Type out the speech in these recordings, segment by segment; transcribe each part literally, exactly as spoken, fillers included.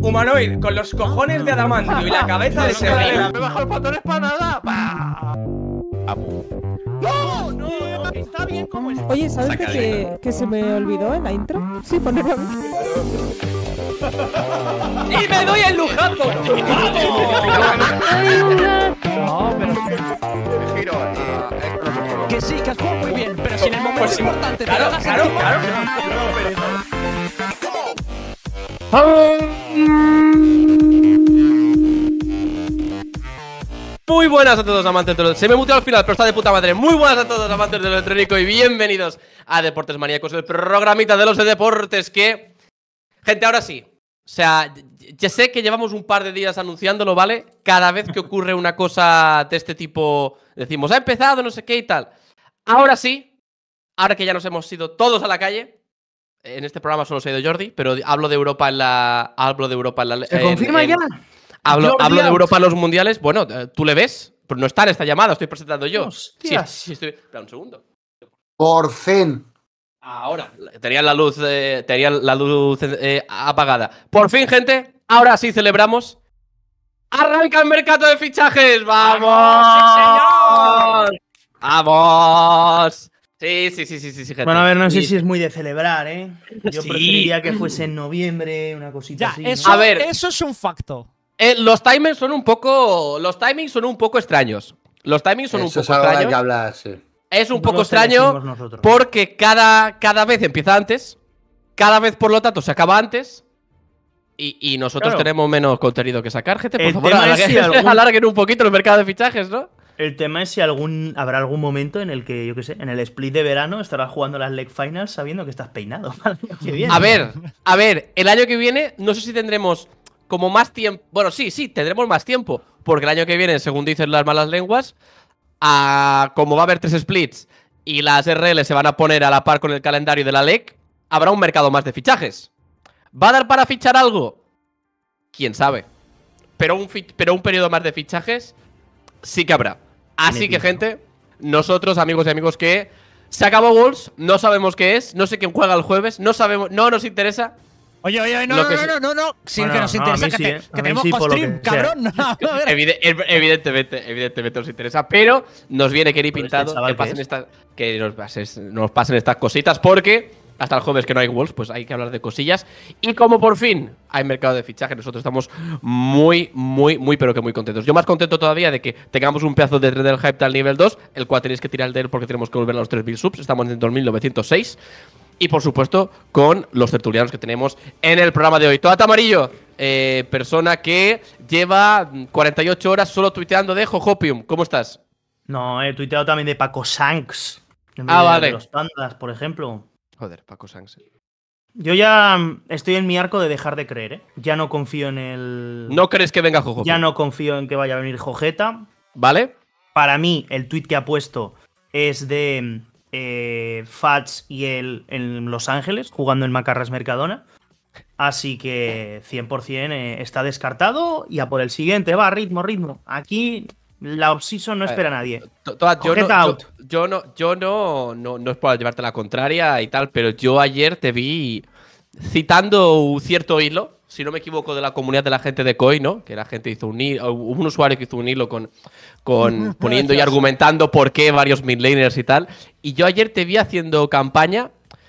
Humanoid, con los cojones de adamantio y la cabeza de serrín. ¡Me bajo los pantalones para nada! ¡No! ¡No! Está bien como está. Oye, ¿sabes de que, que se me olvidó en la intro? Sí, ponerlo a mí. ¡Y me doy el lujazo! No, pero... Giro, eh, Que sí, que has jugado muy bien, pero si en el momento Pues sí, importante te claro, lo hagas claro, encima. claro. Muy buenas a todos, amantes del... Se me muteó al final, pero está de puta madre. Muy buenas a todos, amantes del electrónico, y bienvenidos a Deportes Maníacos, el programita de los de deportes que... Gente, ahora sí. O sea, ya sé que llevamos un par de días anunciándolo, ¿vale? Cada vez que ocurre una cosa de este tipo, decimos, ha empezado, no sé qué y tal. Ahora sí, ahora que ya nos hemos ido todos a la calle. En este programa solo se ha ido Jordi, pero hablo de Europa en la... Hablo de Europa en la... ¿Se en, confirma en, ya? Hablo, hablo de out. Europa en los mundiales. Bueno, tú le ves, pero no está en esta llamada, estoy presentando yo. Hostias. Sí, sí, estoy... Espera un segundo. por fin. Ahora, tenían la luz, eh, tenían la luz eh, apagada. Por fin, gente, ahora sí celebramos. ¡Arranca el mercado de fichajes! ¡Vamos! ¡Sí, señor! ¡Vamos! Sí, sí, sí, sí, sí, sí, gente. Bueno, a ver, no sé Sí. si es muy de celebrar, ¿eh? Yo Sí. preferiría que fuese en noviembre, una cosita Ya, así. eso, ¿no? A ver. eso es un facto. Eh, los timings son un poco. Los timings son un poco extraños. Los timings son Eso un es poco algo de extraños. que hablar, sí. Es un No poco los extraño elegimos nosotros. porque cada, cada vez empieza antes, cada vez por lo tanto se acaba antes y, y nosotros Claro. tenemos menos contenido que sacar, gente. Por El favor, tema es alarguen, si algún- alarguen un poquito el mercado de fichajes, ¿no? El tema es si algún habrá algún momento en el que, yo qué sé, en el split de verano estarás jugando las leg finals sabiendo que estás peinado para el año que viene. A ver, a ver, el año que viene no sé si tendremos como más tiempo. Bueno, sí, sí, tendremos más tiempo, porque el año que viene, según dicen las malas lenguas, a, como va a haber tres splits y las R L se van a poner a la par con el calendario de la L E C, habrá un mercado más de fichajes. ¿Va a dar para fichar algo? Quién sabe. Pero un, fi- pero un periodo más de fichajes sí que habrá. Así que, gente, nosotros, amigos y amigos, que se acabó Wolves, no sabemos qué es, no sé quién juega el jueves, no sabemos, no nos interesa. Oye, oye, oye, no, Lo no, que no, sí- no, no, no. Si Bueno, que nos no, a interesa mí que, sí, te- ¿eh? A que mí tenemos sí, por lo post-stream, que sea. cabrón. A ver. Evide- ev- evidentemente, evidentemente nos interesa, pero nos viene que ir Pero este pintado chaval, que ¿qué pasen es? estas, que nos, pases- nos pasen estas cositas, porque hasta el jueves que no hay Wolves, pues hay que hablar de cosillas. Y como por fin hay mercado de fichaje, nosotros estamos muy, muy, muy, pero que muy contentos. Yo más contento todavía de que tengamos un pedazo de tren del hype al nivel dos, el cual tenéis que tirar de él porque tenemos que volver a los tres mil subs. Estamos en dos mil novecientos seis. Y por supuesto, con los tertulianos que tenemos en el programa de hoy. Toata Amarillo, eh, persona que lleva cuarenta y ocho horas solo tuiteando de Jojopium. ¿Cómo estás? No, he tuiteado también de Paco Sanks. en Ah, vez de vale. los pandas, por ejemplo. Joder, Paco Sanz. Yo ya mm, estoy en mi arco de dejar de creer, ¿eh? Ya no confío en el. ¿No crees que venga Jojopium? Ya no confío en que vaya a venir Jojeta. ¿Vale? Para mí, el tweet que ha puesto es de eh, Fats y él en Los Ángeles, jugando en Macarras Mercadona. Así que cien por cien eh, está descartado y a por el siguiente. Va, ritmo, ritmo. Aquí la offseason no espera a nadie. To- Toa, yo, no, Jojeta yo, out. yo no, yo no, no, no es para llevarte la contraria y tal, pero yo ayer te vi citando un cierto hilo, si no me equivoco, de la comunidad de la gente de Koi, ¿no? Que la gente hizo un hilo, hubo un usuario que hizo un hilo con, con poniendo y argumentando por qué varios midlaners y tal. Y yo ayer te vi haciendo campaña,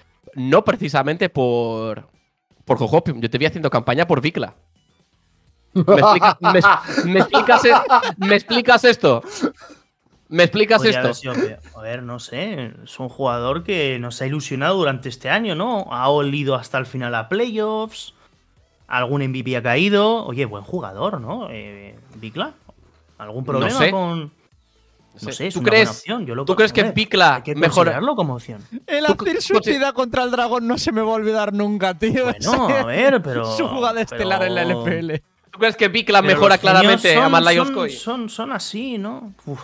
no precisamente por, por Jojopium, yo te vi haciendo campaña por Vikla. ¿Me, explica- me- me explicas, e- ¿Me explicas esto? ¿Me explicas Podría esto? haber sido peor. A ver, no sé. Es un jugador que nos ha ilusionado durante este año, ¿no? Ha olido hasta el final a playoffs. Algún M V P ha caído. Oye, buen jugador, ¿no? Eh, Vikla. ¿Algún problema sé. con.? No sé, es ¿Tú una crees, buena opción. Yo lo ¿tú crees que hombre, Vikla hay que mejora? considerarlo como opción. El Tú- hacer tú- suicida contra el dragón no se me va a olvidar nunca, tío. Bueno, a ver, pero. Su jugada estelar pero- en la L P L. ¿Tú crees que Vikla pero mejora los genios claramente son- a Mad Lions son, Koi? son, son así, ¿no? Uf.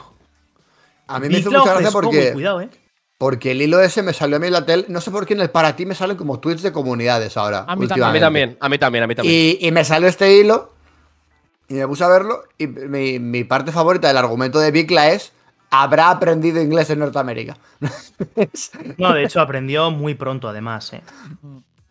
A mí me hizo Vikla mucha gracia ofrescó, porque, muy cuidado, ¿eh? porque el hilo ese me salió a mí en la tele. No sé por qué en el para ti me salen como tweets de comunidades ahora. A mí también. A mí últimamente. también, a mí también, a mí también. Y, y me salió este hilo y me puse a verlo. Y mi, mi parte favorita del argumento de Vikla es: habrá aprendido inglés en Norteamérica. No, de hecho aprendió muy pronto, además, ¿eh?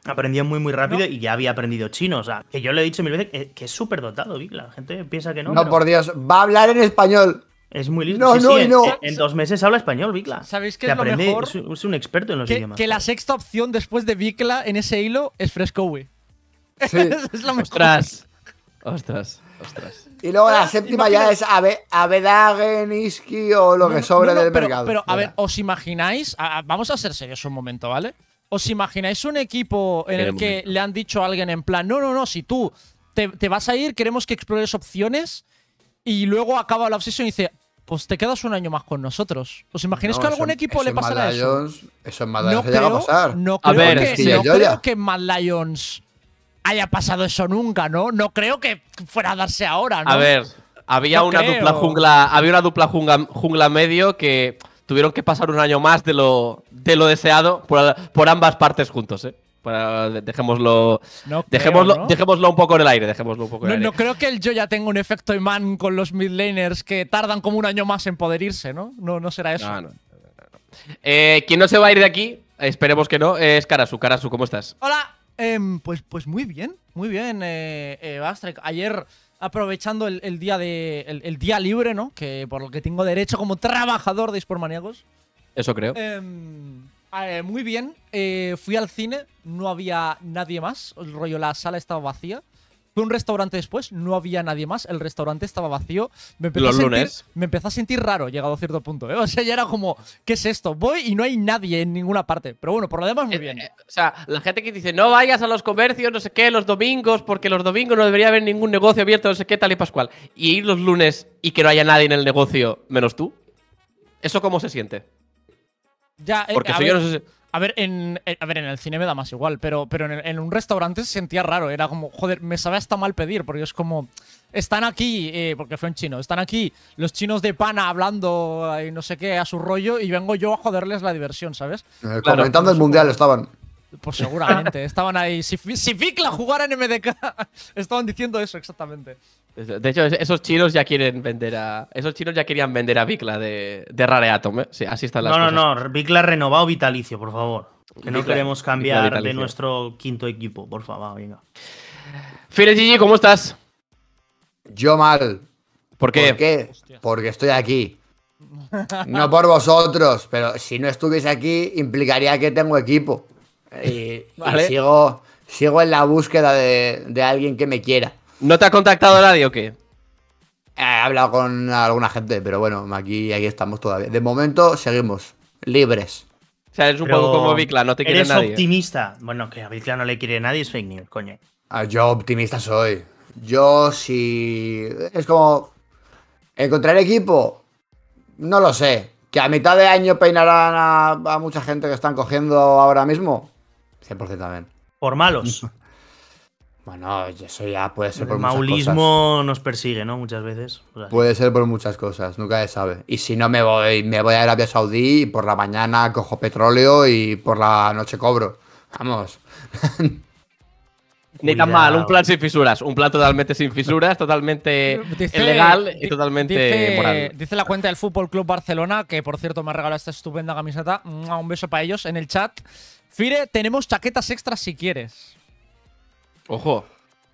Aprendía muy, muy rápido No. y ya había aprendido chino. O sea, que yo le he dicho mil veces que, que es súper dotado, Vikla. La gente piensa que no. No, pero por Dios, va a hablar en español. es muy listo. No, Sí, no sí, y en, no. en dos meses habla español, Vikla. ¿Sabéis qué Que es lo aprende, mejor? Es, un- es un experto en los Que, idiomas. que la joder. sexta opción después de Vikla en ese hilo es Frescowe. Sí. Es lo mejor. Ostras. Ostras. Ostras. Y luego la Ah, séptima imagina- ya es Ave, Avedagen, Iski o lo No, que no, sobre no, no, del pero, mercado. Pero, a ver, Venga. ¿os imagináis? a- a- vamos a ser serios un momento, ¿vale? ¿Os imagináis un equipo en En el el que momento. le han dicho a alguien en plan, no, no, no, si tú te, te vas a ir, queremos que explores opciones, y luego acaba la obsesión y dice, pues te quedas un año más con nosotros? ¿Os imagináis No, que a algún eso- equipo eso le en pasará Mad eso? Lions- Eso en Mad No Lions se llega a creo, pasar. no A creo ver, que, sí, no yo ya. creo que en Mad Lions haya pasado eso nunca, ¿no? No creo que fuera a darse ahora, ¿no? A ver, había No una creo. dupla jungla. Había una dupla jungla, jungla medio que tuvieron que pasar un año más de lo, de lo deseado por, por ambas partes juntos, ¿eh? Para- dejémoslo, No creo, dejémoslo, ¿no? dejémoslo un poco en el aire. Dejémoslo un poco en No, el aire. no creo que el yo ya tenga un efecto imán con los midlaners que tardan como un año más en poder irse, ¿no? No, no será eso. No, no, no, no, no. Eh, quien no se va a ir de aquí, esperemos que no, es Karasu. Karasu, ¿cómo estás? Hola. Em, pues, pues muy bien, muy bien, eh, eh, Bastrek. Ayer, aprovechando el, el día de el, el día libre, ¿no? Que por lo que tengo derecho como trabajador de eSportmaniacos. Eso creo. Em, eh, muy bien. Eh, fui al cine, no había nadie más. El rollo, la sala estaba vacía. Fui a un restaurante después, no había nadie más. El restaurante estaba vacío. Me empecé, Los a sentir, lunes. me empecé a sentir raro, llegado a cierto punto. ¿eh? O sea, ya era como, ¿qué es esto? Voy y no hay nadie en ninguna parte. Pero bueno, por lo demás, muy Eh, bien. eh, o sea, la gente que dice no vayas a los comercios, no sé qué, los domingos, porque los domingos no debería haber ningún negocio abierto, no sé qué, tal y pascual. Y ir los lunes y que no haya nadie en el negocio menos tú. ¿Eso cómo se siente? Ya, eh, Porque a eso ver, yo no sé. si- A ver, en, eh, a ver, en el cine me da más igual, pero, pero en, el- en un restaurante se sentía raro. Era como, joder, me sabe hasta mal pedir, porque es como, están aquí, eh, porque fue un chino, están aquí los chinos de pana hablando y no sé qué a su rollo y vengo yo a joderles la diversión, ¿sabes? Eh, Claro, comentando el mundial estaban. Pues seguramente, estaban ahí. Si, Fi- si Vikla jugara en M D K, estaban diciendo eso exactamente. De hecho, es- esos chinos ya quieren vender a. Esos chinos ya querían vender a Vikla de, de Rare Atom, ¿eh? Sí, así están las No, no, cosas. no. Vikla renovado vitalicio, por favor. Que no Vikla- queremos Vikla cambiar de vitalicio. nuestro quinto equipo, por favor, venga. Fire G G, ¿cómo estás? Yo mal. ¿Por qué? ¿Por qué? Porque estoy aquí. No por vosotros, pero si no estuviese aquí, implicaría que tengo equipo. Y, y Vale. sigo, sigo en la búsqueda de, de alguien que me quiera. ¿No te ha contactado nadie o qué? He hablado con alguna gente, pero bueno, aquí, aquí estamos todavía. De momento, seguimos libres. O sea, eres un Pero poco como Vikla, no te quiere Eres nadie. optimista. Bueno, que a Vikla no le quiere nadie es fake news, coño. Ah, yo optimista soy. Yo si... Es como... ¿Encontrar equipo? No lo sé. ¿Que a mitad de año peinarán a, a mucha gente que están cogiendo ahora mismo? cien por ciento también. Por malos. Bueno, eso ya puede ser El por muchas cosas. maulismo nos persigue, ¿no? Muchas veces. Pues así. Puede ser por muchas cosas, nunca se sabe. Y si no me voy, me voy a Arabia Saudí y por la mañana cojo petróleo y por la noche cobro. Vamos. Ni tan Cuidado. mal, un plan sin fisuras. Un plan totalmente sin fisuras, totalmente Dice- legal y di- totalmente dice, moral. Dice la cuenta del Fútbol Club Barcelona, que por cierto me ha regalado esta estupenda camiseta. ¡Mua! Un beso para ellos en el chat. Fire, tenemos chaquetas extras si quieres. Ojo.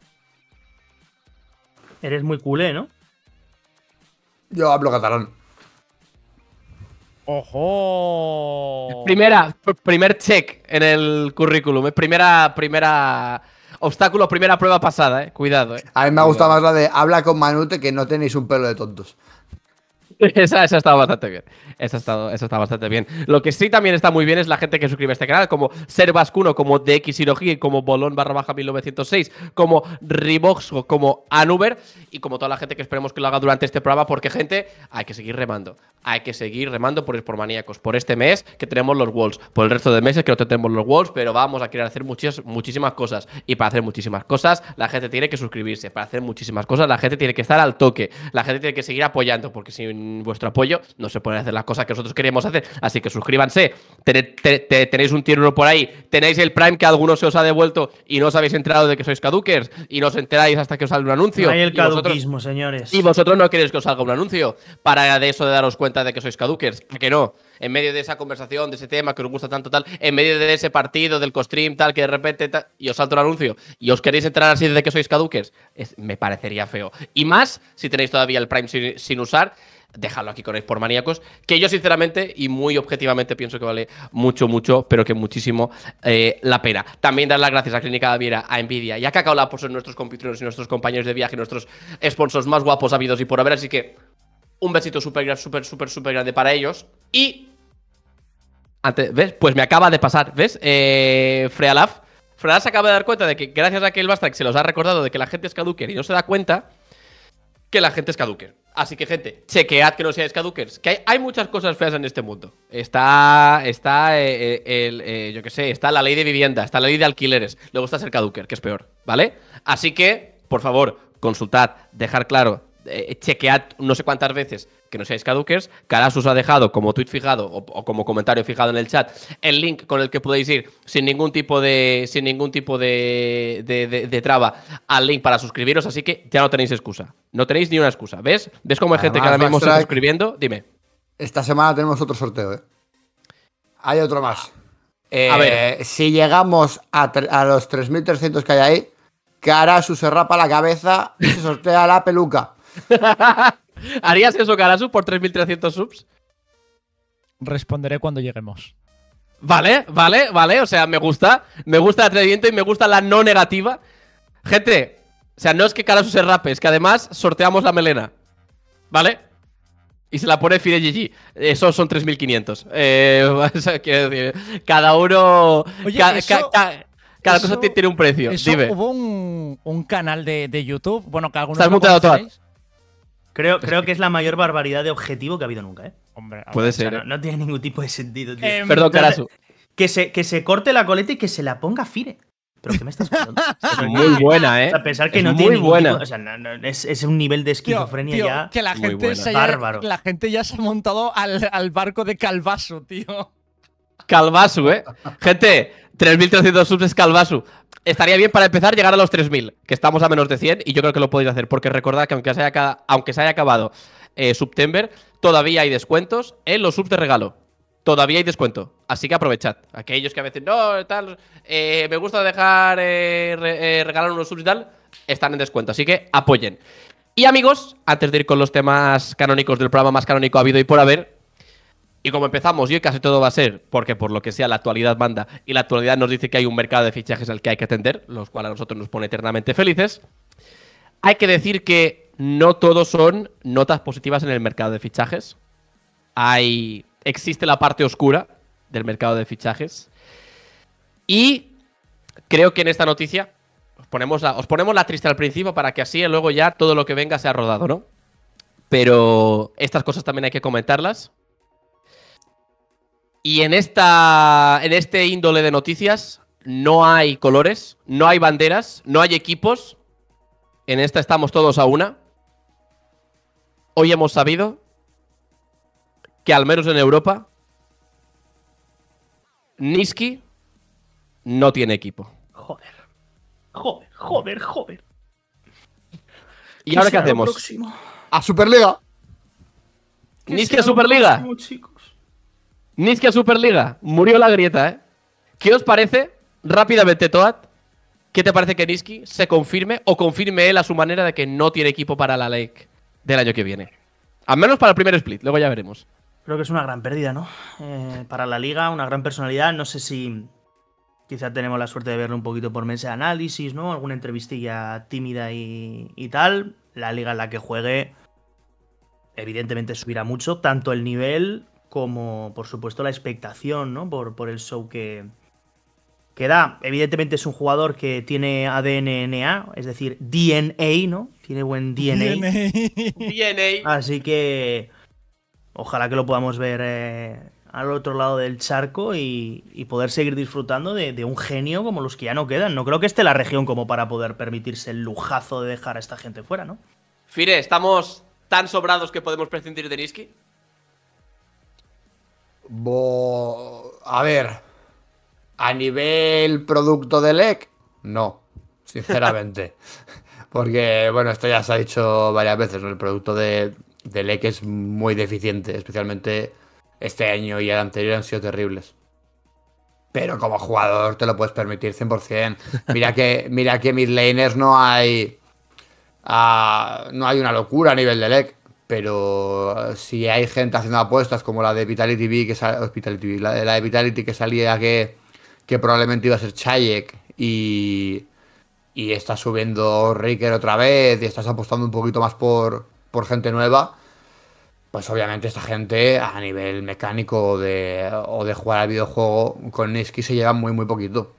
Eres muy culé, ¿no? Yo hablo catalán. ¡Ojo! Primera, pr- primer check en el currículum. eh. Primera, primera obstáculo, primera prueba pasada, eh. Cuidado, eh. A mí me ha gustado más la de habla con Manute que no tenéis un pelo de tontos. Esa, esa ha estado bastante bien. Esa ha estado, esa está bastante bien. Lo que sí también está muy bien es la gente que suscribe a este canal, como Ser Vascuno, como D X Hiroji, como Bolón barra baja mil novecientos seis, como Riboxo, como Anuber, y como toda la gente que esperemos que lo haga durante este programa, porque, gente, hay que seguir remando. Hay que seguir remando por Sportmaníacos. Por este mes que tenemos los Worlds. Por el resto de meses que no tenemos los Worlds, pero vamos a querer hacer muchas, muchísimas cosas. Y para hacer muchísimas cosas, la gente tiene que suscribirse. Para hacer muchísimas cosas, la gente tiene que estar al toque. La gente tiene que seguir apoyando, porque si sin vuestro apoyo no se pueden hacer las cosas que nosotros queremos hacer. Así que suscríbanse. Ten, te, te, tenéis un tier uno por ahí. Tenéis el Prime que a algunos se os ha devuelto y no os habéis enterado de que sois caduquers y no os enteráis hasta que os salga un anuncio. No hay el y vosotros, caduquismo, señores. y vosotros no queréis que os salga un anuncio para de eso de daros cuenta de que sois caduquers. ¿A que no? En medio de esa conversación, de ese tema que os gusta tanto tal, en medio de ese partido, del co-stream, tal, que de repente tal, y os salta un anuncio y os queréis enterar así de que sois caduquers, es, me parecería feo. Y más si tenéis todavía el Prime sin, sin usar, dejadlo aquí con por maníacos, que yo sinceramente y muy objetivamente pienso que vale mucho, mucho, pero que muchísimo eh, la pena. También dar las gracias a Clínica Baviera, a Nvidia y a Cacao Lab por ser nuestros competidores y nuestros compañeros de viaje, nuestros sponsors más guapos habidos y por haber, así que un besito súper, súper, súper, súper grande para ellos. Y antes, ¿ves? Pues me acaba de pasar, ¿ves? Eh, Frealaf. Frealaf se acaba de dar cuenta de que gracias a que el Bastrack se los ha recordado de que la gente es caduker y no se da cuenta que la gente es caduker. Así que, gente, chequead que no seáis caduckers. Que hay, hay muchas cosas feas en este mundo. Está, está, eh, el, eh, yo qué sé, está la ley de vivienda, está la ley de alquileres. Luego está ser caducker, que es peor, ¿vale? Así que, por favor, consultad, dejar claro, eh, chequead no sé cuántas veces que no seáis caduckers. Karasu os ha dejado como tweet fijado o, o como comentario fijado en el chat el link con el que podéis ir sin ningún tipo de sin ningún tipo de, de, de, de traba al link para suscribiros, así que ya no tenéis excusa. No tenéis ni una excusa. ¿Ves? ¿Ves cómo hay gente que ahora mismo se está suscribiendo? Dime. Esta semana tenemos otro sorteo, ¿eh? Hay otro más. Eh, A ver. Si llegamos a, a los tres mil trescientos que hay ahí, Karasu se rapa la cabeza y se sortea la peluca. ¿Harías eso, Karasu, por tres mil trescientos subs? Responderé cuando lleguemos. Vale, vale, vale. O sea, me gusta. Me gusta el atrevimiento y me gusta la no negativa. Gente, o sea, no es que Karasu se rape, es que además sorteamos la melena. ¿Vale? Y se la pone Fide G G. Esos son tres mil quinientos. Eh, o sea, quiero decir, cada uno. Oye, ca, eso, ca, ca, cada eso, cosa tiene un precio. Eso, Dime. hubo un, un canal de, de YouTube. Bueno, que algunos ¿Estás lo muteado, Toad? conoceréis. Creo, creo que es la mayor barbaridad de objetivo que ha habido nunca, ¿eh? Hombre, a Puede O sea, ser. no, no tiene ningún tipo de sentido, tío. Em, Perdón, Karasu. Que se, que se corte la coleta y que se la ponga Fire. ¿Pero qué me estás contando? Es muy buena, ¿eh? O sea, pensar que es no muy tiene ningún buena. tipo- o sea, no, no, es, es un nivel de Tío, esquizofrenia tío, ya. que la Muy gente, buena. se haya- Bárbaro. la gente ya se ha montado al, al barco de Calvaso, tío. Calvasu, ¿eh? Gente, tres mil trescientos subs es Calvasu. Estaría bien para empezar llegar a los tres mil, que estamos a menos de cien y yo creo que lo podéis hacer, porque recordad que aunque se haya, aunque se haya acabado eh, September, todavía hay descuentos en los subs de regalo. Todavía hay descuento, así que aprovechad. Aquellos que a veces, no, tal, eh, me gusta dejar eh, re, eh, regalar unos subs y tal, están en descuento, así que apoyen. Y amigos, antes de ir con los temas canónicos del programa más canónico habido y por haber, y como empezamos, y hoy casi todo va a ser, porque por lo que sea la actualidad manda, y la actualidad nos dice que hay un mercado de fichajes al que hay que atender, los cuales a nosotros nos pone eternamente felices, hay que decir que no todos son notas positivas en el mercado de fichajes. Hay... Existe la parte oscura del mercado de fichajes. Y creo que en esta noticia os ponemos la, os ponemos la triste al principio para que así luego ya todo lo que venga sea rodado, ¿no? Pero estas cosas también hay que comentarlas. Y en, esta, en este índole de noticias no hay colores, no hay banderas, no hay equipos. En esta estamos todos a una. Hoy hemos sabido que al menos en Europa, Niski no tiene equipo. Joder. Joder, joder, joder. ¿Y ahora qué será lo hacemos? próximo? A Superliga. ¿Qué Niski será a lo Superliga. próximo, chicos? Niski a Superliga. Murió la grieta, ¿eh? ¿Qué os parece? Rápidamente, Toad. ¿Qué te parece que Niski se confirme o confirme él a su manera de que no tiene equipo para la Lake del año que viene? Al menos para el primer split, luego ya veremos. Creo que es una gran pérdida, ¿no? Eh, para la liga, una gran personalidad. No sé si quizá tenemos la suerte de verlo un poquito por mesa de análisis, ¿no? Alguna entrevistilla tímida y, y tal. La liga en la que juegue, evidentemente subirá mucho, tanto el nivel como, por supuesto, la expectación, ¿no? Por, por el show que, que da. Evidentemente es un jugador que tiene A D N A, es decir, D N A, ¿no? Tiene buen D N A. D N A. Así que ojalá que lo podamos ver eh, al otro lado del charco y, y poder seguir disfrutando de, de un genio como los que ya no quedan. No creo que esté la región como para poder permitirse el lujazo de dejar a esta gente fuera, ¿no? Fire, estamos tan sobrados que podemos prescindir de Niski? Bo... A ver. A nivel producto de L E C, no. Sinceramente. Porque, bueno, esto ya se ha dicho varias veces, ¿no? El producto de, de L E C es muy deficiente. Especialmente este año y el anterior han sido terribles. Pero como jugador te lo puedes permitir cien por cien. Mira que, mira que midlaners no hay. Uh, no hay una locura a nivel de L E C. Pero si hay gente haciendo apuestas como la de Vitality V, que sal, Vitality, la, la de Vitality que salía que, que probablemente iba a ser Chayek y, y está subiendo Riker otra vez y estás apostando un poquito más por, por gente nueva, pues obviamente esta gente a nivel mecánico de, o de jugar al videojuego con Niski se lleva muy muy poquito.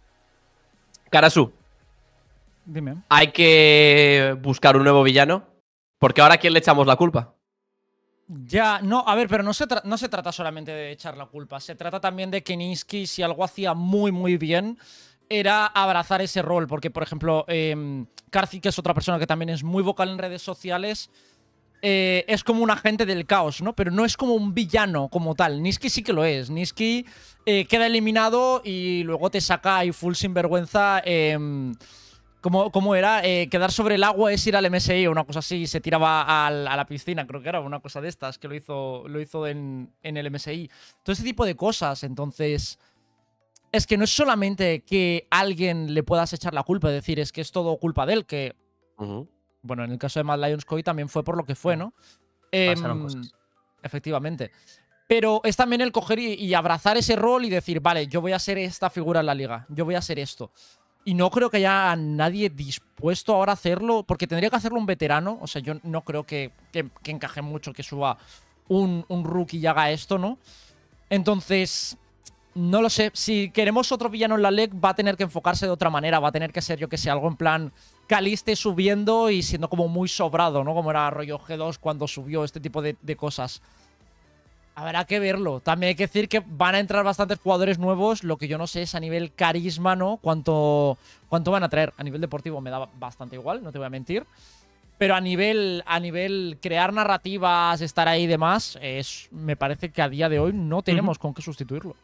Karasu, Dime. hay que buscar un nuevo villano. Porque ahora, ¿a quién le echamos la culpa? Ya, no, a ver, pero no se, no se trata solamente de echar la culpa. Se trata también de que Niski, si algo hacía muy, muy bien, era abrazar ese rol. Porque, por ejemplo, eh, Karthik, que es otra persona que también es muy vocal en redes sociales, eh, es como un agente del caos, ¿no? Pero no es como un villano como tal. Niski sí que lo es. Niski eh, queda eliminado y luego te saca ahí full sinvergüenza. Eh, ¿Cómo, cómo era? Eh, quedar sobre el agua es ir al M S I o una cosa así. Y se tiraba al, a la piscina, creo que era una cosa de estas, que lo hizo, lo hizo en, en el M S I. Todo ese tipo de cosas. Entonces, es que no es solamente que a alguien le puedas echar la culpa, es decir, es que es todo culpa de él, que, Uh-huh. bueno, en el caso de Mad Lions Koi también fue por lo que fue, ¿no? Pasaron Em, cosas. Efectivamente. Pero es también el coger y, y abrazar ese rol y decir, vale, yo voy a ser esta figura en la liga, yo voy a ser esto. Y no creo que haya nadie dispuesto ahora a hacerlo, porque tendría que hacerlo un veterano. O sea, yo no creo que, que, que encaje mucho que suba un, un rookie y haga esto, ¿no? Entonces, no lo sé. Si queremos otro villano en la L E C, va a tener que enfocarse de otra manera. Va a tener que ser, yo que sé, algo en plan Caliste subiendo y siendo como muy sobrado, ¿no? Como era rollo G dos cuando subió este tipo de, de cosas. Habrá que verlo. También hay que decir que van a entrar bastantes jugadores nuevos. Lo que yo no sé es a nivel carisma, ¿no? Cuánto, cuánto van a traer. A nivel deportivo me da bastante igual, no te voy a mentir. Pero a nivel, a nivel crear narrativas, estar ahí y demás, es, me parece que a día de hoy no tenemos uh-huh. con qué sustituirlo.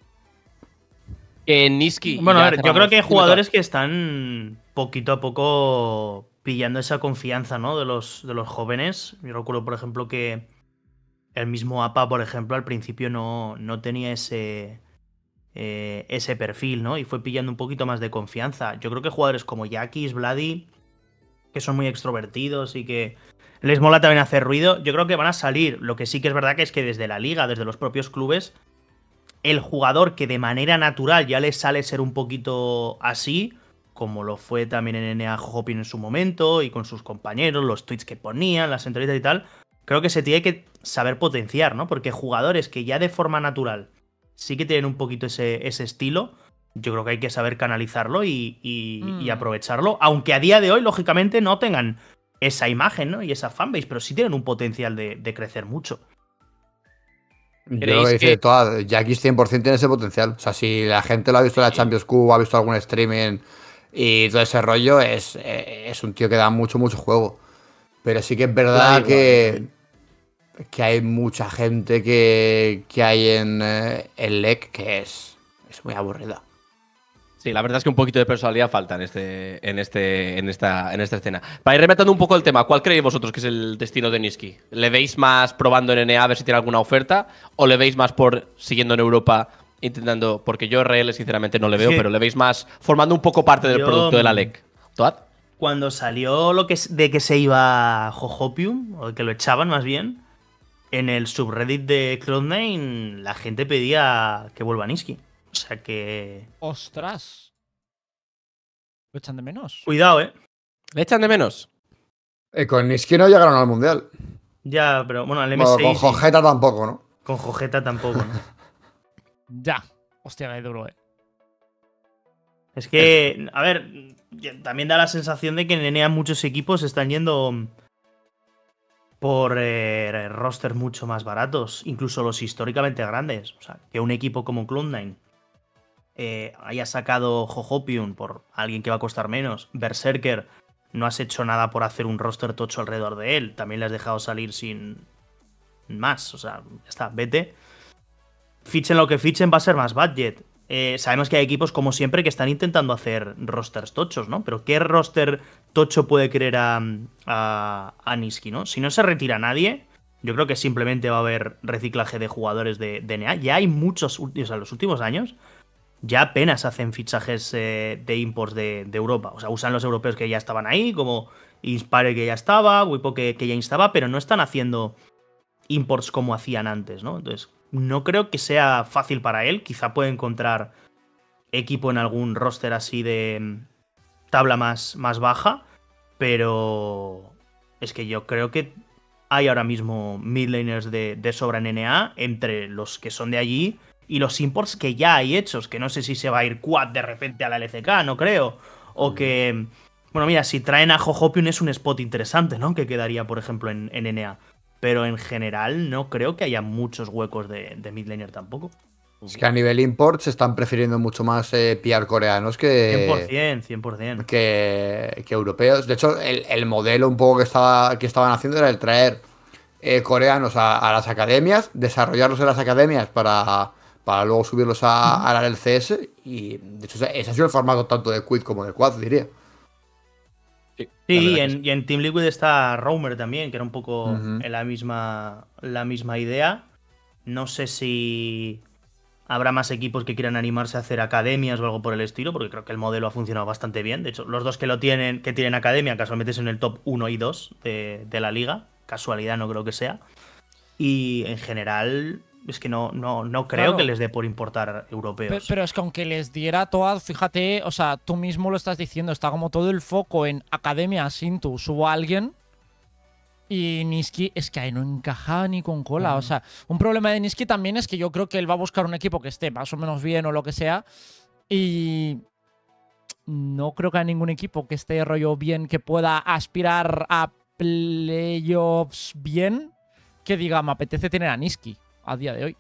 Eh, Niski. Bueno, a ver, yo creo que hay jugadores que están poquito a poco pillando esa confianza, ¿no? De los, de los jóvenes. Yo recuerdo, por ejemplo, que el mismo A P A, por ejemplo, al principio no, no tenía ese, eh, ese perfil, ¿no? Y fue pillando un poquito más de confianza. Yo creo que jugadores como Yakis, Vladi, que son muy extrovertidos y que les mola también hacer ruido, yo creo que van a salir. Lo que sí que es verdad que es que desde la liga, desde los propios clubes, el jugador que de manera natural ya les sale ser un poquito así, como lo fue también en N A Jojopin en su momento, y con sus compañeros, los tweets que ponían, las entrevistas y tal, creo que se tiene que saber potenciar, ¿no? Porque jugadores que ya de forma natural sí que tienen un poquito ese, ese estilo, yo creo que hay que saber canalizarlo y, y, mm. y aprovecharlo, aunque a día de hoy, lógicamente, no tengan esa imagen, ¿no? Y esa fanbase, pero sí tienen un potencial de, de crecer mucho. Yo creo que dice que... toda, Jackis cien por cien tiene ese potencial. O sea, si la gente lo ha visto en la Champions Cup, ha visto algún streaming y todo ese rollo, es, es un tío que da mucho, mucho juego. Pero sí que es verdad claro, que, claro. que hay mucha gente que, que hay en eh, el L E C que es, es muy aburrida. Sí, la verdad es que un poquito de personalidad falta en, este, en, este, en, esta, en esta escena. Para ir rematando un poco el tema, ¿cuál creéis vosotros que es el destino de Niski? ¿Le veis más probando en N A a ver si tiene alguna oferta? ¿O le veis más por siguiendo en Europa intentando? Porque yo R L sinceramente no le veo, sí. pero le veis más formando un poco parte del yo, producto de la L E C. ¿Toad? Cuando salió lo que de que se iba Jojopium, o que lo echaban más bien, en el subreddit de Cloud nine la gente pedía que vuelva Niski. O sea que... ¡Ostras! ¿Lo echan de menos? Cuidado, ¿eh? ¿Le echan de menos? Eh, con Niski no llegaron al Mundial. Ya, pero bueno, al M S I... Bueno, con Jojeta sí. tampoco, ¿no? Con Jojeta tampoco, ¿no? Ya. Hostia, qué duro, ¿eh? Es que, a ver, también da la sensación de que en N A muchos equipos están yendo por eh, rosters mucho más baratos, incluso los históricamente grandes. O sea, que un equipo como Cloud nine eh, haya sacado Jojopium por alguien que va a costar menos, Berserker no has hecho nada por hacer un roster tocho alrededor de él. También le has dejado salir sin más. O sea, ya está, vete. Fichen lo que fichen, va a ser más budget. Eh, sabemos que hay equipos, como siempre, que están intentando hacer rosters tochos, ¿no? Pero ¿qué roster tocho puede querer a, a, a Nisqy, ¿no? Si no se retira nadie, yo creo que simplemente va a haber reciclaje de jugadores de, de N A. Ya hay muchos, o sea, en los últimos años, ya apenas hacen fichajes eh, de imports de, de Europa. O sea, usan los europeos que ya estaban ahí, como Inspire que ya estaba, Wipo que, que ya estaba, pero no están haciendo imports como hacían antes, ¿no? Entonces, no creo que sea fácil para él. Quizá puede encontrar equipo en algún roster así de tabla más, más baja, pero es que yo creo que hay ahora mismo midlaners de, de sobra en N A entre los que son de allí y los imports que ya hay hechos, que no sé si se va a ir Quad de repente a la L C K, no creo. O que, bueno, mira, si traen a Jojopion es un spot interesante, ¿no? Que quedaría, por ejemplo, en, en N A. Pero en general no creo que haya muchos huecos de, de midlaner tampoco. Es que a nivel import se están prefiriendo mucho más eh, P R coreanos que, cien por cien, cien por cien. que, que europeos. De hecho, el, el modelo un poco que, estaba, que estaban haciendo era el traer eh, coreanos a, a las academias, desarrollarlos en las academias para, para luego subirlos a, a la L C S. Y de hecho, ese ha sido el formato tanto de Quid como de Quad, diría. Sí, Sí, y que en, sí. y en Team Liquid está Roamer también, que era un poco Ujú. en la misma, la misma idea. No sé si habrá más equipos que quieran animarse a hacer academias o algo por el estilo, porque creo que el modelo ha funcionado bastante bien. De hecho, los dos que lo tienen, que tienen academia, casualmente es en el top uno y dos de, de la liga. Casualidad no creo que sea. Y en general, es que no, no, no creo Claro. que les dé por importar Pe- europeos. Pero, es que aunque les diera Toad, fíjate, o sea, tú mismo lo estás diciendo, está como todo el foco en Academia, Sintu, subo a alguien. Y Nisqy es que ahí no encaja ni con cola. O sea, un problema de Nisqy también es que yo creo que él va a buscar un equipo que esté más o menos bien o lo que sea. Y no creo que haya ningún equipo que esté rollo bien, que pueda aspirar a playoffs bien, que diga, me apetece tener a Nisqy a día de hoy.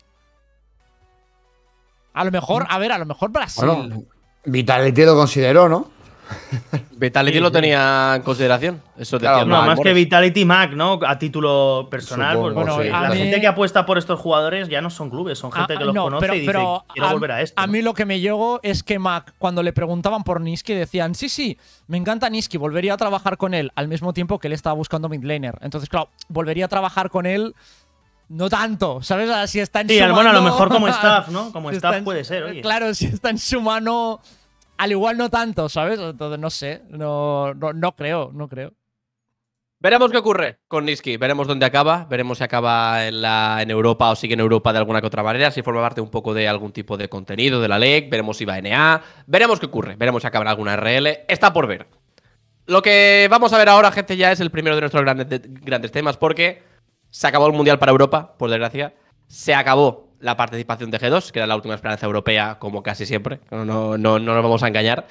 A lo mejor, a ver, a lo mejor Brasil. Bueno, Vitality lo consideró, ¿no? Vitality Sí, lo sí. tenía en consideración. Eso Claro, decía No, Mark más que Morris. Vitality Mac, ¿no? A título personal. Supongo, Pues, Bueno, sí. a la mí- gente que apuesta por estos jugadores ya no son clubes, son gente Ah, que los no, conoce pero- y dice, pero quiero a, volver a esto. a ¿no? mí lo que me llegó es que Mac, cuando le preguntaban por Nisqy, decían, sí, sí, me encanta Nisqy, volvería a trabajar con él, al mismo tiempo que él estaba buscando midlaner. Entonces, claro, volvería a trabajar con él, no tanto, ¿sabes? O sea, si está en Sí, su bueno, a lo mano- mejor como staff, ¿no? Como si staff está en- puede ser, oye. Claro, si está en su mano, al igual no tanto, ¿sabes? Entonces, no sé, no, no, no creo, no creo. Veremos qué ocurre con Nisqy, veremos dónde acaba, veremos si acaba en, la, en Europa o sigue en Europa de alguna que otra manera, si forma parte un poco de algún tipo de contenido de la L E C, veremos si va a N A, veremos qué ocurre, veremos si acaba en alguna R L, está por ver. Lo que vamos a ver ahora, gente, ya es el primero de nuestros grandes, de- grandes temas, porque se acabó el Mundial para Europa, por desgracia, se acabó la participación de G dos, que era la última esperanza europea, como casi siempre, no, no, no, no nos vamos a engañar,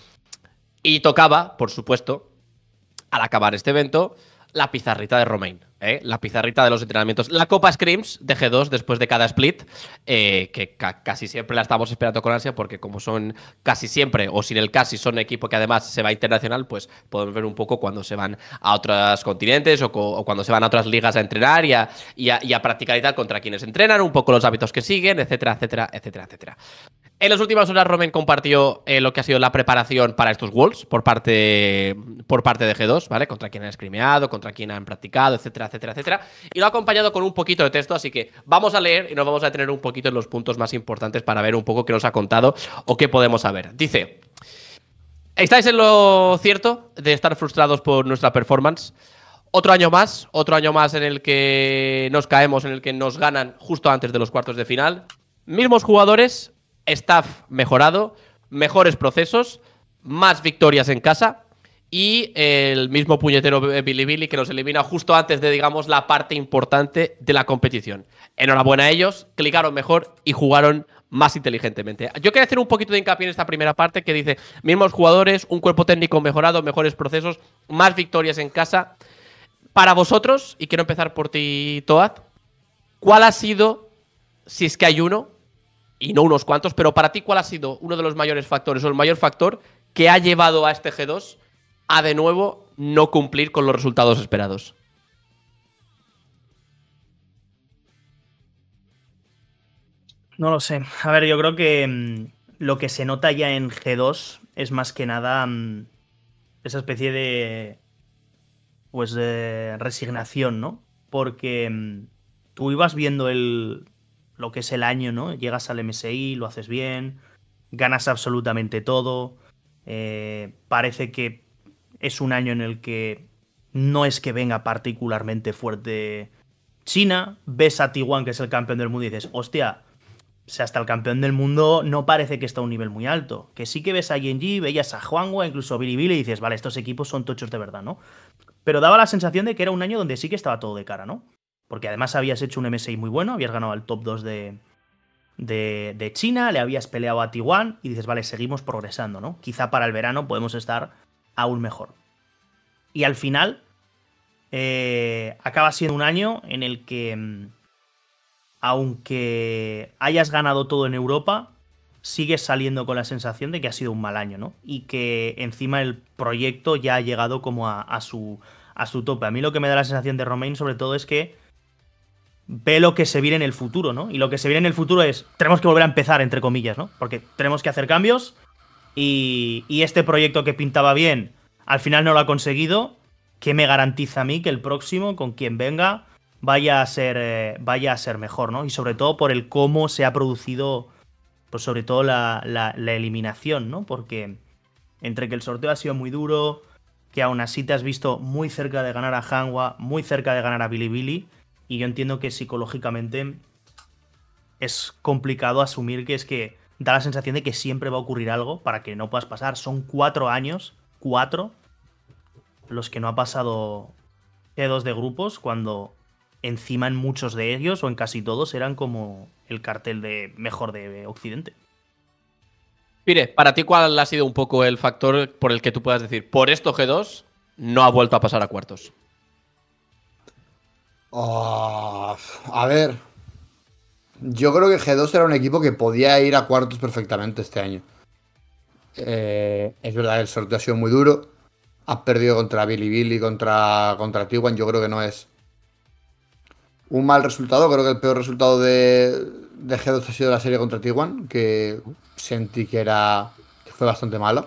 y tocaba, por supuesto, al acabar este evento, la pizarrita de Romain, ¿eh? La pizarrita de los entrenamientos. La Copa Scrims de G dos después de cada split, eh, que ca casi siempre la estamos esperando con ansia, porque como son casi siempre, o sin el casi, son equipo que además se va internacional, pues podemos ver un poco cuando se van a otros continentes o, o cuando se van a otras ligas a entrenar y a, y, a, y a practicar y tal contra quienes entrenan, un poco los hábitos que siguen, etcétera, etcétera, etcétera, etcétera. En las últimas horas, Romain compartió eh, lo que ha sido la preparación para estos Worlds por parte, por parte de G dos, ¿vale? Contra quien han scrimeado, contra quien han practicado, etcétera, etcétera, etcétera. Y lo ha acompañado con un poquito de texto, así que vamos a leer y nos vamos a detener un poquito en los puntos más importantes para ver un poco qué nos ha contado o qué podemos saber. Dice: ¿estáis en lo cierto de estar frustrados por nuestra performance? Otro año más, otro año más en el que nos caemos, en el que nos ganan justo antes de los cuartos de final. Mismos jugadores, staff mejorado, mejores procesos, más victorias en casa y el mismo puñetero Bilibili que nos elimina justo antes de, digamos, la parte importante de la competición. Enhorabuena a ellos, clicaron mejor y jugaron más inteligentemente. Yo quería hacer un poquito de hincapié en esta primera parte que dice: mismos jugadores, un cuerpo técnico mejorado, mejores procesos, más victorias en casa. Para vosotros, y quiero empezar por ti, Toad, ¿cuál ha sido, si es que hay uno, y no unos cuantos, pero para ti, ¿cuál ha sido uno de los mayores factores o el mayor factor que ha llevado a este G dos a de nuevo no cumplir con los resultados esperados? No lo sé. A ver, yo creo que mmm, lo que se nota ya en G dos es más que nada mmm, esa especie de pues de resignación, ¿no? Porque mmm, tú ibas viendo el lo que es el año, ¿no? Llegas al M S I, lo haces bien, ganas absolutamente todo. Eh, parece que es un año en el que no es que venga particularmente fuerte China. Ves a T uno, que es el campeón del mundo, y dices, hostia, o sea, hasta el campeón del mundo no parece que está a un nivel muy alto. Que sí que ves a Genji, veías a Huanghua, incluso a Bilibili, y dices, vale, estos equipos son tochos de verdad, ¿no? Pero daba la sensación de que era un año donde sí que estaba todo de cara, ¿no? Porque además habías hecho un M S I muy bueno, habías ganado al top dos de, de, de China, le habías peleado a T uno y dices, vale, seguimos progresando, ¿no? Quizá para el verano podemos estar aún mejor. Y al final, eh, acaba siendo un año en el que, aunque hayas ganado todo en Europa, sigues saliendo con la sensación de que ha sido un mal año, ¿no? Y que encima el proyecto ya ha llegado como a, a, su, a su tope. A mí lo que me da la sensación de Romain, sobre todo, es que ve lo que se viene en el futuro, ¿no? Y lo que se viene en el futuro es, tenemos que volver a empezar, entre comillas, ¿no? Porque tenemos que hacer cambios y, y este proyecto que pintaba bien, al final no lo ha conseguido. ¿Qué me garantiza a mí que el próximo, con quien venga, vaya a ser, eh, vaya a ser mejor, ¿no? Y sobre todo por el cómo se ha producido, pues sobre todo la, la, la eliminación, ¿no? Porque entre que el sorteo ha sido muy duro, que aún así te has visto muy cerca de ganar a Hanwha, muy cerca de ganar a Bilibili, y yo entiendo que psicológicamente es complicado asumir que es que da la sensación de que siempre va a ocurrir algo para que no puedas pasar. Son cuatro años, cuatro, los que no ha pasado G dos de grupos, cuando encima en muchos de ellos, o en casi todos, eran como el cartel de mejor de Occidente. Mire, para ti, ¿cuál ha sido un poco el factor por el que tú puedas decir, por esto G dos no ha vuelto a pasar a cuartos? Oh, a ver. Yo creo que G dos era un equipo que podía ir a cuartos perfectamente este año. Eh, es verdad que el sorteo ha sido muy duro. Has perdido contra Bilibili, contra, contra T uno. Yo creo que no es un mal resultado. Creo que el peor resultado de, de G dos ha sido la serie contra T uno, que sentí que era que fue bastante mala.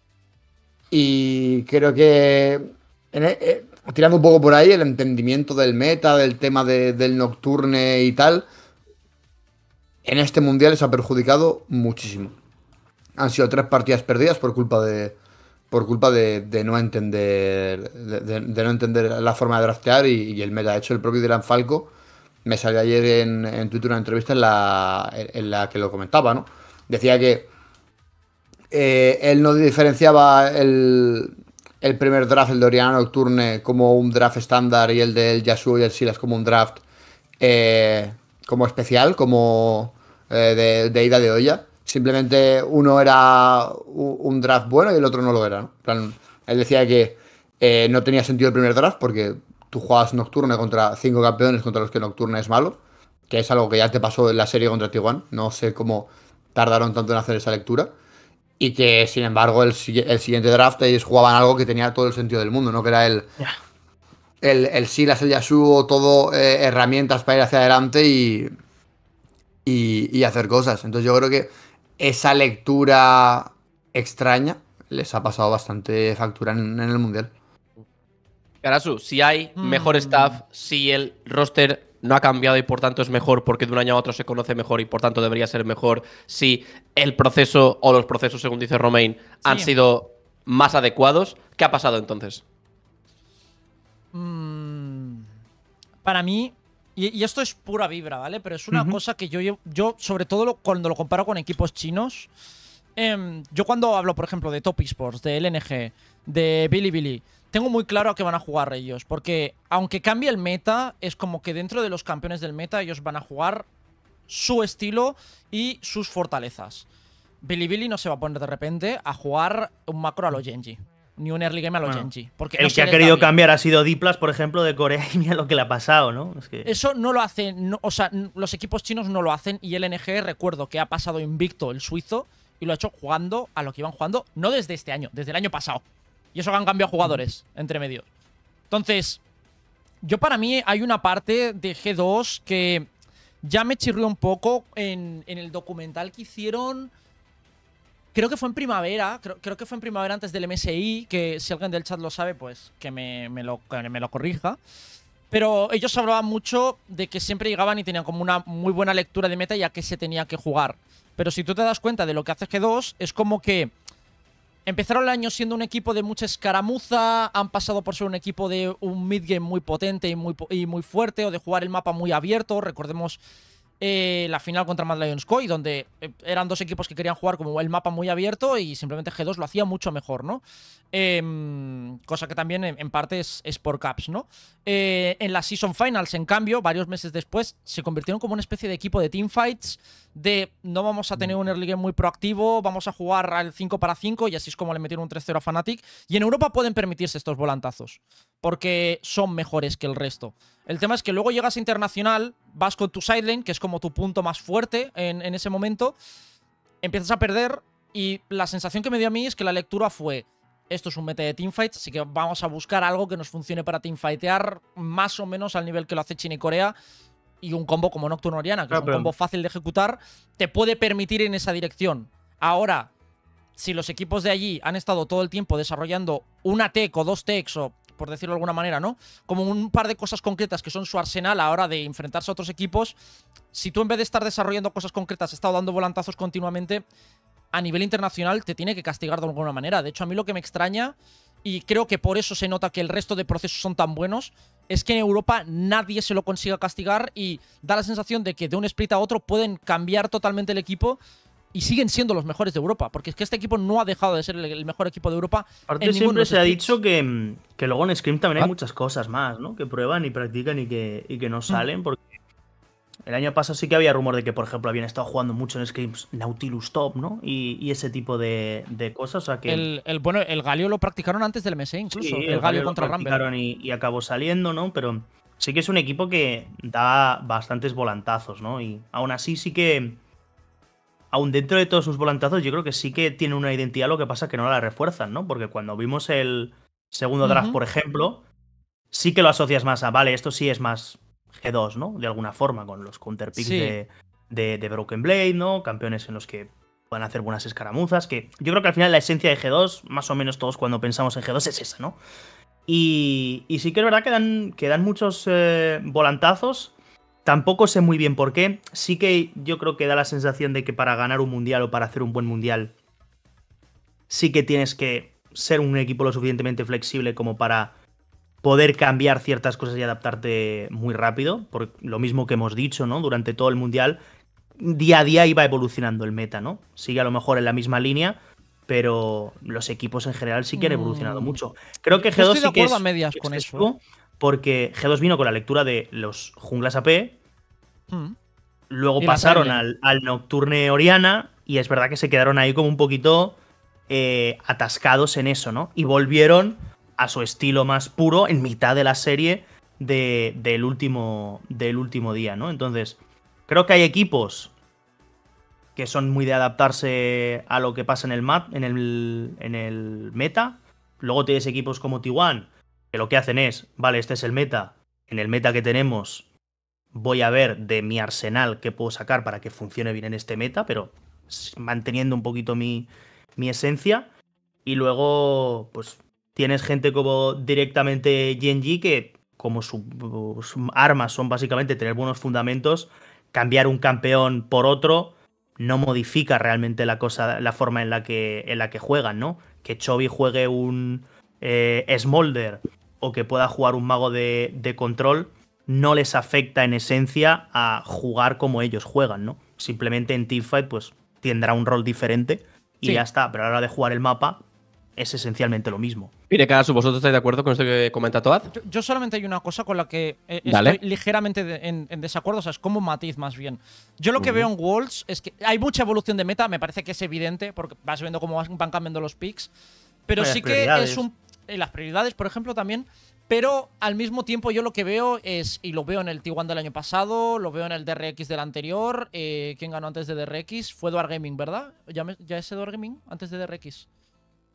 Y creo que en, eh, tirando un poco por ahí, el entendimiento del meta, del tema de, del Nocturne y tal, en este mundial les ha perjudicado muchísimo. Han sido tres partidas perdidas por culpa de por culpa de, de no entender de, de, de no entender la forma de draftear y, y el meta. De hecho, el propio Dylan Falco me salió ayer en, en Twitter una entrevista en la, en la que lo comentaba, ¿no? Decía que eh, él no diferenciaba el, el primer draft, el de Oriana Nocturne, como un draft estándar y el del Yasuo y el Silas como un draft eh, como especial, como eh, de, de ida de olla. Simplemente uno era un draft bueno y el otro no lo era, ¿no? En plan, él decía que eh, no tenía sentido el primer draft porque tú jugabas Nocturne contra cinco campeones contra los que Nocturne es malo, que es algo que ya te pasó en la serie contra T uno. No sé cómo tardaron tanto en hacer esa lectura. Y que, sin embargo, el, el siguiente draft ellos jugaban algo que tenía todo el sentido del mundo, ¿no? Que era el, Yeah. el, el Silas, el Yasuo, todo eh, herramientas para ir hacia adelante y, y, y hacer cosas. Entonces yo creo que esa lectura extraña les ha pasado bastante factura en, en el Mundial. Karasu, si hay mejor Mm. staff, si el roster no ha cambiado y por tanto es mejor porque de un año a otro se conoce mejor y por tanto debería ser mejor, si el proceso o los procesos, según dice Romain, han Sí. sido más adecuados, ¿qué ha pasado entonces? Mm, para mí, y, y esto es pura vibra, ¿vale? Pero es una Ujú. cosa que yo, llevo- yo sobre todo lo- cuando lo comparo con equipos chinos, em, yo cuando hablo, por ejemplo, de Top Esports, de L N G, de Bilibili, tengo muy claro a qué van a jugar ellos. Porque aunque cambie el meta, es como que dentro de los campeones del meta ellos van a jugar su estilo y sus fortalezas. Bilibili no se va a poner de repente a jugar un macro a lo Genji. Ni un early game a lo Bueno, Genji. Porque El no que se ha les da querido bien. cambiar ha sido Diplas, por ejemplo, de Corea, y mira lo que le ha pasado, ¿no? Es que... Eso no lo hacen, no- o sea, n- los equipos chinos no lo hacen y el N G, recuerdo que ha pasado invicto el suizo y lo ha hecho jugando a lo que iban jugando, no desde este año, desde el año pasado. Y eso que han cambiado jugadores entre medio. Entonces, yo para mí hay una parte de G dos que ya me chirrió un poco en, en el documental que hicieron. Creo que fue en primavera, creo, creo que fue en primavera antes del M S I, que si alguien del chat lo sabe, pues que me, me, lo, que me lo corrija. Pero ellos hablaban mucho de que siempre llegaban y tenían como una muy buena lectura de meta y a qué se tenía que jugar. Pero si tú te das cuenta de lo que hace G dos, es como que empezaron el año siendo un equipo de mucha escaramuza, han pasado por ser un equipo de un midgame muy potente y muy, y muy fuerte, o de jugar el mapa muy abierto. Recordemos eh, la final contra Mad Lions Koi, donde eh, eran dos equipos que querían jugar como el mapa muy abierto y simplemente G dos lo hacía mucho mejor, ¿no? Eh, cosa que también en, en parte es, es por caps, ¿no? Eh, en las Season Finals, en cambio, varios meses después, se convirtieron como una especie de equipo de teamfights, de no vamos a tener un early game muy proactivo, vamos a jugar al cinco para cinco y así es como le metieron un tres cero a Fnatic. Y en Europa pueden permitirse estos volantazos, porque son mejores que el resto. El tema es que luego llegas a Internacional, vas con tu sidelane, que es como tu punto más fuerte en, en ese momento, empiezas a perder y la sensación que me dio a mí es que la lectura fue: esto es un meta de teamfights, así que vamos a buscar algo que nos funcione para teamfightear más o menos al nivel que lo hace China y Corea. Y un combo como Nocturne Oriana, que claro, es un pero... combo fácil de ejecutar, te puede permitir en esa dirección. Ahora, si los equipos de allí han estado todo el tiempo desarrollando una tech o dos techs, o por decirlo de alguna manera, ¿no? Como un par de cosas concretas que son su arsenal a la hora de enfrentarse a otros equipos, si tú en vez de estar desarrollando cosas concretas has estado dando volantazos continuamente, a nivel internacional te tiene que castigar de alguna manera. De hecho, a mí lo que me extraña, y creo que por eso se nota que el resto de procesos son tan buenos, es que en Europa nadie se lo consiga castigar y da la sensación de que de un split a otro pueden cambiar totalmente el equipo y siguen siendo los mejores de Europa, porque es que este equipo no ha dejado de ser el mejor equipo de Europa. Aparte, en siempre se ha splits. dicho que, que luego en Scrim también ¿Ah? hay muchas cosas más, ¿no? Que prueban y practican y que, y que no salen, mm. porque el año pasado sí que había rumor de que, por ejemplo, habían estado jugando mucho en Scrims Nautilus Top, ¿no? Y, y ese tipo de, de cosas. O sea que el, el, bueno, el Galio lo practicaron antes del M S I incluso. sí, el, el Galio lo contra Rumble. Y, y acabó saliendo, ¿no? Pero sí que es un equipo que da bastantes volantazos, ¿no? Y aún así sí que, aún dentro de todos sus volantazos, yo creo que sí que tiene una identidad, lo que pasa es que no la refuerzan, ¿no? Porque cuando vimos el segundo draft, uh-huh. por ejemplo, sí que lo asocias más a, vale, esto sí es más G dos, ¿no? De alguna forma, con los counterpicks sí. de, de, de Broken Blade, ¿no? Campeones en los que pueden hacer buenas escaramuzas, que yo creo que al final la esencia de G dos, más o menos todos cuando pensamos en G dos, es esa, ¿no? Y, y sí que es verdad que dan, que dan muchos eh, volantazos. Tampoco sé muy bien por qué. Sí que yo creo que da la sensación de que para ganar un mundial o para hacer un buen mundial, sí que tienes que ser un equipo lo suficientemente flexible como para poder cambiar ciertas cosas y adaptarte muy rápido. Por lo mismo que hemos dicho, ¿no? Durante todo el mundial, día a día iba evolucionando el meta, ¿no? Sigue a lo mejor en la misma línea, pero los equipos en general sí que han evolucionado mm. mucho. Creo que G dos sí que es, a medias con eso, porque G dos vino con la lectura de los junglas A P, mm. luego pasaron al, al Nocturne Oriana, y es verdad que se quedaron ahí como un poquito eh, atascados en eso, ¿no? Y volvieron a su estilo más puro en mitad de la serie de, del, último, del último día, ¿no? Entonces, creo que hay equipos que son muy de adaptarse a lo que pasa en el, mat, en el, en el meta. Luego tienes equipos como T uno, que lo que hacen es, vale, este es el meta, en el meta que tenemos voy a ver de mi arsenal qué puedo sacar para que funcione bien en este meta, pero manteniendo un poquito mi, mi esencia. Y luego, pues, tienes gente como directamente Genji, que como sus su armas son básicamente tener buenos fundamentos, cambiar un campeón por otro no modifica realmente la cosa, la forma en la que, en la que juegan, ¿no? Que Chovy juegue un eh, Smolder o que pueda jugar un mago de, de control no les afecta en esencia a jugar como ellos juegan, ¿no? Simplemente en teamfight pues tendrá un rol diferente y sí. ya está, pero a la hora de jugar el mapa es esencialmente lo mismo. Mire, Karasu, ¿vosotros estáis de acuerdo con esto que comenta Toad? Yo, yo solamente hay una cosa con la que eh, estoy ligeramente de, en, en desacuerdo, o sea, es como un matiz más bien. Yo lo que uh-huh. veo en Worlds es que hay mucha evolución de meta, me parece que es evidente, porque vas viendo cómo van cambiando los picks, pero sí que es un… Eh, las prioridades, por ejemplo, también… Pero al mismo tiempo yo lo que veo es, y lo veo en el T uno del año pasado, lo veo en el D R X del anterior, eh, ¿quién ganó antes de D R X? Fue Duar Gaming, ¿verdad? ¿Ya, me, ya es Duar Gaming antes de D R X?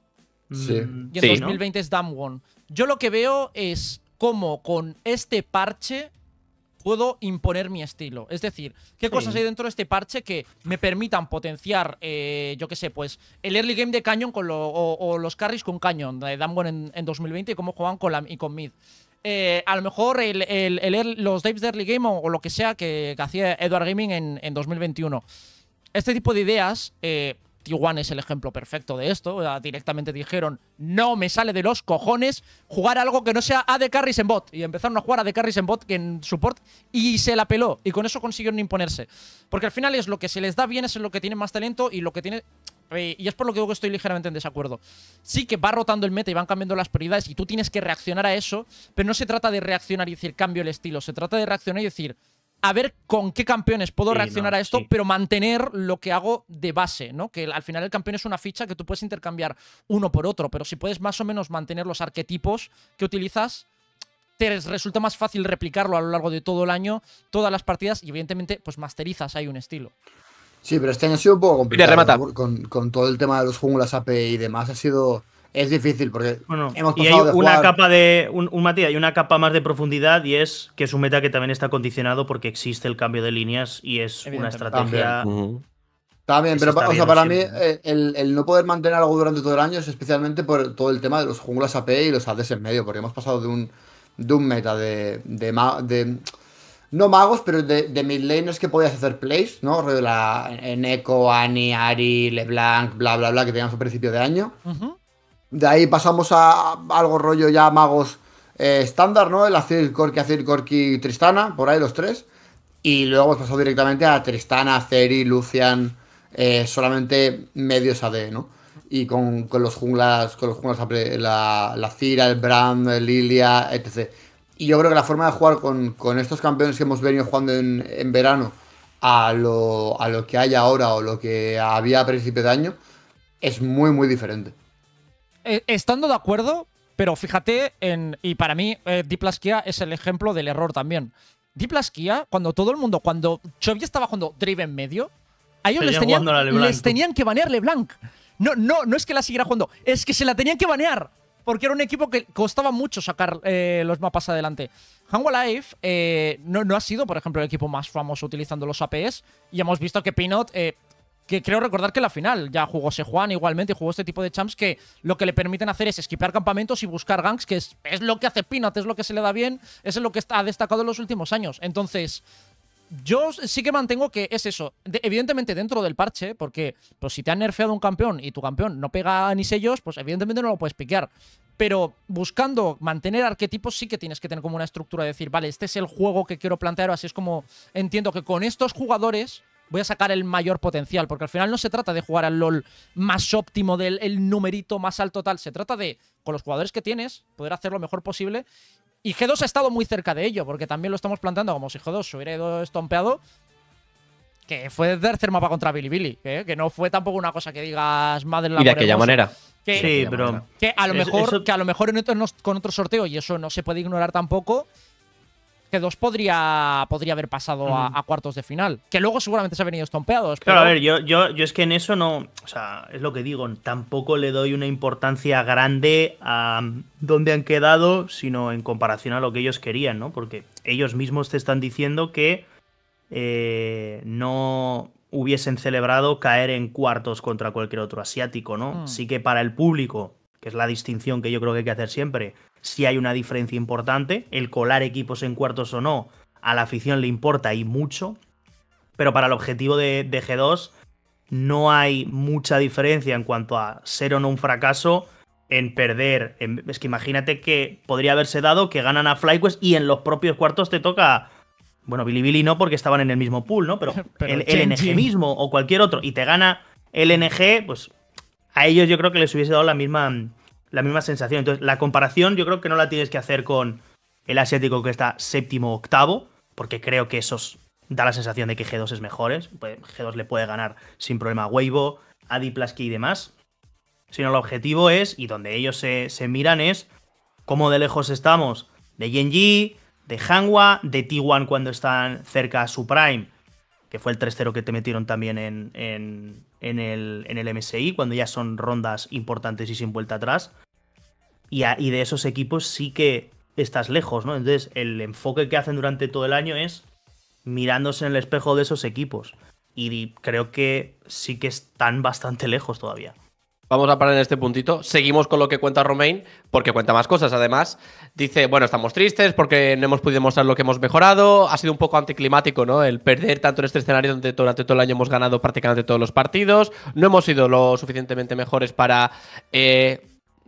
Sí. Mm, Y en Sí, dos mil veinte es Damwon. Yo lo que veo es cómo con este parche puedo imponer mi estilo. Es decir, qué Sí. cosas hay dentro de este parche que me permitan potenciar, eh, yo qué sé, pues el early game de Canyon con lo, o, o los carries con Canyon de Damwon en, en dos mil veinte y cómo juegan con, la, y con mid. Eh, a lo mejor el, el, el early- los dives de early game o, o lo que sea que, que hacía Edward Gaming en, en dos mil veintiuno. Este tipo de ideas, eh, T uno es el ejemplo perfecto de esto. O sea, directamente dijeron, no me sale de los cojones jugar algo que no sea A D Carries en bot. Y empezaron a jugar A D Carries en bot en support y se la peló. Y con eso consiguieron imponerse. Porque al final es lo que se les da bien, es lo que tiene más talento y lo que tiene... Eh, y es por lo que digo que estoy ligeramente en desacuerdo. Sí que va rotando el meta y van cambiando las prioridades y tú tienes que reaccionar a eso, pero no se trata de reaccionar y decir cambio el estilo. Se trata de reaccionar y decir... a ver con qué campeones puedo Sí, reaccionar no, a esto, sí. pero mantener lo que hago de base, ¿no? Que al final el campeón es una ficha que tú puedes intercambiar uno por otro, pero si puedes más o menos mantener los arquetipos que utilizas, te resulta más fácil replicarlo a lo largo de todo el año, todas las partidas, y evidentemente, pues masterizas ahí un estilo. Sí, pero este año ha sido un poco complicado, remata. ¿no? con, con todo el tema de los junglas A P y demás. Ha sido. Es difícil porque Bueno, hemos y hay pasado de una jugar. capa de. Un, un matiz, hay una capa más de profundidad y es que es un meta que también está condicionado porque existe el cambio de líneas y es una Evidentemente. estrategia. Ujú. También, Eso pero está o sea, bien, para lo mí siempre. eh, el, el no poder mantener algo durante todo el año es especialmente por todo el tema de los junglas A P y los A Ds en medio, porque hemos pasado de un, de un meta de, de, ma- de- no magos, pero de, de mid laners que podías hacer plays, ¿no? Rollo la, en Echo, Annie, Ari, LeBlanc, bla, bla, bla, que teníamos al principio de año. Ujú. De ahí pasamos a algo rollo ya magos eh, estándar, ¿no? El Azir, Corki, Azir, Corki, Tristana, por ahí los tres. Y luego hemos pasado directamente a Tristana, Ceri, Lucian, eh, solamente medios A D, ¿no? Y con, con los junglas, con los junglas A P, la, la Cira, el Brand, el Lilia, etcétera. Y yo creo que la forma de jugar con, con estos campeones que hemos venido jugando en, en verano a lo, a lo que hay ahora o lo que había a principio de año es muy, muy diferente. Eh, estando de acuerdo, pero fíjate en. Y para mí, eh, Diplaskia es el ejemplo del error también. Diplaskia, cuando todo el mundo. Cuando Chovy estaba jugando Draven medio, a ellos les Seguían tenían, jugando a la LeBlanc, les tú. tenían que banear LeBlanc. No, no, no es que la siguiera jugando, es que se la tenían que banear. Porque era un equipo que costaba mucho sacar eh, los mapas adelante. Hanwha Life eh, no, no ha sido, por ejemplo, el equipo más famoso utilizando los A P S. Y hemos visto que Peanut. Eh, que creo recordar que en la final ya jugó Sejuan igualmente y jugó este tipo de champs que lo que le permiten hacer es esquipear campamentos y buscar ganks, que es, es lo que hace Peanut, es lo que se le da bien, es lo que está, ha destacado en los últimos años. Entonces, yo sí que mantengo que es eso. De- evidentemente dentro del parche, porque pues, si te han nerfeado un campeón y tu campeón no pega ni sellos, pues evidentemente no lo puedes piquear. Pero buscando mantener arquetipos sí que tienes que tener como una estructura de decir, vale, este es el juego que quiero plantear, así es como entiendo que con estos jugadores voy a sacar el mayor potencial, porque al final no se trata de jugar al LoL más óptimo, del el numerito más alto tal, se trata de, con los jugadores que tienes, poder hacer lo mejor posible. Y G dos ha estado muy cerca de ello, porque también lo estamos planteando como si G dos se hubiera ido estompeado, que fue el tercer mapa contra Bilibili, ¿eh? Que no fue tampoco una cosa que digas madre la Y de aquella manera. Que, Sí, aquella pero. manera. que a lo Es- mejor, eso- que a lo mejor en otro- con otro sorteo, y eso no se puede ignorar tampoco, G dos podría, podría haber pasado a, Mm. a cuartos de final. Que luego seguramente se han venido estompeados. Claro, pero a ver, yo, yo, yo es que en eso no. O sea, es lo que digo, tampoco le doy una importancia grande a dónde han quedado, sino en comparación a lo que ellos querían, ¿no? Porque ellos mismos te están diciendo que eh, no hubiesen celebrado caer en cuartos contra cualquier otro asiático, ¿no? Mm. Sí que para el público, que es la distinción que yo creo que hay que hacer siempre, sí hay una diferencia importante. El colar equipos en cuartos o no, a la afición le importa y mucho. Pero para el objetivo de, de G dos no hay mucha diferencia en cuanto a ser o no un fracaso en perder. En- es que imagínate que podría haberse dado que ganan a FlyQuest y en los propios cuartos te toca. Bueno, Bilibili no porque estaban en el mismo pool, ¿no? Pero, Pero el, el N G Genji. mismo o cualquier otro y te gana el N G, pues a ellos yo creo que les hubiese dado la misma, la misma sensación. Entonces, la comparación yo creo que no la tienes que hacer con el asiático que está séptimo o octavo, porque creo que esos da la sensación de que G dos es mejores. Pues G dos le puede ganar sin problema a Weibo, a Diplasky y demás. Sino el objetivo es, y donde ellos se, se miran es cómo de lejos estamos de Genji, de Hanwha, de T uno cuando están cerca a su prime, que fue el tres cero que te metieron también en, en, en el, en el M S I, cuando ya son rondas importantes y sin vuelta atrás. Y, a, y de esos equipos sí que estás lejos, ¿no? Entonces, el enfoque que hacen durante todo el año es mirándose en el espejo de esos equipos. Y creo que sí que están bastante lejos todavía. Vamos a parar en este puntito. Seguimos con lo que cuenta Romain, porque cuenta más cosas. Además, dice, bueno, estamos tristes porque no hemos podido mostrar lo que hemos mejorado. Ha sido un poco anticlimático, ¿no? El perder tanto en este escenario donde durante todo el año hemos ganado prácticamente todos los partidos. No hemos sido lo suficientemente mejores para eh,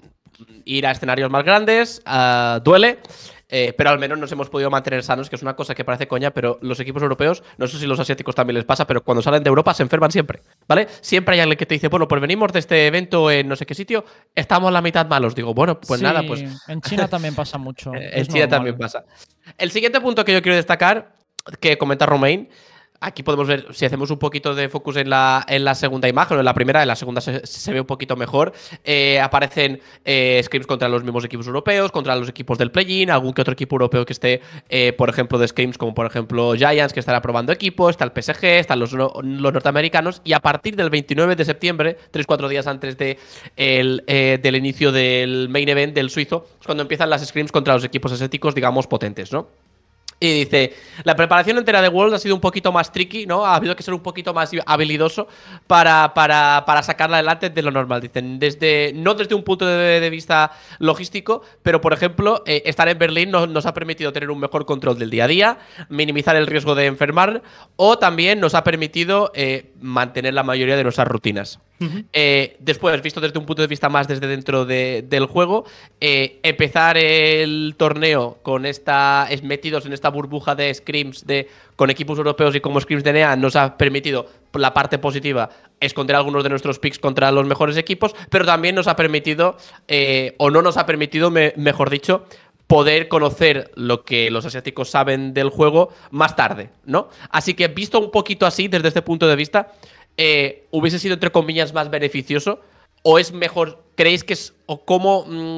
ir a escenarios más grandes. Uh, duele. Eh, pero al menos nos hemos podido mantener sanos, que es una cosa que parece coña, pero los equipos europeos, no sé si los asiáticos también les pasa, pero cuando salen de Europa se enferman siempre, ¿vale? Siempre hay alguien que te dice, bueno, pues venimos de este evento en no sé qué sitio, estamos la mitad malos. Digo, bueno, pues Sí, nada, pues… En China también pasa mucho. en es China normal. también pasa. El siguiente punto que yo quiero destacar, que comenta Romain, aquí podemos ver, si hacemos un poquito de focus en la, en la segunda imagen, o en la primera, en la segunda se, se ve un poquito mejor. Eh, aparecen eh, scrims contra los mismos equipos europeos, contra los equipos del play-in, algún que otro equipo europeo que esté, eh, por ejemplo, de scrims, como por ejemplo Giants, que estará probando equipo, está el P S G, están los, los norteamericanos, y a partir del veintinueve de septiembre, tres cuatro días antes de el, eh, del inicio del main event del suizo, es cuando empiezan las scrims contra los equipos asiáticos, digamos, potentes, ¿no? Y dice, la preparación entera de Worlds ha sido un poquito más tricky, ¿no? Ha habido que ser un poquito más habilidoso para, para, para sacarla adelante de lo normal. Dicen, desde, no desde un punto de, de vista logístico, pero por ejemplo, eh, estar en Berlín nos, nos ha permitido tener un mejor control del día a día, minimizar el riesgo de enfermar, o también nos ha permitido eh, mantener la mayoría de nuestras rutinas. Uh-huh. eh, después, visto desde un punto de vista más desde dentro de, del juego, eh, empezar el torneo con esta, es metidos en esta burbuja de scrims de, con equipos europeos y como scrims de N E A nos ha permitido, la parte positiva, esconder algunos de nuestros picks contra los mejores equipos, pero también nos ha permitido, eh, o no nos ha permitido, me, mejor dicho, poder conocer lo que los asiáticos saben del juego más tarde, ¿no? Así que visto un poquito así, desde este punto de vista, eh, ¿hubiese sido, entre comillas, más beneficioso? ¿O es mejor? ¿Creéis que es, o cómo… Mmm,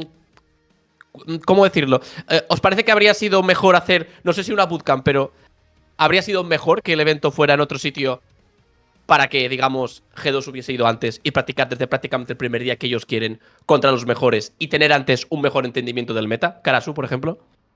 ¿Cómo decirlo? Eh, ¿Os parece que habría sido mejor hacer, no sé si una bootcamp, pero habría sido mejor que el evento fuera en otro sitio para que, digamos, G dos hubiese ido antes y practicar desde prácticamente el primer día que ellos quieren contra los mejores y tener antes un mejor entendimiento del meta? Karasu, por ejemplo.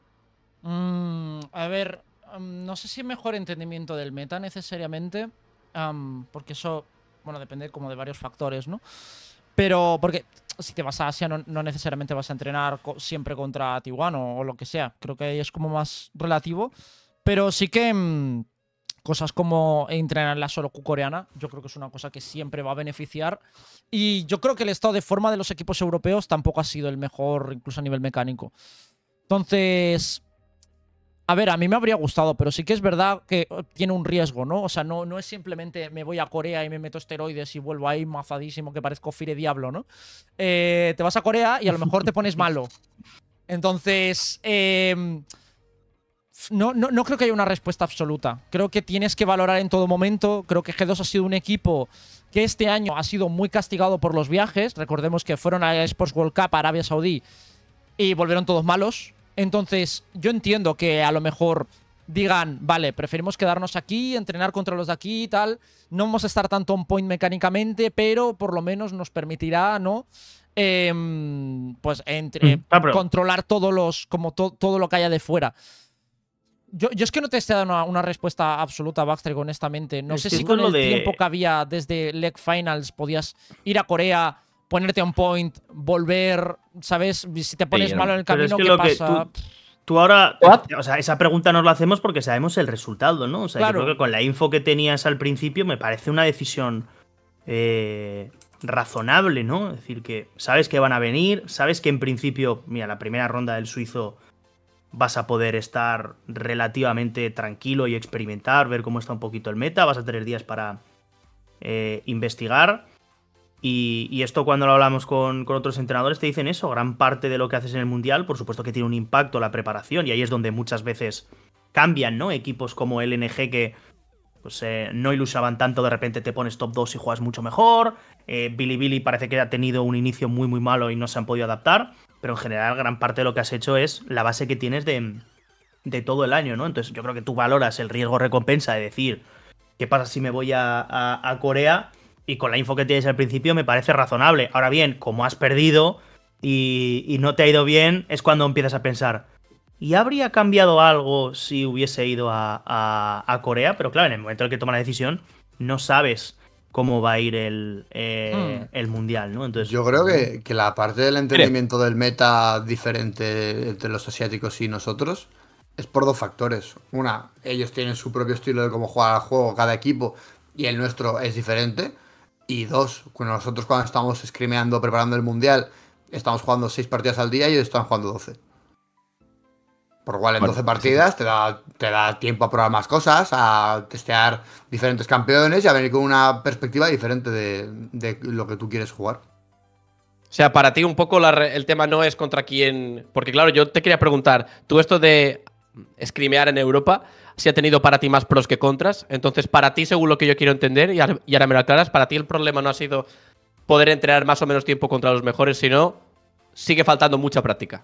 Mm, a ver, um, no sé si mejor entendimiento del meta necesariamente, um, porque eso, bueno, depende como de varios factores, ¿no? Pero, porque si te vas a Asia no, no necesariamente vas a entrenar co siempre contra T uno o, o lo que sea. Creo que ahí es como más relativo. Pero sí que mmm, cosas como entrenar la solo Q coreana, yo creo que es una cosa que siempre va a beneficiar. Y yo creo que el estado de forma de los equipos europeos tampoco ha sido el mejor, incluso a nivel mecánico. Entonces… A ver, a mí me habría gustado, pero sí que es verdad que tiene un riesgo, ¿no? O sea, no, no es simplemente me voy a Corea y me meto esteroides y vuelvo ahí mazadísimo que parezco Fire Diablo, ¿no? Eh, te vas a Corea y a lo mejor te pones malo. Entonces, eh, no, no, no creo que haya una respuesta absoluta. Creo que tienes que valorar en todo momento. Creo que G dos ha sido un equipo que este año ha sido muy castigado por los viajes. Recordemos que fueron a la Sports World Cup a Arabia Saudí y volvieron todos malos. Entonces, yo entiendo que a lo mejor digan, vale, preferimos quedarnos aquí, entrenar contra los de aquí y tal. No vamos a estar tanto on point mecánicamente, pero por lo menos nos permitirá, ¿no? Eh, pues entre, mm, ah, pero... controlar todos los, como to, todo lo que haya de fuera. Yo, yo es que no te he dado una, una respuesta absoluta, Baxter, honestamente. No sé si con el de... tiempo que había desde Leg Finals podías ir a Corea, ponerte on point, volver, ¿sabes? Si te pones sí, malo en el camino, es que ¿qué pasa? Tú, tú ahora, ¿What? O sea, esa pregunta nos la hacemos porque sabemos el resultado, ¿no? O sea, claro. Yo creo que con la info que tenías al principio me parece una decisión eh, razonable, ¿no? Es decir, que sabes que van a venir, sabes que en principio, mira, la primera ronda del suizo vas a poder estar relativamente tranquilo y experimentar, ver cómo está un poquito el meta, vas a tener días para eh, investigar. Y, y esto cuando lo hablamos con, con otros entrenadores te dicen eso, gran parte de lo que haces en el Mundial, por supuesto que tiene un impacto la preparación, y ahí es donde muchas veces cambian, ¿no? Equipos como L N G que pues, eh, no ilusaban tanto, de repente te pones top dos y juegas mucho mejor, eh, Bilibili parece que ha tenido un inicio muy muy malo y no se han podido adaptar, pero en general gran parte de lo que has hecho es la base que tienes de, de todo el año, ¿no? Entonces yo creo que tú valoras el riesgo-recompensa de decir, ¿qué pasa si me voy a, a, a Corea? Y con la info que tienes al principio me parece razonable. Ahora bien, como has perdido y, y no te ha ido bien, es cuando empiezas a pensar, ¿y habría cambiado algo si hubiese ido a, a, a Corea? Pero claro, en el momento en el que toma la decisión, no sabes cómo va a ir el, eh, Hmm. el mundial, ¿no? Entonces, Yo creo que, que la parte del entendimiento del meta diferente entre los asiáticos y nosotros es por dos factores. Una, ellos tienen su propio estilo de cómo jugar al juego cada equipo y el nuestro es diferente. Y dos, cuando nosotros cuando estamos scrimeando, preparando el mundial, estamos jugando seis partidas al día y ellos están jugando doce. Por lo cual en Bueno, doce partidas te da, te da tiempo a probar más cosas, a testear diferentes campeones y a venir con una perspectiva diferente de, de lo que tú quieres jugar. O sea, para ti un poco la re- el tema no es contra quién. Porque claro, yo te quería preguntar, tú esto de scrimear en Europa, si ha tenido para ti más pros que contras. Entonces, para ti, según lo que yo quiero entender, y ahora, y ahora me lo aclaras, para ti el problema no ha sido poder entrenar más o menos tiempo contra los mejores, sino sigue faltando mucha práctica.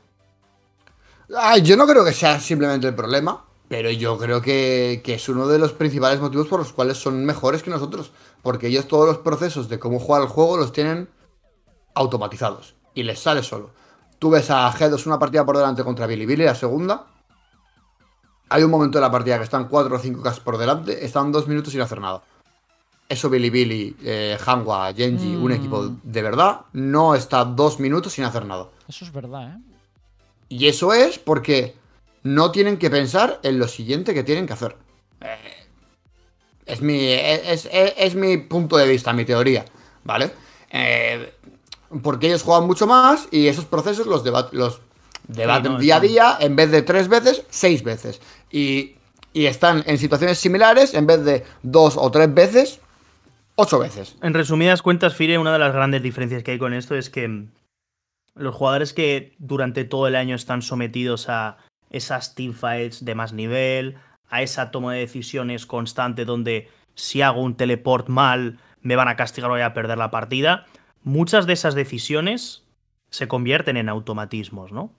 Ay, yo no creo que sea simplemente el problema, pero yo creo que, que es uno de los principales motivos por los cuales son mejores que nosotros. Porque ellos todos los procesos de cómo jugar el juego los tienen automatizados y les sale solo. Tú ves a G dos una partida por delante contra Bilibili, la segunda. Hay un momento de la partida que están cuatro o cinco Ks por delante, están dos minutos sin hacer nada. Eso Bilibili, eh, Hanwha, Genji, un Mm. equipo de verdad, no está dos minutos sin hacer nada. Eso es verdad, ¿eh? Y eso es porque no tienen que pensar en lo siguiente que tienen que hacer. Eh, es, mi, es, es, es mi punto de vista, mi teoría, ¿vale? Eh, porque ellos juegan mucho más y esos procesos los, debat los debaten no, día a sí. día, en vez de tres veces, seis veces. Y, y están en situaciones similares, en vez de dos o tres veces, ocho veces. En resumidas cuentas, Fire, una de las grandes diferencias que hay con esto es que los jugadores que durante todo el año están sometidos a esas teamfights de más nivel, a esa toma de decisiones constante donde si hago un teleport mal me van a castigar o voy a perder la partida, muchas de esas decisiones se convierten en automatismos, ¿no?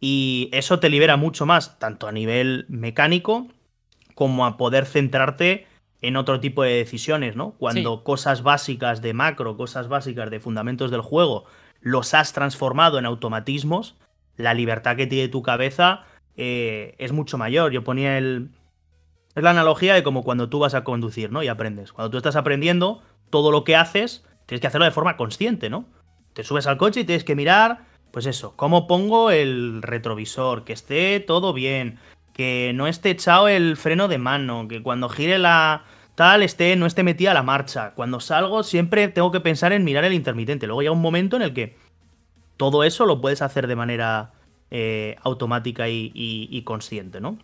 Y eso te libera mucho más, tanto a nivel mecánico como a poder centrarte en otro tipo de decisiones, ¿no? Cuando Sí. cosas básicas de macro, cosas básicas de fundamentos del juego, los has transformado en automatismos, la libertad que tiene tu cabeza eh, es mucho mayor. Yo ponía el... Es la analogía de como cuando tú vas a conducir, ¿no? Y aprendes. Cuando tú estás aprendiendo, todo lo que haces, tienes que hacerlo de forma consciente, ¿no? Te subes al coche y tienes que mirar, pues eso, cómo pongo el retrovisor, que esté todo bien, que no esté echado el freno de mano, que cuando gire la tal esté, no esté metida la marcha. Cuando salgo siempre tengo que pensar en mirar el intermitente. Luego llega un momento en el que todo eso lo puedes hacer de manera eh, automática y, y, y consciente, ¿no?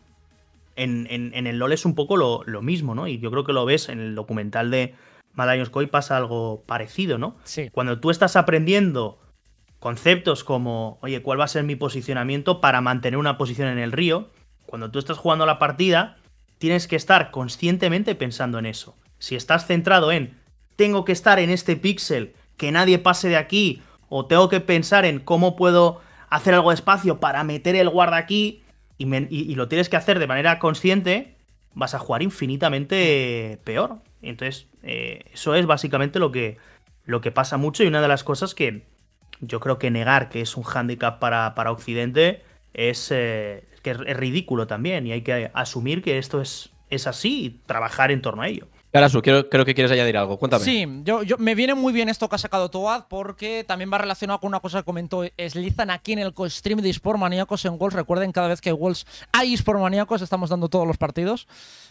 En, en, en el LoL es un poco lo, lo mismo, ¿no? Y yo creo que lo ves en el documental de Mad Lions Koi, pasa algo parecido, ¿no? Sí. Cuando tú estás aprendiendo conceptos como, oye, ¿cuál va a ser mi posicionamiento para mantener una posición en el río? Cuando tú estás jugando la partida, tienes que estar conscientemente pensando en eso. Si estás centrado en, tengo que estar en este píxel, que nadie pase de aquí, o tengo que pensar en cómo puedo hacer algo de espacio para meter el guarda aquí, y, me, y, y lo tienes que hacer de manera consciente, vas a jugar infinitamente peor. Entonces, eh, eso es básicamente lo que, lo que pasa mucho, y una de las cosas que yo creo que negar que es un hándicap para, para Occidente es, eh, que es, es ridículo también, y hay que asumir que esto es, es así y trabajar en torno a ello. Karasu, creo, creo que quieres añadir algo. Cuéntame. Sí, yo, yo, me viene muy bien esto que ha sacado Toad, porque también va relacionado con una cosa que comentó Slizan aquí en el co-stream de eSport Maníacos en Worlds. Recuerden, cada vez que hay Worlds hay eSport Maníacos, estamos dando todos los partidos.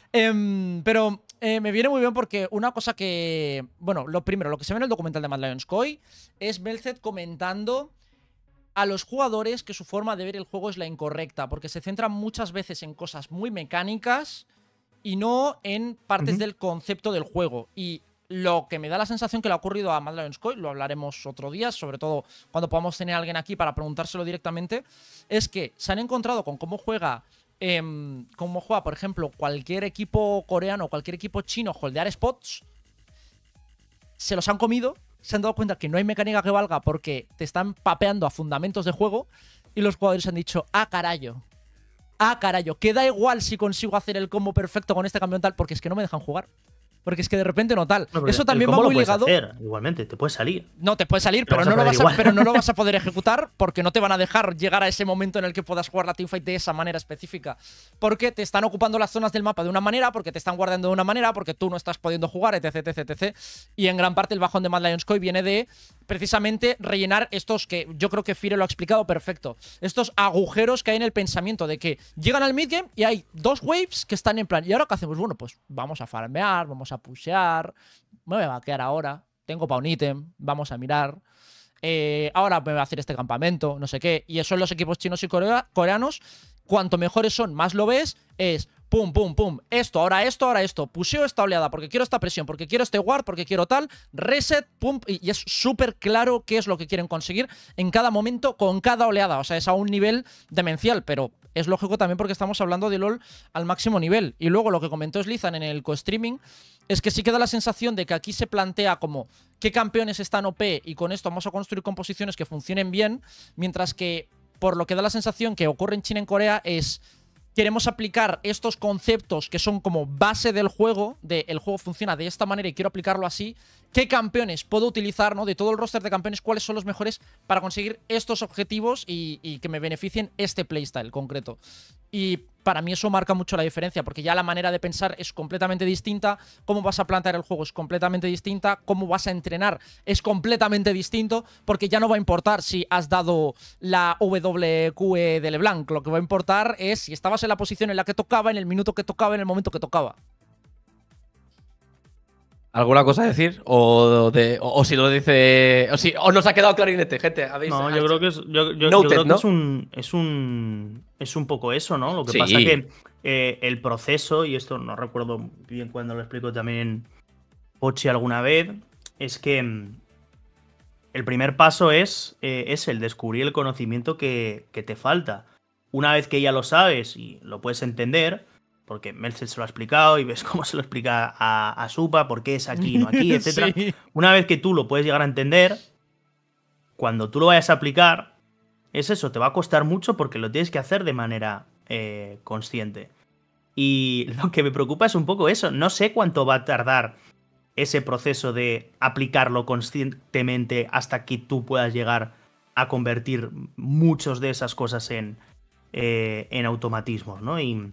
Eh, pero eh, me viene muy bien porque una cosa que... Bueno, lo primero, lo que se ve en el documental de Mad Lions Koi es Belzet comentando a los jugadores que su forma de ver el juego es la incorrecta, porque se centran muchas veces en cosas muy mecánicas y no en partes Uh-huh. del concepto del juego. Y lo que me da la sensación que le ha ocurrido a Mad Lions Koi, lo hablaremos otro día, sobre todo cuando podamos tener a alguien aquí para preguntárselo directamente, es que se han encontrado con cómo juega, eh, cómo juega, por ejemplo, cualquier equipo coreano, cualquier equipo chino, holdear spots, se los han comido, se han dado cuenta que no hay mecánica que valga porque te están papeando a fundamentos de juego, y los jugadores han dicho, ah, carayo. Ah, carayo, que da igual si consigo hacer el combo perfecto con este campeón tal, porque es que no me dejan jugar. porque es que de repente no tal. No, pero Eso el también va combo lo muy puedes ligado. hacer, igualmente, te puede salir. No, te puede salir, Lo pero vas a no, lo perder vas a, igual. pero no lo vas a poder ejecutar porque no te van a dejar llegar a ese momento en el que puedas jugar la teamfight de esa manera específica. Porque te están ocupando las zonas del mapa de una manera, porque te están guardando de una manera, porque tú no estás pudiendo jugar, etc, etc, etcétera. Y en gran parte el bajón de Mad Lions Koi viene de precisamente rellenar estos que yo creo que Fire lo ha explicado perfecto. Estos agujeros que hay en el pensamiento de que llegan al midgame y hay dos waves que están en plan, ¿y ahora qué hacemos? Bueno, pues vamos a farmear, vamos a pushear, me voy a vaquear ahora, tengo para un ítem, vamos a mirar. Eh, ahora me voy a hacer este campamento, no sé qué. Y eso en los equipos chinos y corea coreanos, cuanto mejores son, más lo ves, es pum, pum, pum, esto, ahora esto, ahora esto, puseo esta oleada porque quiero esta presión, porque quiero este ward, porque quiero tal, reset, pum, y, y es súper claro qué es lo que quieren conseguir en cada momento con cada oleada. O sea, es a un nivel demencial, pero es lógico también porque estamos hablando de LoL al máximo nivel. Y luego lo que comentó Slizan en el co-streaming es que sí queda la sensación de que aquí se plantea como qué campeones están O P y con esto vamos a construir composiciones que funcionen bien, mientras que por lo que da la sensación que ocurre en China y en Corea es queremos aplicar estos conceptos que son como base del juego, de el juego funciona de esta manera y quiero aplicarlo así. ¿Qué campeones puedo utilizar, ¿no? De todo el roster de campeones, cuáles son los mejores para conseguir estos objetivos y, y que me beneficien este playstyle concreto? Y para mí eso marca mucho la diferencia, porque ya la manera de pensar es completamente distinta, cómo vas a plantear el juego es completamente distinta, cómo vas a entrenar es completamente distinto, porque ya no va a importar si has dado la W Q E de LeBlanc, lo que va a importar es si estabas en la posición en la que tocaba, en el minuto que tocaba, en el momento que tocaba. ¿Alguna cosa a decir? O, de, o, o si lo dice. O si o nos ha quedado clarinete, gente. ¿Habéis, No, yo habéis- creo que es, yo, yo- yo Noted, creo que ¿no? es un, es un es un poco eso, ¿no? Lo que Sí. pasa que eh, el proceso, y esto no recuerdo bien cuando lo explico también Pochi alguna vez, es que mm, el primer paso es, eh, es el descubrir el conocimiento que, que te falta. Una vez que ya lo sabes y lo puedes entender, porque Melcet se lo ha explicado y ves cómo se lo explica a, a Supa, por qué es aquí y no aquí, etcétera. Sí. Una vez que tú lo puedes llegar a entender, cuando tú lo vayas a aplicar, es eso, te va a costar mucho porque lo tienes que hacer de manera eh, consciente. Y lo que me preocupa es un poco eso. No sé cuánto va a tardar ese proceso de aplicarlo conscientemente hasta que tú puedas llegar a convertir muchas de esas cosas en, eh, en automatismos, ¿no? Y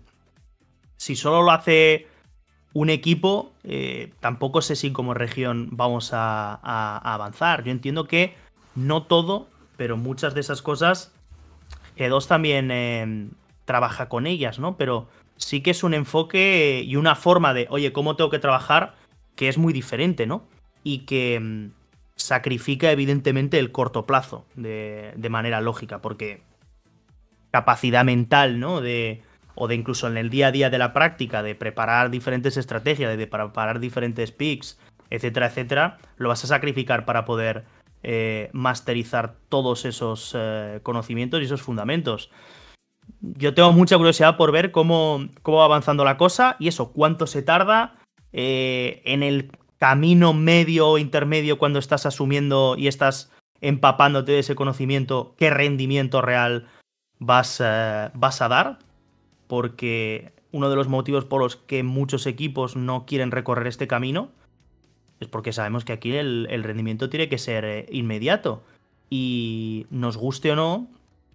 si solo lo hace un equipo, eh, tampoco sé si como región vamos a, a- a avanzar. Yo entiendo que no todo, pero muchas de esas cosas, G dos también eh, trabaja con ellas, ¿no? Pero sí que es un enfoque y una forma de, oye, ¿cómo tengo que trabajar? Que es muy diferente, ¿no? Y que mm, sacrifica evidentemente el corto plazo de, de manera lógica, porque capacidad mental, ¿no? De, o de incluso en el día a día de la práctica, de preparar diferentes estrategias, de preparar diferentes picks, etcétera, etcétera, lo vas a sacrificar para poder eh, masterizar todos esos eh, conocimientos y esos fundamentos. Yo tengo mucha curiosidad por ver cómo, cómo va avanzando la cosa y eso, cuánto se tarda eh, en el camino medio o intermedio cuando estás asumiendo y estás empapándote de ese conocimiento, qué rendimiento real vas, eh, vas a dar, porque uno de los motivos por los que muchos equipos no quieren recorrer este camino es porque sabemos que aquí el, el rendimiento tiene que ser eh, inmediato. Y nos guste o no,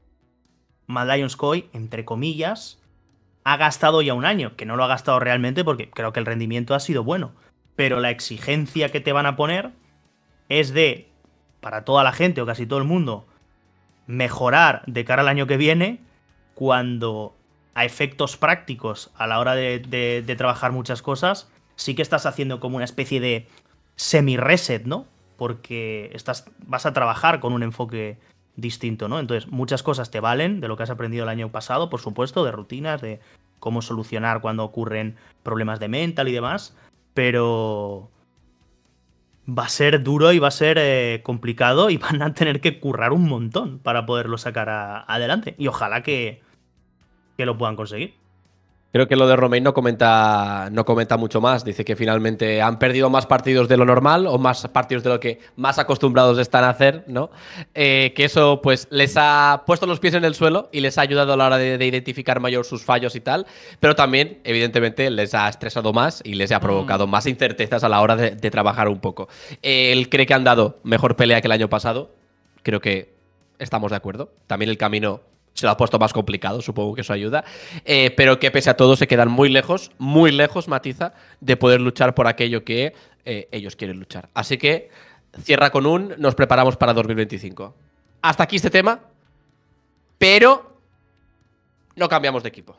Mad Lions Koi, entre comillas, ha gastado ya un año, que no lo ha gastado realmente porque creo que el rendimiento ha sido bueno. Pero la exigencia que te van a poner es de, para toda la gente o casi todo el mundo, mejorar de cara al año que viene, cuando a efectos prácticos, a la hora de, de, de trabajar muchas cosas, sí que estás haciendo como una especie de semi-reset, ¿no? Porque estás, vas a trabajar con un enfoque distinto, ¿no? Entonces, muchas cosas te valen de lo que has aprendido el año pasado, por supuesto, de rutinas, de cómo solucionar cuando ocurren problemas de mental y demás, pero va a ser duro y va a ser eh, complicado y van a tener que currar un montón para poderlo sacar a, adelante. Y ojalá que, que lo puedan conseguir. Creo que lo de Romain no comenta, no comenta mucho más. Dice que finalmente han perdido más partidos de lo normal o más partidos de lo que más acostumbrados están a hacer, ¿no? Eh, que eso pues les ha puesto los pies en el suelo y les ha ayudado a la hora de, de identificar mayor sus fallos y tal, pero también, evidentemente, les ha estresado más y les ha provocado mm. más incertezas a la hora de, de trabajar un poco. Eh, él cree que han dado mejor pelea que el año pasado. Creo que estamos de acuerdo. También el camino se lo ha puesto más complicado, supongo que eso ayuda. Eh, pero que pese a todo se quedan muy lejos, muy lejos, matiza, de poder luchar por aquello que eh, ellos quieren luchar. Así que cierra con un nos preparamos para dos mil veinticinco. Hasta aquí este tema, pero no cambiamos de equipo.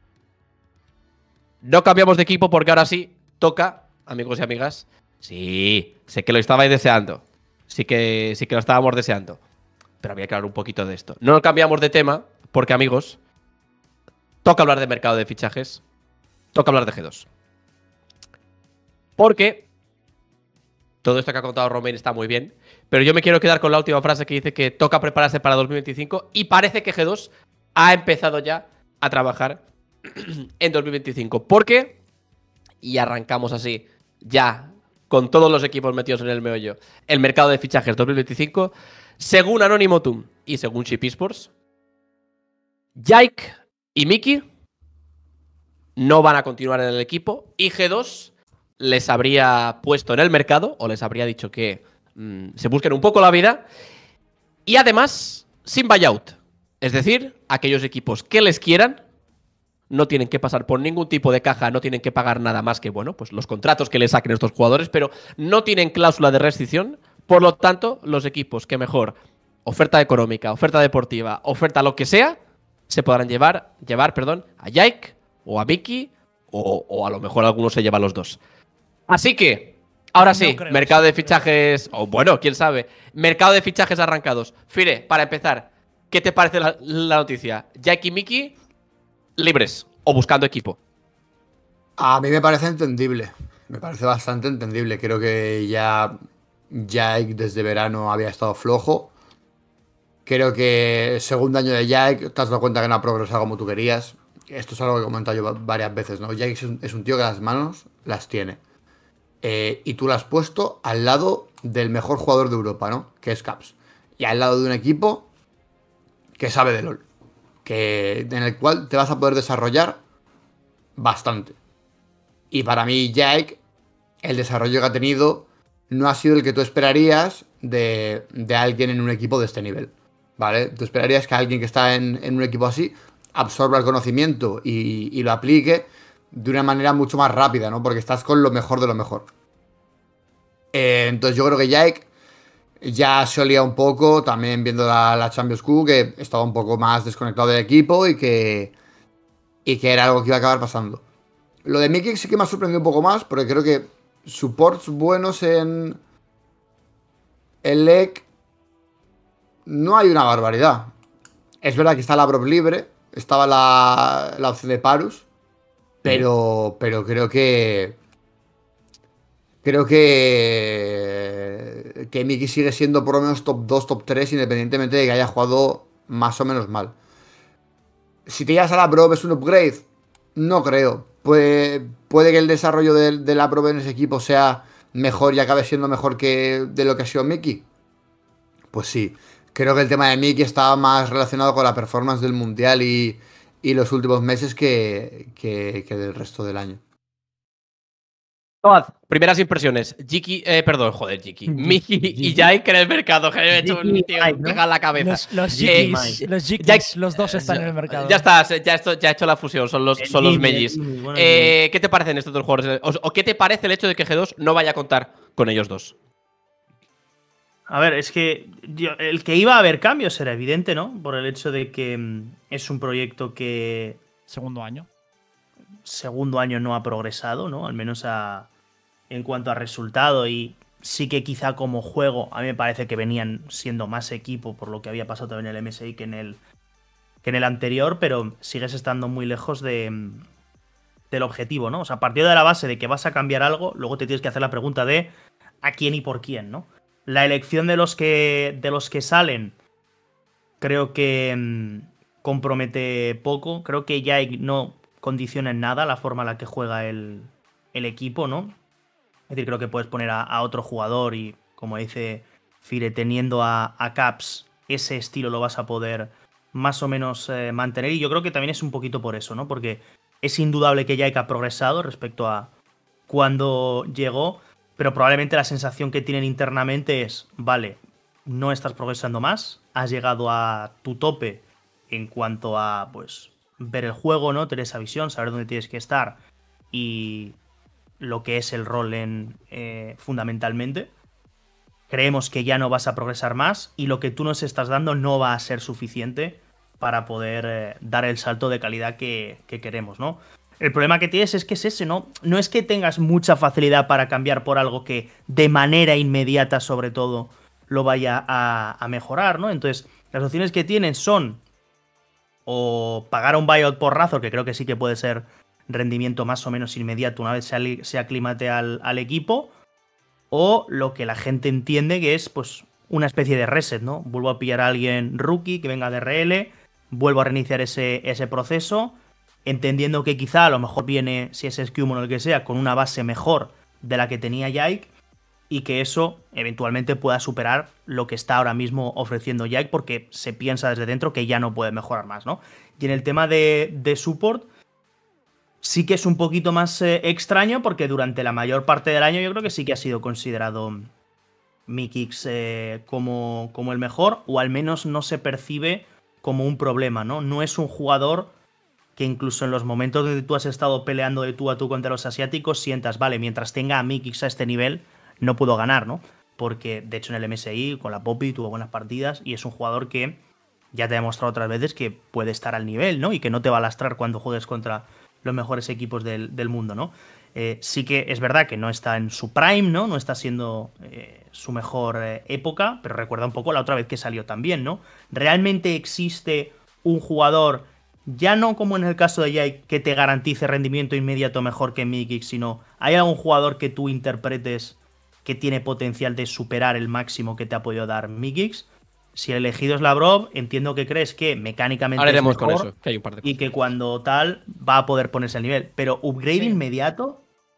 No cambiamos de equipo porque ahora sí toca, amigos y amigas. Sí, sé que lo estabais deseando. Sí que, sí que lo estábamos deseando. Pero había que hablar un poquito de esto. No cambiamos de tema porque, amigos, toca hablar de mercado de fichajes. Toca hablar de G dos. Porque todo esto que ha contado Romain está muy bien, pero yo me quiero quedar con la última frase que dice que toca prepararse para dos mil veinticinco y parece que G dos ha empezado ya a trabajar en dos mil veinticinco. ¿Por qué? Y arrancamos así, ya, con todos los equipos metidos en el meollo. El mercado de fichajes dos mil veinticinco... Según Anonymotum y según Chip Esports, Jake y Mickey no van a continuar en el equipo y G dos les habría puesto en el mercado o les habría dicho que mmm, se busquen un poco la vida y además sin buyout. Es decir, aquellos equipos que les quieran no tienen que pasar por ningún tipo de caja, no tienen que pagar nada más que, bueno, pues los contratos que les saquen estos jugadores, pero no tienen cláusula de rescisión. Por lo tanto, los equipos que mejor oferta económica, oferta deportiva, oferta lo que sea, se podrán llevar, llevar perdón, a Jake o a Mickey o, o a lo mejor algunos se llevan los dos. Así que, ahora sí, no mercado de fichajes, o bueno, quién sabe, mercado de fichajes arrancados. Fire, para empezar, ¿qué te parece la, la noticia? Jake y Mickey libres o buscando equipo. A mí me parece entendible, me parece bastante entendible. Creo que ya Jake desde verano había estado flojo. Creo que segundo año de Jake, te has dado cuenta que no ha progresado como tú querías. Esto es algo que he comentado yo varias veces, ¿no? Jake es un, es un tío que las manos las tiene. Eh, y tú lo has puesto al lado del mejor jugador de Europa, ¿no? Que es Caps. Y al lado de un equipo que sabe de LoL. Que, en el cual te vas a poder desarrollar bastante. Y para mí, Jake, el desarrollo que ha tenido no ha sido el que tú esperarías de, de alguien en un equipo de este nivel, ¿vale? Tú esperarías que alguien que está en, en un equipo así absorba el conocimiento y, y lo aplique de una manera mucho más rápida, ¿no? Porque estás con lo mejor de lo mejor. Eh, entonces yo creo que Jake ya se olía un poco, también viendo la, la Champions Cup, que estaba un poco más desconectado del equipo y que, y que era algo que iba a acabar pasando. Lo de Mickey sí que me ha sorprendido un poco más, porque creo que supports buenos en el L E C no hay una barbaridad. Es verdad que está la Brock libre, estaba la, la opción de Parus, pero, pero creo que creo que que Mickey sigue siendo por lo menos top dos, top tres, independientemente de que haya jugado más o menos mal. Si te llevas a la Brock, ¿es un upgrade? No creo. Puede, puede que el desarrollo de, de la Probe en ese equipo sea mejor y acabe siendo mejor que de lo que ha sido Mickey. Pues sí. Creo que el tema de Mickey estaba más relacionado con la performance del Mundial y, y los últimos meses que, que, que del resto del año. Toad, primeras impresiones. Jiki, eh, perdón, joder, Jiki. Mickey y Jake en el mercado. Que me he hecho un tío en la cabeza. Los, los Eh, Jikis, los Jikis, los dos están en el mercado. Ya está, ya, esto, ya he hecho la fusión, son los, son los Mellis. Eh, ¿Qué te parecen estos dos jugadores? O, ¿O qué te parece el hecho de que G dos no vaya a contar con ellos dos? A ver, es que yo, el que iba a haber cambios era evidente, ¿no? Por el hecho de que mm, es un proyecto que Segundo año. segundo año no ha progresado, ¿no? Al menos a, en cuanto a resultado, y sí que quizá como juego a mí me parece que venían siendo más equipo por lo que había pasado también en el M S I que en el, que en el anterior, pero sigues estando muy lejos de, del objetivo, ¿no? O sea, partiendo de la base de que vas a cambiar algo, luego te tienes que hacer la pregunta de a quién y por quién, ¿no? La elección de los que, de los que salen creo que mmm, compromete poco. Creo que Jake no condiciona en nada la forma en la que juega el, el equipo, ¿no? Es decir, creo que puedes poner a, a otro jugador y, como dice Fire, teniendo a, a Caps, ese estilo lo vas a poder más o menos eh, mantener. Y yo creo que también es un poquito por eso, ¿no? Porque es indudable que Yike ha progresado respecto a cuando llegó, pero probablemente la sensación que tienen internamente es, vale, no estás progresando más, has llegado a tu tope en cuanto a, pues, ver el juego, ¿no? Tener esa visión, saber dónde tienes que estar y lo que es el rol en, eh, fundamentalmente. Creemos que ya no vas a progresar más y lo que tú nos estás dando no va a ser suficiente para poder eh, dar el salto de calidad que, que queremos, ¿no? El problema que tienes es que es ese, ¿no? No es que tengas mucha facilidad para cambiar por algo que de manera inmediata, sobre todo, lo vaya a, a mejorar, ¿no? Entonces, las opciones que tienes son o pagar un buyout por Razor, que creo que sí que puede ser rendimiento más o menos inmediato una vez se, se aclimate al, al equipo, o lo que la gente entiende que es, pues, una especie de reset, ¿no? Vuelvo a pillar a alguien rookie que venga de R L, vuelvo a reiniciar ese, ese proceso, entendiendo que quizá a lo mejor viene, si es Scumon o el que sea, con una base mejor de la que tenía Yike, y que eso eventualmente pueda superar lo que está ahora mismo ofreciendo Yike, porque se piensa desde dentro que ya no puede mejorar más, ¿no? Y en el tema de, de support, sí que es un poquito más eh, extraño, porque durante la mayor parte del año yo creo que sí que ha sido considerado Mikyx eh, como, como el mejor, o al menos no se percibe como un problema, ¿no? No es un jugador que incluso en los momentos donde tú has estado peleando de tú a tú contra los asiáticos sientas, vale, mientras tenga a Mikyx a este nivel, no puedo ganar, ¿no? Porque, de hecho, en el M S I, con la Poppy, tuvo buenas partidas y es un jugador que ya te ha demostrado otras veces que puede estar al nivel, ¿no? Y que no te va a lastrar cuando juegues contra los mejores equipos del, del mundo, ¿no? Eh, sí que es verdad que no está en su prime, ¿no? No está siendo eh, su mejor eh, época, pero recuerda un poco la otra vez que salió también, ¿no? ¿Realmente existe un jugador, ya no como en el caso de Yike, que te garantice rendimiento inmediato mejor que Mikyx, sino hay algún jugador que tú interpretes que tiene potencial de superar el máximo que te ha podido dar Mikyx? Si el elegido es Labrov, entiendo que crees que mecánicamente Ahora es iremos mejor con eso, que hay un par de y cosas. que cuando tal va a poder ponerse al nivel. Pero upgrade Sí. inmediato,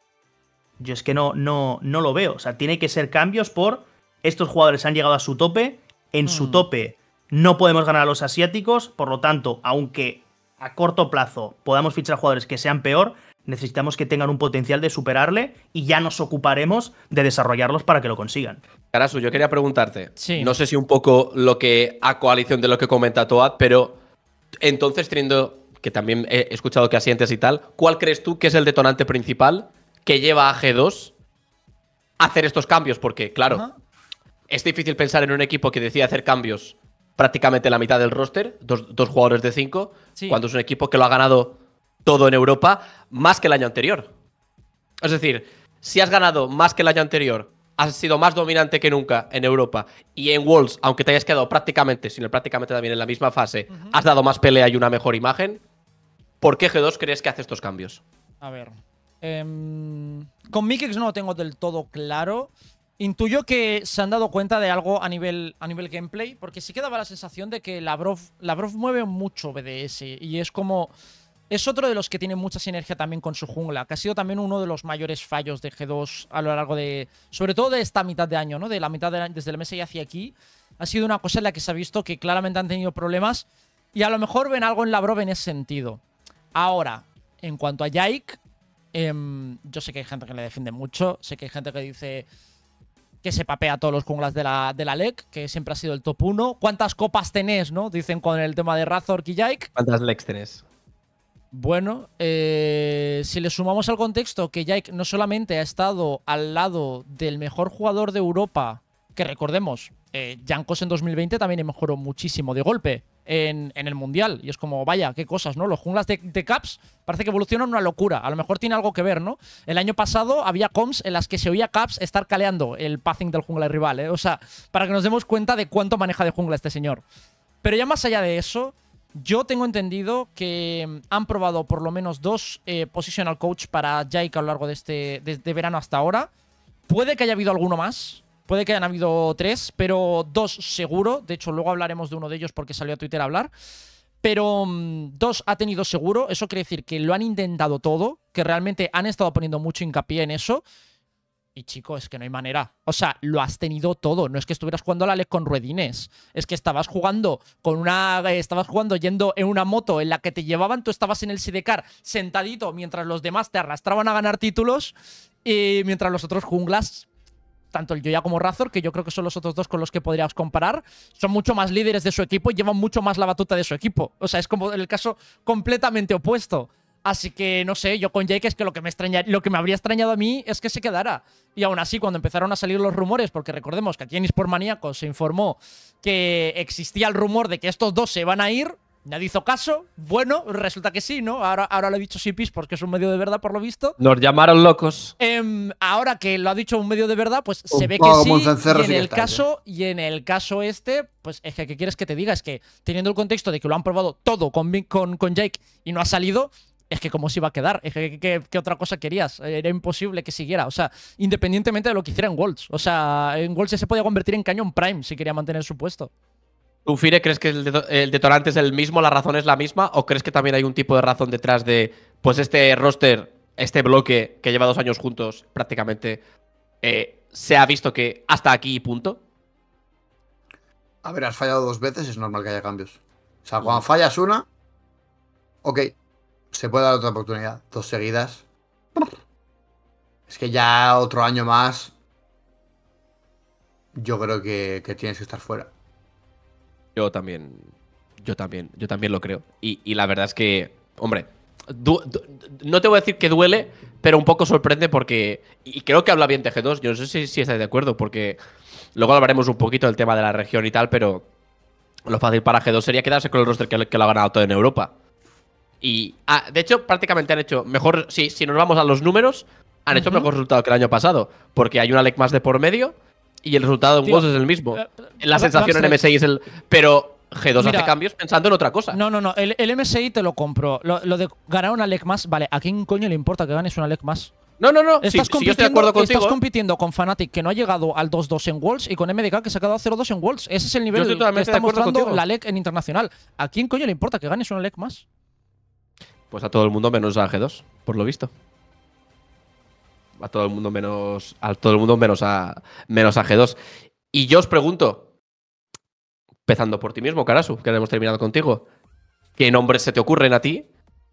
yo es que no, no, no lo veo. O sea, tiene que ser cambios por estos jugadores han llegado a su tope, en su Hmm. tope no podemos ganar a los asiáticos, por lo tanto, aunque a corto plazo podamos fichar jugadores que sean peor, necesitamos que tengan un potencial de superarle y ya nos ocuparemos de desarrollarlos para que lo consigan. Karasu, yo quería preguntarte, Sí. no sé si un poco lo que a coalición de lo que comenta Toad, pero entonces teniendo, que también he escuchado que asientes y tal, ¿cuál crees tú que es el detonante principal que lleva a G dos a hacer estos cambios? Porque, claro, Ajá. es difícil pensar en un equipo que decide hacer cambios prácticamente la mitad del roster, dos, dos jugadores de cinco, Sí. cuando es un equipo que lo ha ganado todo en Europa más que el año anterior. Es decir, si has ganado más que el año anterior, has sido más dominante que nunca en Europa y en Worlds, aunque te hayas quedado prácticamente, sino prácticamente también en la misma fase, Ujú. has dado más pelea y una mejor imagen, ¿por qué G dos crees que hace estos cambios? A ver. em, con Mikyx no lo tengo del todo claro. Intuyo que se han dado cuenta de algo a nivel, a nivel gameplay, porque sí que daba la sensación de que Labrov, Labrov mueve mucho B D S y es como... Es otro de los que tiene mucha sinergia también con su jungla, que ha sido también uno de los mayores fallos de G dos a lo largo de... Sobre todo de esta mitad de año, ¿no? De la mitad de, desde el M S I hacia aquí. Ha sido una cosa en la que se ha visto que claramente han tenido problemas y a lo mejor ven algo en Labrov en ese sentido. Ahora, en cuanto a Yike, em, yo sé que hay gente que le defiende mucho, sé que hay gente que dice que se papea a todos los junglas de la, de la L E C, que siempre ha sido el top uno. ¿Cuántas copas tenés, no? Dicen con el tema de Razor y Yike. ¿Cuántas legs tenés? Bueno, eh, si le sumamos al contexto que Yike no solamente ha estado al lado del mejor jugador de Europa, que recordemos, eh, Jankos en dos mil veinte también mejoró muchísimo de golpe en, en el Mundial. Y es como, vaya, qué cosas, ¿no? Los junglas de, de Caps parece que evolucionan una locura. A lo mejor tiene algo que ver, ¿no? El año pasado había comps en las que se oía Caps estar caleando el pathing del jungla rival, ¿eh? O sea, para que nos demos cuenta de cuánto maneja de jungla este señor. Pero ya más allá de eso, yo tengo entendido que han probado por lo menos dos eh, positional coach para Yike a lo largo de este de, de verano hasta ahora. Puede que haya habido alguno más, puede que hayan habido tres, pero dos seguro. De hecho, luego hablaremos de uno de ellos porque salió a Twitter a hablar. Pero mm, dos ha tenido seguro. Eso quiere decir que lo han intentado todo, que realmente han estado poniendo mucho hincapié en eso. Y chico, es que no hay manera. O sea, lo has tenido todo. No es que estuvieras jugando a la L E C con ruedines. Es que estabas jugando con una. Estabas jugando yendo en una moto en la que te llevaban. Tú estabas en el sidecar sentadito mientras los demás te arrastraban a ganar títulos. Y mientras los otros junglas, tanto el Joya como Razor, que yo creo que son los otros dos con los que podríamos comparar, son mucho más líderes de su equipo y llevan mucho más la batuta de su equipo. O sea, es como el caso completamente opuesto. Así que, no sé, yo con Jake es que lo que me extraña, lo que me habría extrañado a mí es que se quedara. Y aún así, cuando empezaron a salir los rumores, porque recordemos que aquí en eSport Maníacos se informó que existía el rumor de que estos dos se van a ir, nadie hizo caso. Bueno, resulta que sí, ¿no? Ahora, ahora lo ha dicho Sipis porque es un medio de verdad, por lo visto. Nos llamaron locos. Eh, ahora que lo ha dicho un medio de verdad, pues Un se ve que poco sí. como un cencerro Y en sí que el está, caso, y en el caso este, pues es que ¿qué quieres que te diga? Es que teniendo el contexto de que lo han probado todo con, con, con Jake y no ha salido. Es que cómo se iba a quedar, es que ¿qué, qué otra cosa querías? Era imposible que siguiera, o sea, independientemente de lo que hiciera en Worlds. O sea, en Worlds se podía convertir en cañón Prime si quería mantener su puesto. ¿Tú, Fire, crees que el, deto el detonante es el mismo, la razón es la misma? ¿O crees que también hay un tipo de razón detrás de, pues, este roster, este bloque que lleva dos años juntos prácticamente, eh, se ha visto que hasta aquí y punto? A ver, has fallado dos veces, es normal que haya cambios. O sea, cuando fallas una, ok, se puede dar otra oportunidad. Dos seguidas. Es que ya otro año más, yo creo que, que tienes que estar fuera. Yo también, yo también, yo también lo creo. Y, y la verdad es que, hombre, du du no te voy a decir que duele, pero un poco sorprende porque, y creo que habla bien de G dos, yo no sé si, si estáis de acuerdo, porque luego hablaremos un poquito del tema de la región y tal, pero lo fácil para G dos sería quedarse con el roster que, que lo ha ganado todo en Europa. Y, ah, de hecho, prácticamente han hecho mejor, sí, si nos vamos a los números, han hecho Uh-huh. mejor resultado que el año pasado, porque hay una L E C más de por medio y el resultado en Tío, Worlds es el mismo. eh, La eh, sensación en Baxter. M S I es el… Pero G dos Mira, hace cambios pensando en otra cosa. No, no, no, el, el M S I te lo compro. Lo, lo de ganar una L E C más, vale, ¿a quién coño le importa que ganes una L E C más? No, no, no. Si, Estás, si yo estoy de acuerdo contigo. estás compitiendo con Fnatic, que no ha llegado al dos dos en Worlds, y con M D K, que se ha quedado cero dos en Worlds. Ese es el nivel estoy que totalmente está de acuerdo mostrando contigo. la L E C en internacional. ¿A quién coño le importa que ganes una L E C más? Pues a todo el mundo menos a G dos, por lo visto. A todo el mundo menos. A todo el mundo menos a. Menos a G dos. Y yo os pregunto, empezando por ti mismo, Karasu, que hemos terminado contigo. ¿Qué nombres se te ocurren a ti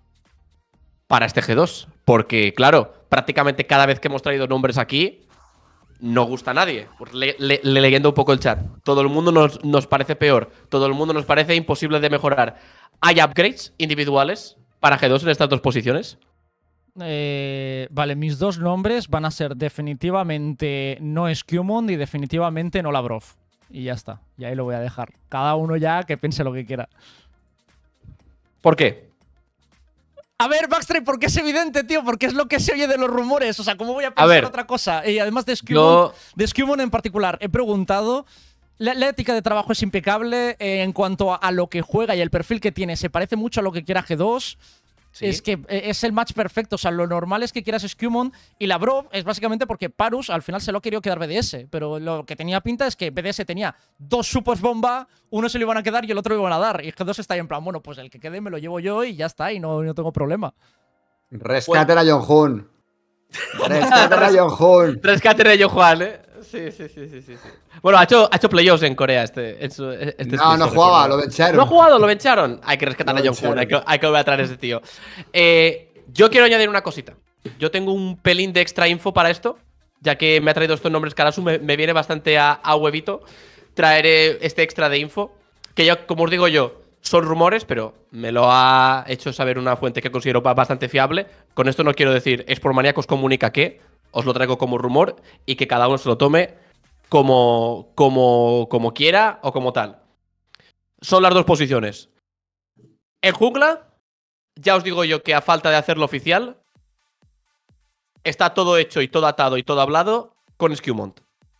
para este G dos? Porque, claro, prácticamente cada vez que hemos traído nombres aquí, no gusta a nadie. Pues le, le, le, leyendo un poco el chat. Todo el mundo nos, nos parece peor. Todo el mundo nos parece imposible de mejorar. ¿Hay upgrades individuales para G dos en estas dos posiciones? Eh, vale, mis dos nombres van a ser definitivamente no Skewmond y definitivamente no Labrov. Y ya está. Y ahí lo voy a dejar. Cada uno ya que piense lo que quiera. ¿Por qué? A ver, Backstreet, porque es evidente, tío, porque es lo que se oye de los rumores. O sea, ¿cómo voy a pensar A ver, otra cosa? Y además de Skewmond, Yo. de Skewmond en particular, he preguntado. La, la ética de trabajo es impecable eh, en cuanto a, a lo que juega y el perfil que tiene. Se parece mucho a lo que quiera G dos. ¿Sí? Es que eh, es el match perfecto. O sea, lo normal es que quieras Skewmond y Labrov es básicamente porque Parus al final se lo ha querido quedar B D S. Pero lo que tenía pinta es que B D S tenía dos supers bomba, uno se lo iban a quedar y el otro lo iban a dar. Y G dos está ahí en plan, bueno, pues el que quede me lo llevo yo y ya está, y no, no tengo problema. Rescaten a John Hoon. Rescaten a John Hoon. Rescate de Juan, ¿eh? Sí, sí, sí, sí, sí. Bueno, ha hecho, ha hecho playoffs en Corea este. En su, este No, Split, no si jugaba, recuerdo. lo vencharon. No ha jugado, lo vencharon. Hay que rescatar Lo a John Hoon, hay vencharon. que, hay que volver a traer a ese tío. Eh, yo quiero añadir una cosita. Yo tengo un pelín de extra info para esto, ya que me ha traído estos nombres Karasu, me, me viene bastante a, a huevito traer eh, este extra de info, que ya, como os digo yo, son rumores, pero me lo ha hecho saber una fuente que considero ba- bastante fiable. Con esto no quiero decir, eSport Maníacos comunica que, os lo traigo como rumor y que cada uno se lo tome como, como, como quiera o como tal. Son las dos posiciones. En jungla, ya os digo yo que a falta de hacerlo oficial, está todo hecho y todo atado y todo hablado con Skewmond.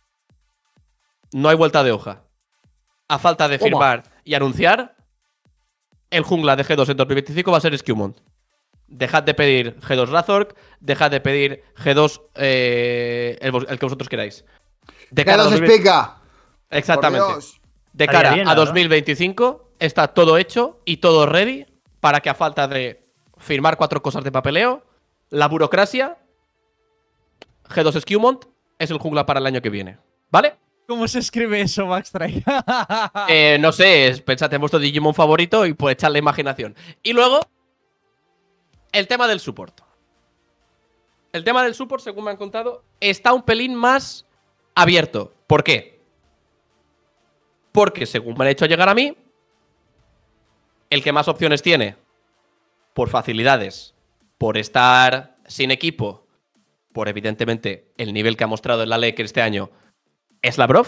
No hay vuelta de hoja. A falta de Toma. firmar y anunciar, el jungla de G dos en dos mil veinticinco va a ser Skewmond. Dejad de pedir G dos Razork, dejad de pedir G dos eh, el, vos- el que vosotros queráis. De ¿Qué cara a nos dos mil veinte explica? Exactamente. Por Dios. De Estaría cara bien, a la verdad. dos mil veinticinco, está todo hecho y todo ready para que a falta de firmar cuatro cosas de papeleo, la burocracia, G dos Skewmont es el jungla para el año que viene. ¿Vale? ¿Cómo se escribe eso, Maxtray? eh, no sé, es- pensad en vuestro Digimon favorito y pues echar la imaginación. Y luego, el tema del support. El tema del support, según me han contado, está un pelín más abierto. ¿Por qué? Porque según me han hecho llegar a mí, el que más opciones tiene, por facilidades, por estar sin equipo, por evidentemente el nivel que ha mostrado en la L E C este año, es Labrov.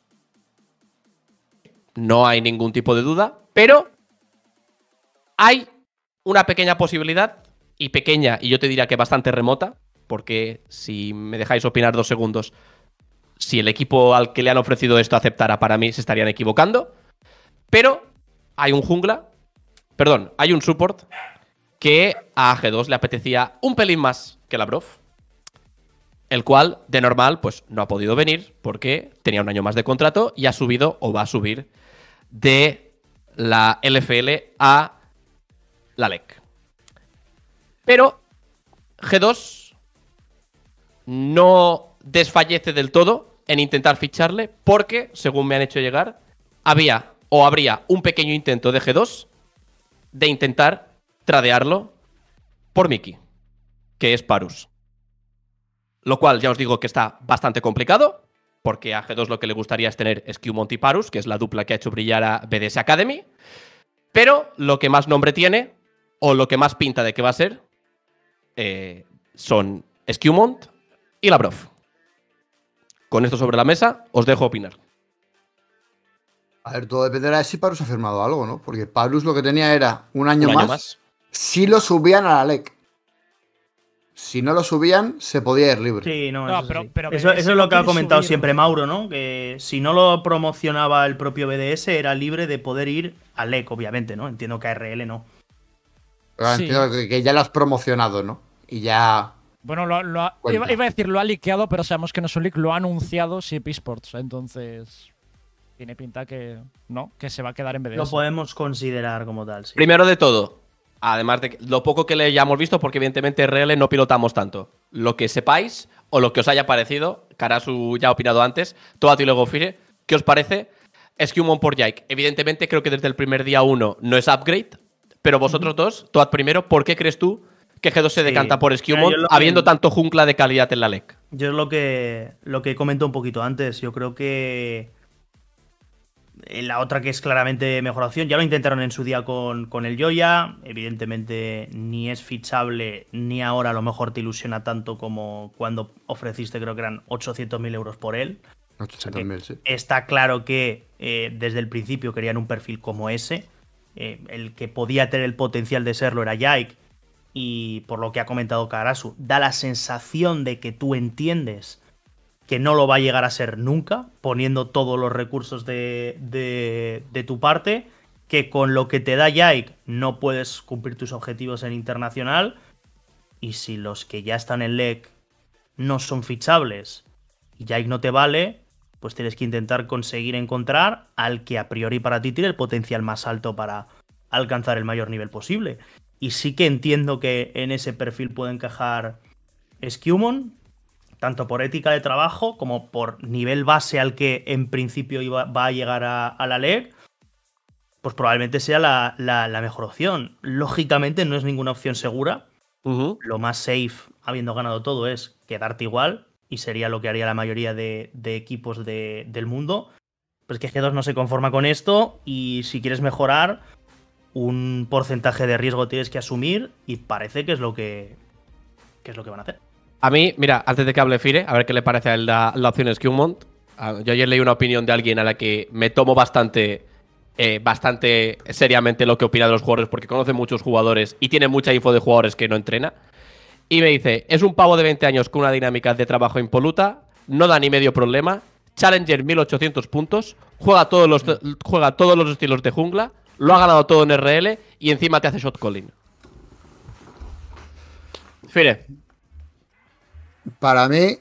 No hay ningún tipo de duda, pero hay una pequeña posibilidad, y pequeña, y yo te diría que bastante remota, porque si me dejáis opinar dos segundos, si el equipo al que le han ofrecido esto aceptara, para mí se estarían equivocando. Pero hay un jungla, perdón, hay un support que a G dos le apetecía un pelín más que Labrov, el cual, de normal, pues no ha podido venir porque tenía un año más de contrato y ha subido o va a subir de la L F L a la L E C. Pero G dos no desfallece del todo en intentar ficharle porque, según me han hecho llegar, había o habría un pequeño intento de G dos de intentar tradearlo por Mickey, que es Parus. Lo cual ya os digo que está bastante complicado, porque a G dos lo que le gustaría es tener Skewmont y Parus, que es la dupla que ha hecho brillar a B D S Academy. Pero lo que más nombre tiene, o lo que más pinta de que va a ser, eh, son Skewmont y Labrov. Con esto sobre la mesa, os dejo opinar. A ver, todo dependerá de si Parus ha firmado algo, ¿no? Porque Parus lo que tenía era un año, Un más, año más. si lo subían a la L E C. Si no lo subían, se podía ir libre. Sí, no, No, eso, pero- sí. pero eso, B D S eso es no lo que ha quiere comentado subir. siempre Mauro, ¿no? Que si no lo promocionaba el propio B D S, era libre de poder ir al L E C, obviamente, ¿no? Entiendo que a R L no. Pero Sí. entiendo que, que ya lo has promocionado, ¿no? Y ya. Bueno, lo, lo ha- Cuenta. iba, iba a decir lo ha liqueado, pero sabemos que no es un leak, lo ha anunciado Ship Esports. Entonces, tiene pinta que no, que se va a quedar en B D S. Lo podemos considerar como tal, sí. Primero de todo, además de que- lo poco que le hayamos visto, porque evidentemente R L no pilotamos tanto. Lo que sepáis o lo que os haya parecido, Karasu ya ha opinado antes, Toato y luego Fire, ¿qué os parece? Skewmont por Yike. Evidentemente creo que desde el primer día uno no es upgrade, pero vosotros dos, Toad primero, ¿por qué crees tú que G dos se Sí. decanta por Skewmont Mira, yo lo que- habiendo tanto jungla de calidad en la L E C? Yo es lo que, lo que comento un poquito antes. Yo creo que eh, la otra que es claramente mejor opción, ya lo intentaron en su día con, con el Joya. Evidentemente ni es fichable ni ahora a lo mejor te ilusiona tanto como cuando ofreciste, creo que eran ochocientos mil euros por él. ochocientos mil, sí. Está claro que eh, desde el principio querían un perfil como ese. Eh, el que podía tener el potencial de serlo era Yike. Y por lo que ha comentado Karasu, da la sensación de que tú entiendes que no lo va a llegar a ser nunca, poniendo todos los recursos de, de, de tu parte, que con lo que te da Yike no puedes cumplir tus objetivos en internacional, y si los que ya están en L E C no son fichables y Yike no te vale, pues tienes que intentar conseguir encontrar al que a priori para ti tiene el potencial más alto para alcanzar el mayor nivel posible. Y sí que entiendo que en ese perfil puede encajar Skewmont, tanto por ética de trabajo como por nivel base al que en principio iba, va a llegar a, a la L E C, pues probablemente sea la, la, la mejor opción. Lógicamente no es ninguna opción segura. Ujú. Lo más safe, habiendo ganado todo, es quedarte igual, y sería lo que haría la mayoría de, de equipos de, del mundo. Pero es que G dos no se conforma con esto, y si quieres mejorar, un porcentaje de riesgo tienes que asumir, y parece que es lo que, que es lo que van a hacer. A mí, mira, antes de que hable Fire, a ver qué le parece a él la, la opción Skewmont. Ah, Yo ayer leí una opinión de alguien a la que me tomo bastante, eh, bastante seriamente lo que opina de los jugadores, porque conoce muchos jugadores y tiene mucha info de jugadores que no entrena. Y me dice, es un pavo de veinte años con una dinámica de trabajo impoluta, no da ni medio problema, Challenger mil ochocientos puntos, juega todos los, juega todos los estilos de jungla, lo ha ganado todo en R L y encima te hace shot calling. Fire. Para mí.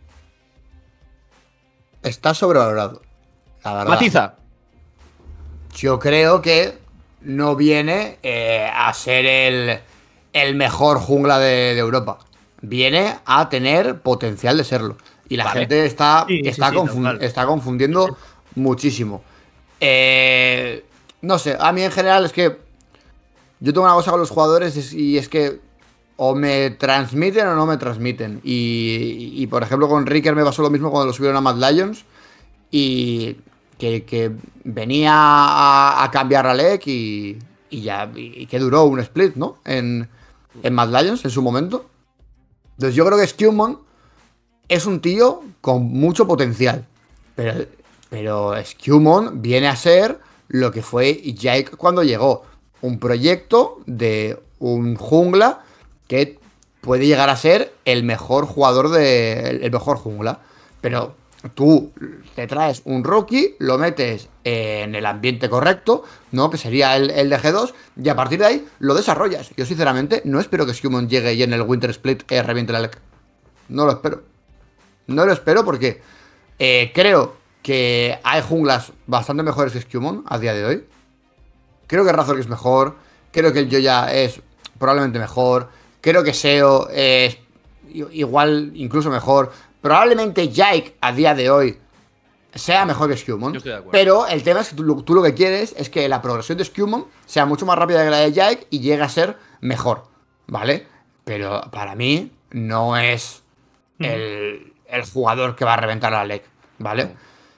Está sobrevalorado. La verdad. Matiza. yo creo que no viene eh, a ser el, el mejor jungla de, de Europa. Viene a tener potencial de serlo. Y la Vale. gente está, Sí, sí, está, sí, confun- total. está confundiendo muchísimo. Eh, no sé, a mí en general es que yo tengo una cosa con los jugadores es- y es que o me transmiten o no me transmiten. Y, y, por ejemplo con Ricker me pasó lo mismo cuando lo subieron a Mad Lions. Y que, que venía a, a cambiar a Lek y, y ya y que duró un split, ¿no? En, en Mad Lions en su momento. Entonces yo creo que Skewmon es un tío con mucho potencial. Pero, pero Skewmon viene a ser lo que fue Jake cuando llegó. Un proyecto de un jungla que puede llegar a ser el mejor jugador de. El mejor jungla. Pero tú te traes un rookie, lo metes en el ambiente correcto, ¿no? Que sería el, el de G dos, y a partir de ahí lo desarrollas. Yo, sinceramente, no espero que Skewmon llegue y en el Winter Split eh, reviente la L E C. No lo espero. No lo espero porque eh, creo que hay junglas bastante mejores que Skewmon a día de hoy. Creo que Razork es mejor. Creo que el Joya es probablemente mejor. Creo que Seo es igual, incluso mejor. Probablemente Jake a día de hoy sea mejor que Skewmon. Yo estoy de acuerdo. Pero el tema es que tú, tú lo que quieres es que la progresión de Skewmon sea mucho más rápida que la de Jake y llegue a ser mejor, ¿vale? Pero para mí no es el, el jugador que va a reventar a la L E C, ¿vale?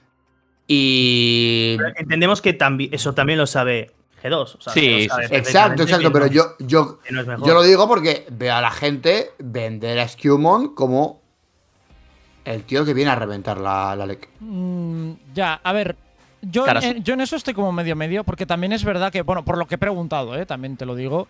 Y... Pero entendemos que tambi- eso también lo sabe G dos. O sea, Sí, G dos sí, sabe sí. Exacto, perfectamente exacto, que pero no- yo, yo, que no es mejor. yo lo digo porque veo a la gente vender a Skewmon como el tío que viene a reventar la, la L E C. Mm, ya, a ver. Yo, Caras. en, yo en eso estoy como medio medio, porque también es verdad que, bueno, por lo que he preguntado, eh, también te lo digo,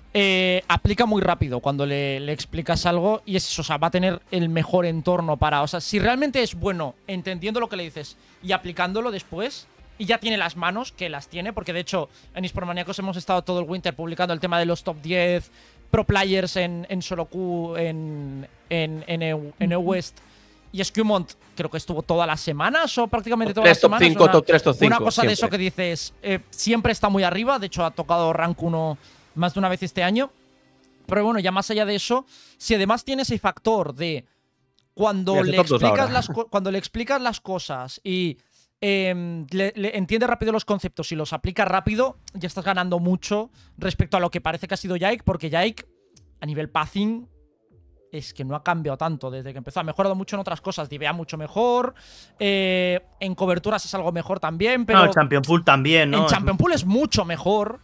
eh, aplica muy rápido cuando le, le explicas algo y es eso, o sea, va a tener el mejor entorno para, o sea, si realmente es bueno entendiendo lo que le dices y aplicándolo después, y ya tiene las manos, que las tiene, porque de hecho en Esportmaníacos hemos estado todo el winter publicando el tema de los top diez pro players en, en solo Q, en, en, en, EU, en EU West. Y Skewmon creo que estuvo todas las semanas o prácticamente Top todas las tres, top semanas. cinco, una, top tres, top Una cinco, cosa de siempre. eso que dices, eh, siempre está muy arriba. De hecho, ha tocado rank uno más de una vez este año. Pero bueno, ya más allá de eso, si además tienes el factor de cuando, Mira, es le, top dos explicas ahora. las co- cuando le explicas las cosas y eh, le, le entiende rápido los conceptos y los aplica rápido, ya estás ganando mucho respecto a lo que parece que ha sido Yike, porque Yike, a nivel pathing, es que no ha cambiado tanto desde que empezó. Ha mejorado mucho en otras cosas. Divea mucho mejor. eh, en coberturas es algo mejor también, pero No, el Champion Pool también, ¿no? en Champion Pool es mucho mejor,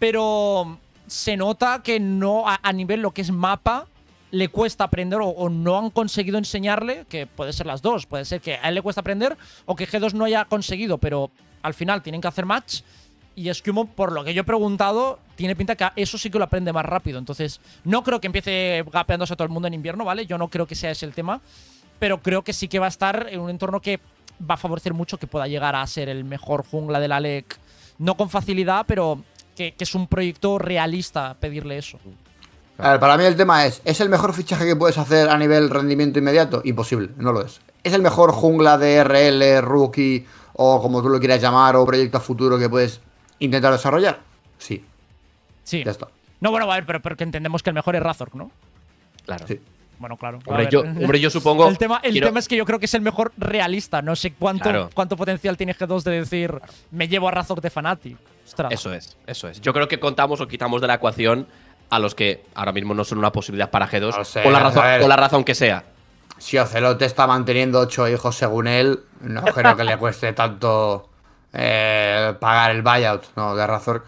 pero se nota que no a, a nivel lo que es mapa le cuesta aprender o, o no han conseguido enseñarle, que puede ser las dos, puede ser que a él le cuesta aprender o que G dos no haya conseguido, pero al final tienen que hacer match y Skewmon, por lo que yo he preguntado, tiene pinta que eso sí que lo aprende más rápido. Entonces, no creo que empiece gapeándose a todo el mundo en invierno, ¿vale? Yo no creo que sea ese el tema, pero creo que sí que va a estar en un entorno que va a favorecer mucho que pueda llegar a ser el mejor jungla de la L E C. No con facilidad, pero que, que es un proyecto realista pedirle eso. A ver, para mí el tema es, ¿es el mejor fichaje que puedes hacer a nivel rendimiento inmediato? Imposible, no lo es. ¿Es el mejor jungla de R L, rookie o como tú lo quieras llamar o proyecto a futuro que puedes intentar desarrollar? Sí, Sí. ya está. No, bueno, a ver, pero, pero que entendemos que el mejor es Razork, ¿no? Claro. Sí. Bueno, claro. A Hombre, ver. yo, hombre, yo supongo. El, tema, el quiero- tema es que yo creo que es el mejor realista. No sé cuánto, Claro. cuánto potencial tiene G dos de decir me llevo a Razork de Fnatic. Ostras. Eso es, eso es. Yo creo que contamos o quitamos de la ecuación a los que ahora mismo no son una posibilidad para G dos, No sé, con, la a razón, ver. con la razón que sea. Si Ocelote está manteniendo ocho hijos según él, no creo que le cueste tanto eh, pagar el buyout, ¿no? De Razork.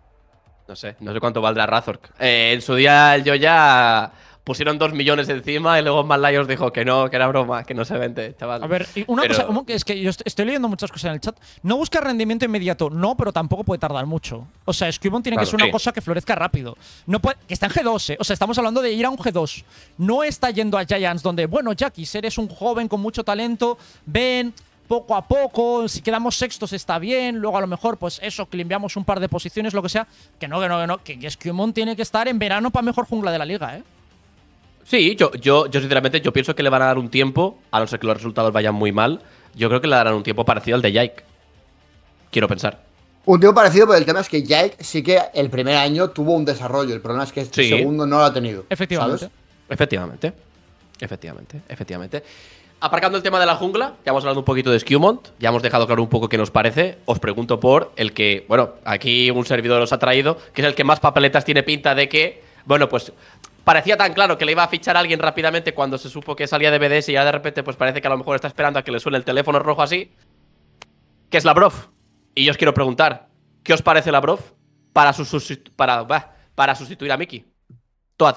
No sé, no sé cuánto valdrá Razork. Eh, en su día yo ya pusieron dos millones encima y luego Mad Lions dijo que no, que era broma, que no se vende, chaval. A ver, y una Pero- cosa, como que es que yo est- estoy leyendo muchas cosas en el chat. No busca rendimiento inmediato, no, pero tampoco puede tardar mucho. O sea, Skewmon tiene Claro, que ser una sí. cosa que florezca rápido. No puede, que está en G dos, ¿eh? O sea, estamos hablando de ir a un G dos. No está yendo a Giants donde, bueno, Jackie, eres un joven con mucho talento, ven poco a poco, si quedamos sextos está bien, luego a lo mejor, pues eso, que limpiamos un par de posiciones, lo que sea. Que no, que no, que no, que, que Skewmon tiene que estar en verano para mejor jungla de la liga, ¿eh? Sí, yo, yo, yo sinceramente yo pienso que le van a dar un tiempo, a no ser que los resultados vayan muy mal. Yo creo que le darán un tiempo parecido al de Yike. Quiero pensar. Un tío parecido, pero el tema es que Jake sí que el primer año tuvo un desarrollo. El problema es que este Sí. segundo no lo ha tenido. Efectivamente. ¿sabes? Efectivamente. Efectivamente, efectivamente. Aparcando el tema de la jungla, ya hemos hablado un poquito de Skewmont, ya hemos dejado claro un poco qué nos parece. Os pregunto por el que, bueno, aquí un servidor os ha traído, que es el que más papeletas tiene pinta de que, bueno, pues parecía tan claro que le iba a fichar a alguien rápidamente cuando se supo que salía de B D S y ya de repente pues parece que a lo mejor está esperando a que le suene el teléfono rojo así, que es Labrov. Y yo os quiero preguntar, ¿qué os parece Labrov para, su sustitu para, bah, para sustituir a Mickey? Toad.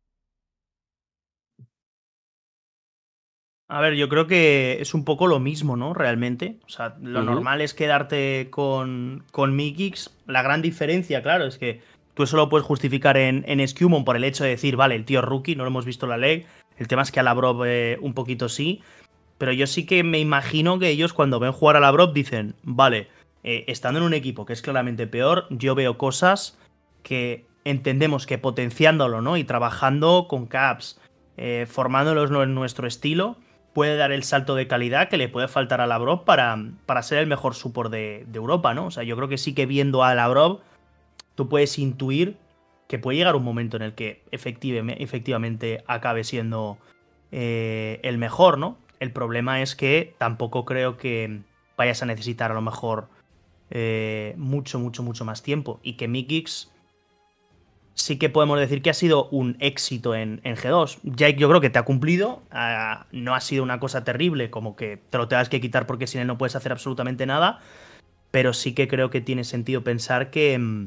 A ver, yo creo que es un poco lo mismo, ¿no? Realmente. O sea, lo Ujú. normal es quedarte con, con Mickix. La gran diferencia, claro, es que tú eso lo puedes justificar en, en Skewmon por el hecho de decir, vale, el tío es rookie, no lo hemos visto en la ley. El tema es que a Labrov eh, un poquito sí. Pero yo sí que me imagino que ellos cuando ven jugar a Labrov dicen, vale, eh, estando en un equipo que es claramente peor, yo veo cosas que entendemos que potenciándolo, ¿no? Y trabajando con caps, eh, formándolos en nuestro estilo, puede dar el salto de calidad que le puede faltar a Labrov para, para ser el mejor support de, de Europa, ¿no? O sea, yo creo que sí que viendo a Labrov, tú puedes intuir que puede llegar un momento en el que efective, efectivamente acabe siendo eh, el mejor, ¿no? El problema es que tampoco creo que vayas a necesitar a lo mejor eh, mucho, mucho, mucho más tiempo. Y que Mickix sí que podemos decir que ha sido un éxito en, en G dos. Jake yo creo que te ha cumplido. Uh, no ha sido una cosa terrible, como que te lo tengas que quitar porque sin él no puedes hacer absolutamente nada. Pero sí que creo que tiene sentido pensar que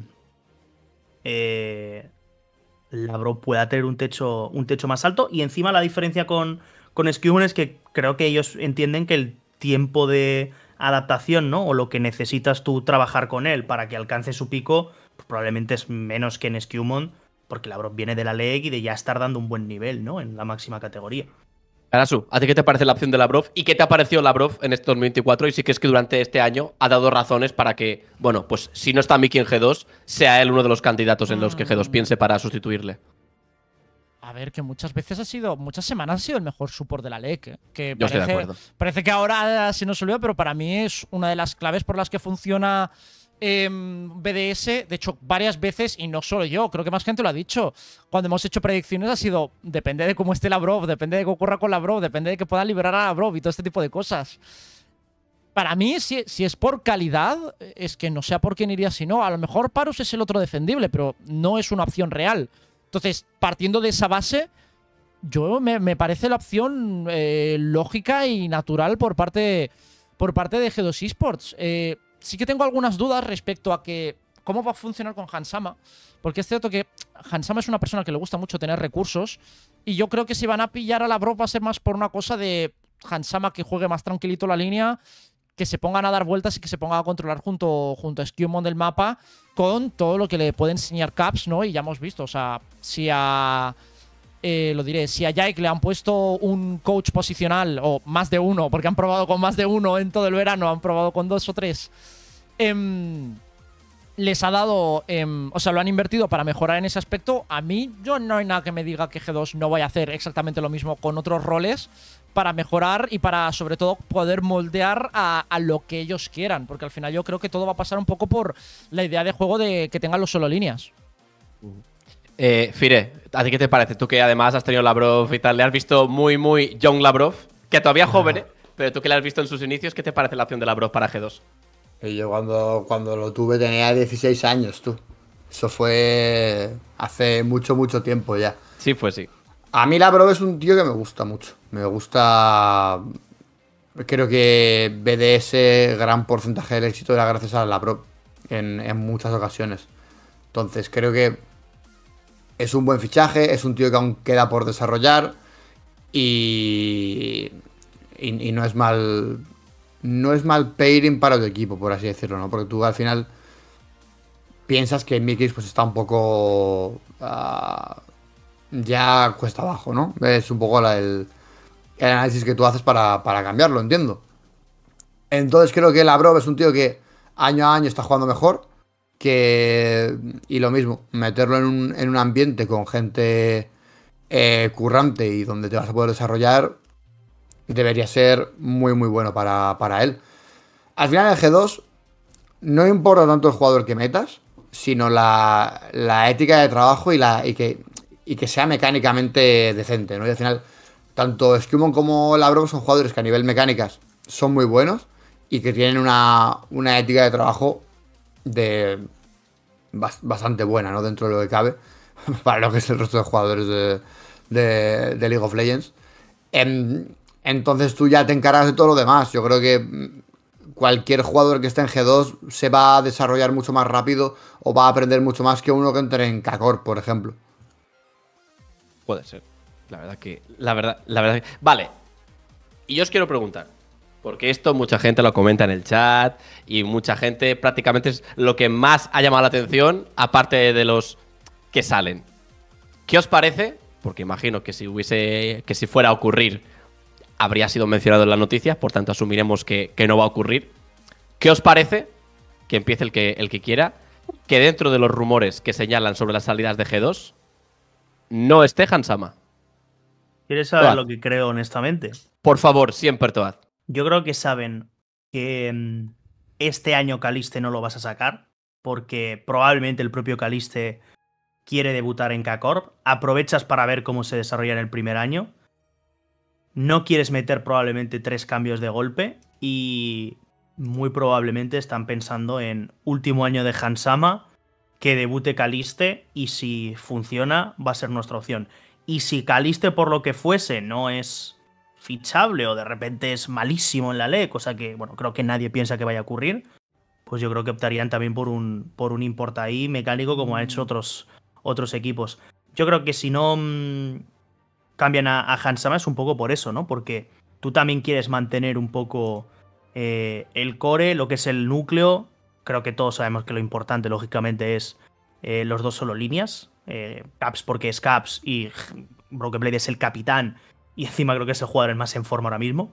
eh, Labrov pueda tener un techo, un techo más alto. Y encima la diferencia con, con Skewmon es que creo que ellos entienden que el tiempo de adaptación, ¿no? O lo que necesitas tú trabajar con él para que alcance su pico, pues probablemente es menos que en Skewmon, porque Labrov viene de la Leg y de ya estar dando un buen nivel, ¿no? En la máxima categoría. Arasu, ¿a ti qué te parece la opción de Labrov? ¿Y qué te ha parecido Labrov en este dos mil veinticuatro? Y sí que es que durante este año ha dado razones para que, bueno, pues si no está Mickey en G dos, sea él uno de los candidatos en los que G dos piense para sustituirle. A ver, que muchas veces ha sido, muchas semanas ha sido el mejor support de la L E C. Que Yo estoy de parece, acuerdo. parece que ahora se nos olvida, pero para mí es una de las claves por las que funciona eh, B D S. De hecho, varias veces, y no solo yo, creo que más gente lo ha dicho. Cuando hemos hecho predicciones ha sido, depende de cómo esté Labrov, depende de qué ocurra con Labrov, depende de que puedan liberar a Labrov y todo este tipo de cosas. Para mí, si, si es por calidad, es que no sé por quién iría si no. A lo mejor Parus es el otro defendible, pero no es una opción real. Entonces, partiendo de esa base, yo me, me parece la opción eh, lógica y natural por parte, por parte de G dos Esports. Eh, sí que tengo algunas dudas respecto a que cómo va a funcionar con Hansama, porque es cierto que Hansama es una persona que le gusta mucho tener recursos y yo creo que si van a pillar a Labrov va a ser más por una cosa de Hansama que juegue más tranquilito la línea, que se pongan a dar vueltas y que se pongan a controlar junto, junto a Skewmon del mapa con todo lo que le puede enseñar Caps, ¿no? Y ya hemos visto, o sea, si a… Eh, lo diré, si a Jake le han puesto un coach posicional, o más de uno, porque han probado con más de uno en todo el verano, han probado con dos o tres, eh, les ha dado, eh, o sea, lo han invertido para mejorar en ese aspecto. A mí, yo no hay nada que me diga que G dos no vaya a hacer exactamente lo mismo con otros roles para mejorar y para, sobre todo, poder moldear a, a lo que ellos quieran, porque al final yo creo que todo va a pasar un poco por la idea de juego de que tengan los solo líneas. Eh, Fire, ¿a ti qué te parece? Tú que además has tenido Labrov y tal, le has visto muy, muy young Labrov, que todavía es joven, ¿eh? Pero tú que le has visto en sus inicios, ¿qué te parece la opción de Labrov para G dos? Y yo cuando, cuando lo tuve tenía dieciséis años, tú. Eso fue hace mucho, mucho tiempo ya. Sí, pues sí. A mí Labrov es un tío que me gusta mucho. Me gusta… Creo que B D S, gran porcentaje del éxito era gracias a Labrov en, en muchas ocasiones. Entonces creo que es un buen fichaje, es un tío que aún queda por desarrollar y, y, y no es mal… No es mal pairing para tu equipo, por así decirlo, ¿no? Porque tú al final piensas que Mickey pues está un poco… Uh, ya cuesta abajo, ¿no? Es un poco la, el, el análisis que tú haces para, para cambiarlo, entiendo. Entonces creo que Labrov es un tío que año a año está jugando mejor. Que, y lo mismo, meterlo en un, en un ambiente con gente eh, currante y donde te vas a poder desarrollar debería ser muy muy bueno para, para él. Al final el G dos no importa tanto el jugador que metas, sino la, la ética de trabajo y, la, y, que, y que sea mecánicamente decente, ¿no? Y al final, tanto Skumon como Labrov son jugadores que a nivel mecánicas son muy buenos y que tienen una, una ética de trabajo de bastante buena, ¿no? Dentro de lo que cabe, para lo que es el resto de jugadores de, de, de League of Legends. En, entonces tú ya te encargas de todo lo demás. Yo creo que cualquier jugador que esté en G dos se va a desarrollar mucho más rápido o va a aprender mucho más que uno que entre en K-Corp, por ejemplo. Puede ser. La verdad que. La verdad, la verdad que. Vale. Y yo os quiero preguntar. Porque esto mucha gente lo comenta en el chat. Y mucha gente prácticamente es lo que más ha llamado la atención. Aparte de los que salen. ¿Qué os parece? Porque imagino que si hubiese. Que si fuera a ocurrir, habría sido mencionado en la noticia. Por tanto, asumiremos que, que no va a ocurrir. ¿Qué os parece? Que empiece el que, el que quiera. Que dentro de los rumores que señalan sobre las salidas de G dos. No esté Hansama. ¿Quieres saber Toad. lo que creo honestamente? Por favor, siempre Toad. Yo creo que saben que mm, este año Caliste no lo vas a sacar, porque probablemente el propio Caliste quiere debutar en K-Corp. Aprovechas para ver cómo se desarrolla en el primer año. No quieres meter probablemente tres cambios de golpe y muy probablemente están pensando en último año de Hansama, que debute Caliste y si funciona va a ser nuestra opción. Y si Caliste por lo que fuese no es fichable o de repente es malísimo en la L E C, cosa que bueno, creo que nadie piensa que vaya a ocurrir, pues yo creo que optarían también por un, por un import ahí mecánico como han hecho otros, otros equipos. Yo creo que si no mmm, cambian a, a Hansama es un poco por eso, ¿no? Porque tú también quieres mantener un poco eh, el core, lo que es el núcleo. Creo que todos sabemos que lo importante, lógicamente, es eh, los dos solo líneas. Eh, Caps porque es Caps y Broken Blade es el capitán. Y encima creo que es el jugador más en forma ahora mismo.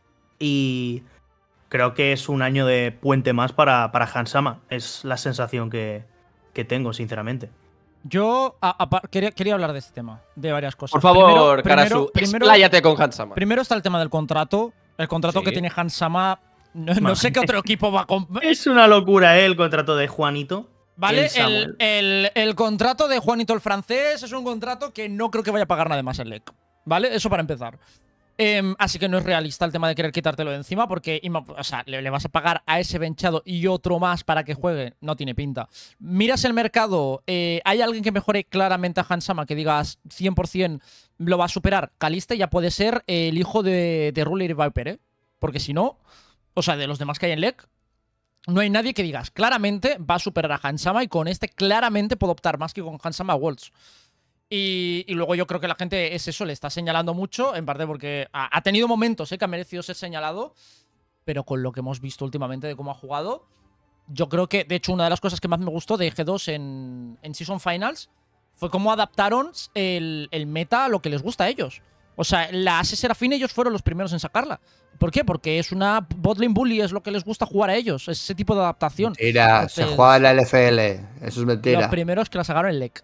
Y creo que es un año de puente más para, para Hansama. Es la sensación que, que tengo, sinceramente. Yo a, a, quería, quería hablar de este tema, de varias cosas. Por favor, primero, Karasu, primero, expláyate con Hansama. Primero está el tema del contrato. El contrato Sí. que tiene Hansama. No, no sé qué otro equipo va a comprar. Es una locura, ¿eh? El contrato de Juanito. Vale, El Samuel. el, el, el contrato de Juanito el francés es un contrato que no creo que vaya a pagar nada más el L E C. ¿Vale? Eso para empezar. Eh, así que no es realista el tema de querer quitártelo de encima porque o sea, le, le vas a pagar a ese benchado y otro más para que juegue. No tiene pinta. Miras el mercado. Eh, ¿Hay alguien que mejore claramente a Hansama que digas cien por cien lo va a superar? Caliste ya puede ser el hijo de, de Ruler y Viper, ¿eh? Porque si no, o sea, de los demás que hay en L E C, no hay nadie que digas claramente va a superar a Hansama y con este claramente puedo optar más que con Hansama a Worlds. Y, y luego yo creo que la gente es eso, le está señalando mucho, en parte porque ha, ha tenido momentos ¿eh? que ha merecido ser señalado, pero con lo que hemos visto últimamente de cómo ha jugado, yo creo que, de hecho, una de las cosas que más me gustó de G dos en, en Season Finals fue cómo adaptaron el, el meta a lo que les gusta a ellos. O sea, la Ase Serafine ellos fueron los primeros en sacarla. ¿Por qué? Porque es una botlane bully, es lo que les gusta jugar a ellos, es ese tipo de adaptación. Mentira, Entonces, se juega en la L F L, eso es mentira. Los primeros que la sacaron en L E C.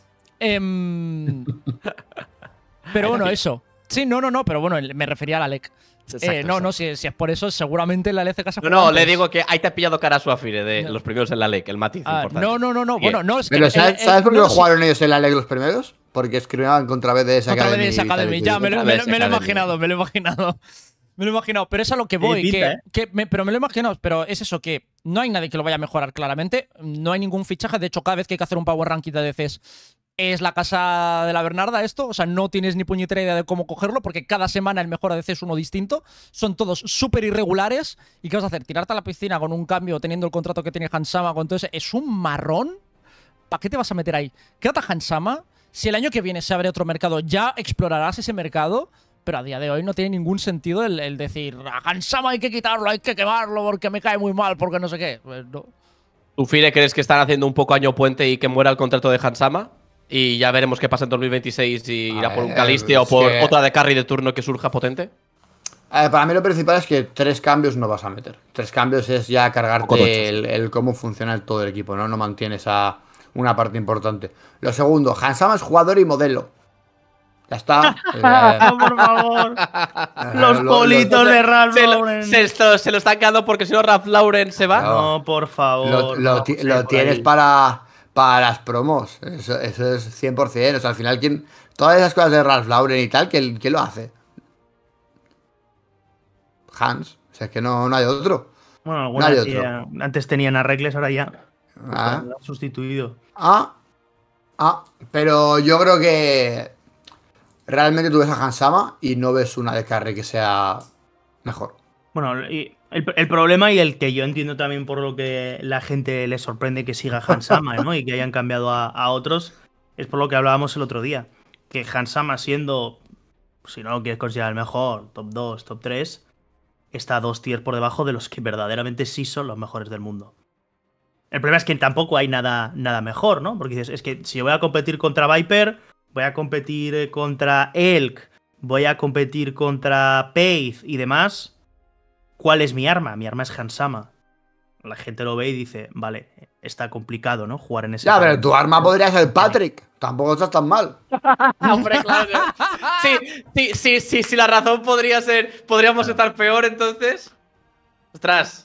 Eh, pero bueno, eso. Sí, no, no, no, pero bueno, me refería a la L E C. Exacto, eh, no, no, si, si es por eso, seguramente la L C K se No, ha no, jugado le antes. digo que ahí te ha pillado Karasu Afire de No. los primeros en la L E C, el matiz Ah, importante. no, no, no, no. Bien. Bueno, no, es que. Pero el- ¿sabes, el- ¿sabes por qué no, lo sí. jugaron ellos en la L E C los primeros? Porque escribían contra B D S Otra Academy. vez de y tal, Academy, y ya, tal. me, lo- Otra me, vez lo- me lo he Academy. imaginado, me lo he imaginado. Me lo he imaginado, pero es a lo que voy. pinta, que, ¿eh? que me- pero me lo he imaginado, pero es eso, que no hay nadie que lo vaya a mejorar claramente. No hay ningún fichaje. De hecho, cada vez que hay que hacer un power ranking de D Cs es la casa de la Bernarda esto. O sea, no tienes ni puñetera idea de cómo cogerlo porque cada semana el mejor A D C es uno distinto. Son todos súper irregulares. ¿Y qué vas a hacer? ¿Tirarte a la piscina con un cambio teniendo el contrato que tiene Hansama con todo ese? ¿Es un marrón? ¿Para qué te vas a meter ahí? Quédate a Hansama. Si el año que viene se abre otro mercado, ya explorarás ese mercado. Pero a día de hoy no tiene ningún sentido el, el decir a Hansama hay que quitarlo, hay que quemarlo porque me cae muy mal, porque no sé qué. Pues no. ¿Tú, Fire, crees que están haciendo un poco año puente y que muera el contrato de Hansama? Y ya veremos qué pasa en dos mil veintiséis si A irá por un ver, Caliste o es por que- otra de carry de turno que surja potente. A ver, para mí lo principal es que tres cambios no vas a meter. Tres cambios es ya Poco tochos. cargarte el, el cómo funciona el todo el equipo, ¿no? No mantienes a una parte importante. Lo segundo, Hansama es jugador y modelo. Ya está. Ah, por favor. Los Lo- lo- politos de Ralph Se lo, Lauren. se, esto- se lo están quedando porque si no Ralph Lauren se va. No. No, por favor. Lo, lo no ti- sé, lo por tienes ahí. para, para las promos. Eso, eso es cien por cien. O sea, al final, ¿quién, todas esas cosas de Ralph Lauren y tal, ¿quién, quién lo hace? Hans. O sea, es que no, no hay otro. Bueno, No hay algunas otro. ya- antes tenían a Reckless, ahora ya. Ah. Lo han sustituido. Ah, ah, pero yo creo que realmente tú ves a Hansama y no ves una de carry que sea mejor. Bueno, y el, el problema y el que yo entiendo también por lo que la gente le sorprende que siga Hansama, ¿no? Y que hayan cambiado a, a otros, es por lo que hablábamos el otro día. Que Hansama siendo, si no lo quieres considerar el mejor, top dos, top tres, está dos tiers por debajo de los que verdaderamente sí son los mejores del mundo. El problema es que tampoco hay nada, nada mejor, ¿no? Porque dices, es que si yo voy a competir contra Viper, voy a competir eh, contra Elk, voy a competir contra Pace y demás, ¿cuál es mi arma? Mi arma es Hansama. La gente lo ve y dice, vale, está complicado, ¿no? Jugar en ese Ya, pero camino. tu arma podría ser Patrick. Tampoco estás tan mal. Hombre, claro. que- Sí, sí, sí, sí, sí, la razón podría ser. Podríamos estar peor entonces. Ostras.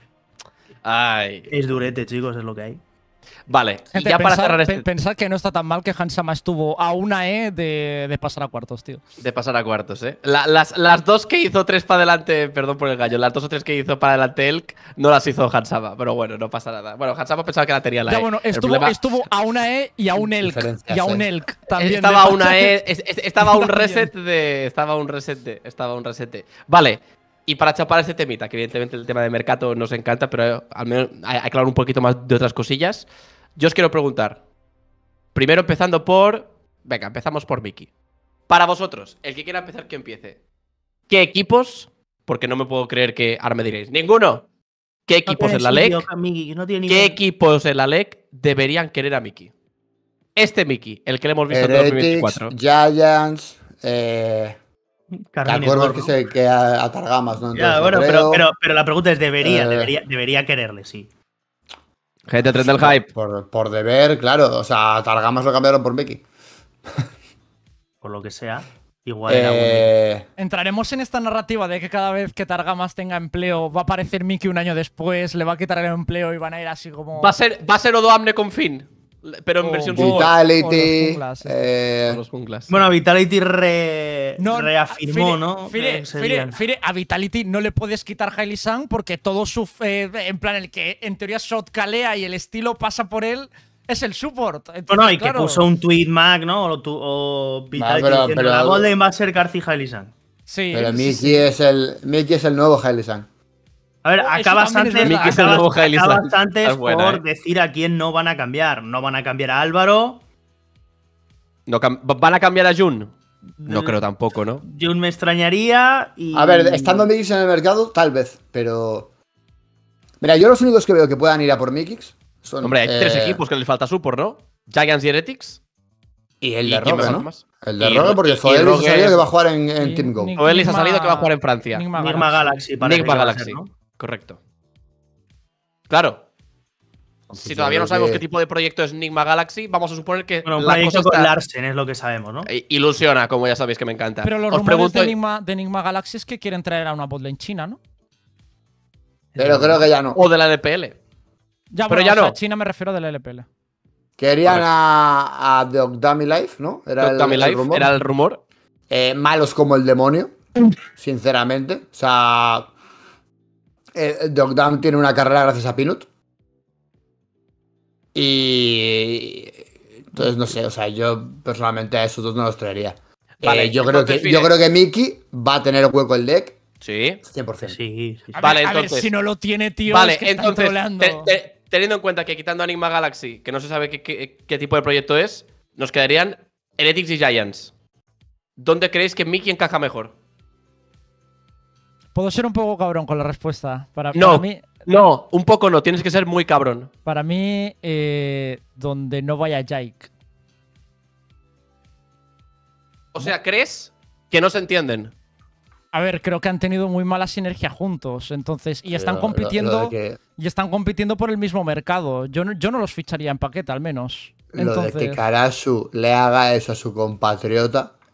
Ay. Es durete, chicos, es lo que hay. Vale, y Gente, ya para pensad, cerrar pe- este. pensad que no está tan mal que Hansama estuvo a una E de, de pasar a cuartos, tío. De pasar a cuartos, ¿eh? La- las, las dos que hizo tres para adelante, perdón por el gallo, las dos o tres que hizo para adelante Elk, no las hizo Hansama, pero bueno, no pasa nada. Bueno, Hansama pensaba que la tenía la Ya, E. bueno, El estuvo, problema- estuvo a una E y a un Elk. Diferencias, Y a un eh. Elk también. estaba de una pasar. E, es- es- estaba un También. reset de. Estaba un reset de. Estaba un reset de. Vale. Y para chapar este temita, que evidentemente el tema de mercado nos encanta, pero al menos hay, hay que hablar un poquito más de otras cosillas. Yo os quiero preguntar. Primero empezando por. Venga, empezamos por Miki. Para vosotros, el que quiera empezar, que empiece. ¿Qué equipos? Porque no me puedo creer que ahora me diréis. ¡Ninguno! ¿Qué equipos en la L E C? No tiene ¿Qué ningún- equipos en la L E C deberían querer a Miki? Este Miki, el que le hemos visto en dos mil Heretics, veinticuatro. Giants, eh, Carmine Calcuervos Thor, que ¿no? se que a, a Targamas, ¿no? Ya, Entonces, bueno, no pero, creo. pero, pero la pregunta es, ¿debería, Eh. debería, debería quererle, sí. Gente, tren del hype. Por, por deber, claro. O sea, a Targamas lo cambiaron por Mickey. Por lo que sea. Igual era un- Eh, Entraremos en esta narrativa de que cada vez que Targamas tenga empleo va a aparecer Mickey un año después, le va a quitar el empleo y van a ir así como. Va a ser, va a ser Odoamne con Finn, pero en O- versión o- support. Vitality. o los junglas, sí. eh, Con los junglas. Bueno, Vitality re- No, reafirmó, Fire- ¿no? Fire- Que serían- Fire- Fire, a Vitality no le puedes quitar Hailey Sang porque todo su. eh, en plan, el que en teoría shotcalea y el estilo pasa por él es el support. Entonces, Bueno, y claro, que puso un tweet Mac, ¿no? O, tu- o Vitality pero- diciendo, pero- la Golden va a ser García Jalisan. Sí, pero sí, Mickey sí. es el Mickey es el nuevo Hailey-san. A ver, Oh, eso acabas también es antes, verdad. Mickey es el acabas- nuevo Hailey acabas Sang. antes Es buena, por ¿eh? decir a quién no van a cambiar. No van a cambiar a Álvaro. No cam- ¿Van a cambiar a Jun? No creo tampoco, ¿no? Jun me extrañaría y... A ver, estando Mickey en el mercado, tal vez, pero. Mira, yo los únicos que veo que puedan ir a por Mickey son. Hombre, hay tres eh, equipos que les falta support, ¿no? Giants y Heretics. Y el ¿Y de quién me Rogue, falta ¿no? más? El de Y Rogue, Ro- porque y Zoelis Rogue- ha salido que va a jugar en, en y- Team Go. Nick- Zoelis ha Nigma- salido que va a jugar en Francia. Nigma Nigma Galaxy. parece Nigma que va a Galaxy. ser, ¿no? Correcto. Claro. Si Pues todavía yo no creo sabemos que- qué tipo de proyecto es Nigma Galaxy, vamos a suponer que Bueno, un la proyecto cosa con está- Larsen es lo que sabemos, ¿no? I- ilusiona, como ya sabéis que me encanta. Pero los Os rumores pregunto, de Enigma, de Enigma Galaxy es que quieren traer a una botlane china, ¿no? Pero creo que ya no. o de la N P L. Ya, Pero bueno, ya o sea, no. China me refiero del L P L. Querían Correcto. a, a The Ogdami Life, ¿no? Era el, Tommy el Life rumor. era el rumor. Eh, malos como el demonio, sinceramente. O sea, eh, The Ogdam tiene una carrera gracias a Peanut. Y entonces no sé, o sea, yo personalmente a esos dos no los traería. Vale, Eh, yo creo entonces, que Fide. yo creo que Mickey va a tener hueco el deck Sí. cien por ciento. Sí, sí, sí. A Vale, ver, a ver, entonces- si no lo tiene, tío, Vale, es que están entonces, troleando. te- te- teniendo en cuenta que quitando a Enigma Galaxy, que no se sabe qué, qué- qué tipo de proyecto es, nos quedarían Heretics y Giants. ¿Dónde creéis que Mickey encaja mejor? Puedo ser un poco cabrón con la respuesta. Para, No. para mí, No, un poco no, tienes que ser muy cabrón. para mí eh, donde no vaya Jake. O sea, ¿crees que no se entienden? A ver, creo que han tenido muy mala sinergia juntos, entonces y están Lo- lo- lo compitiendo de que- y están compitiendo por el mismo mercado. Yo no, yo no los ficharía en paquete, al menos. Lo de Entonces, que Karasu le haga eso a su compatriota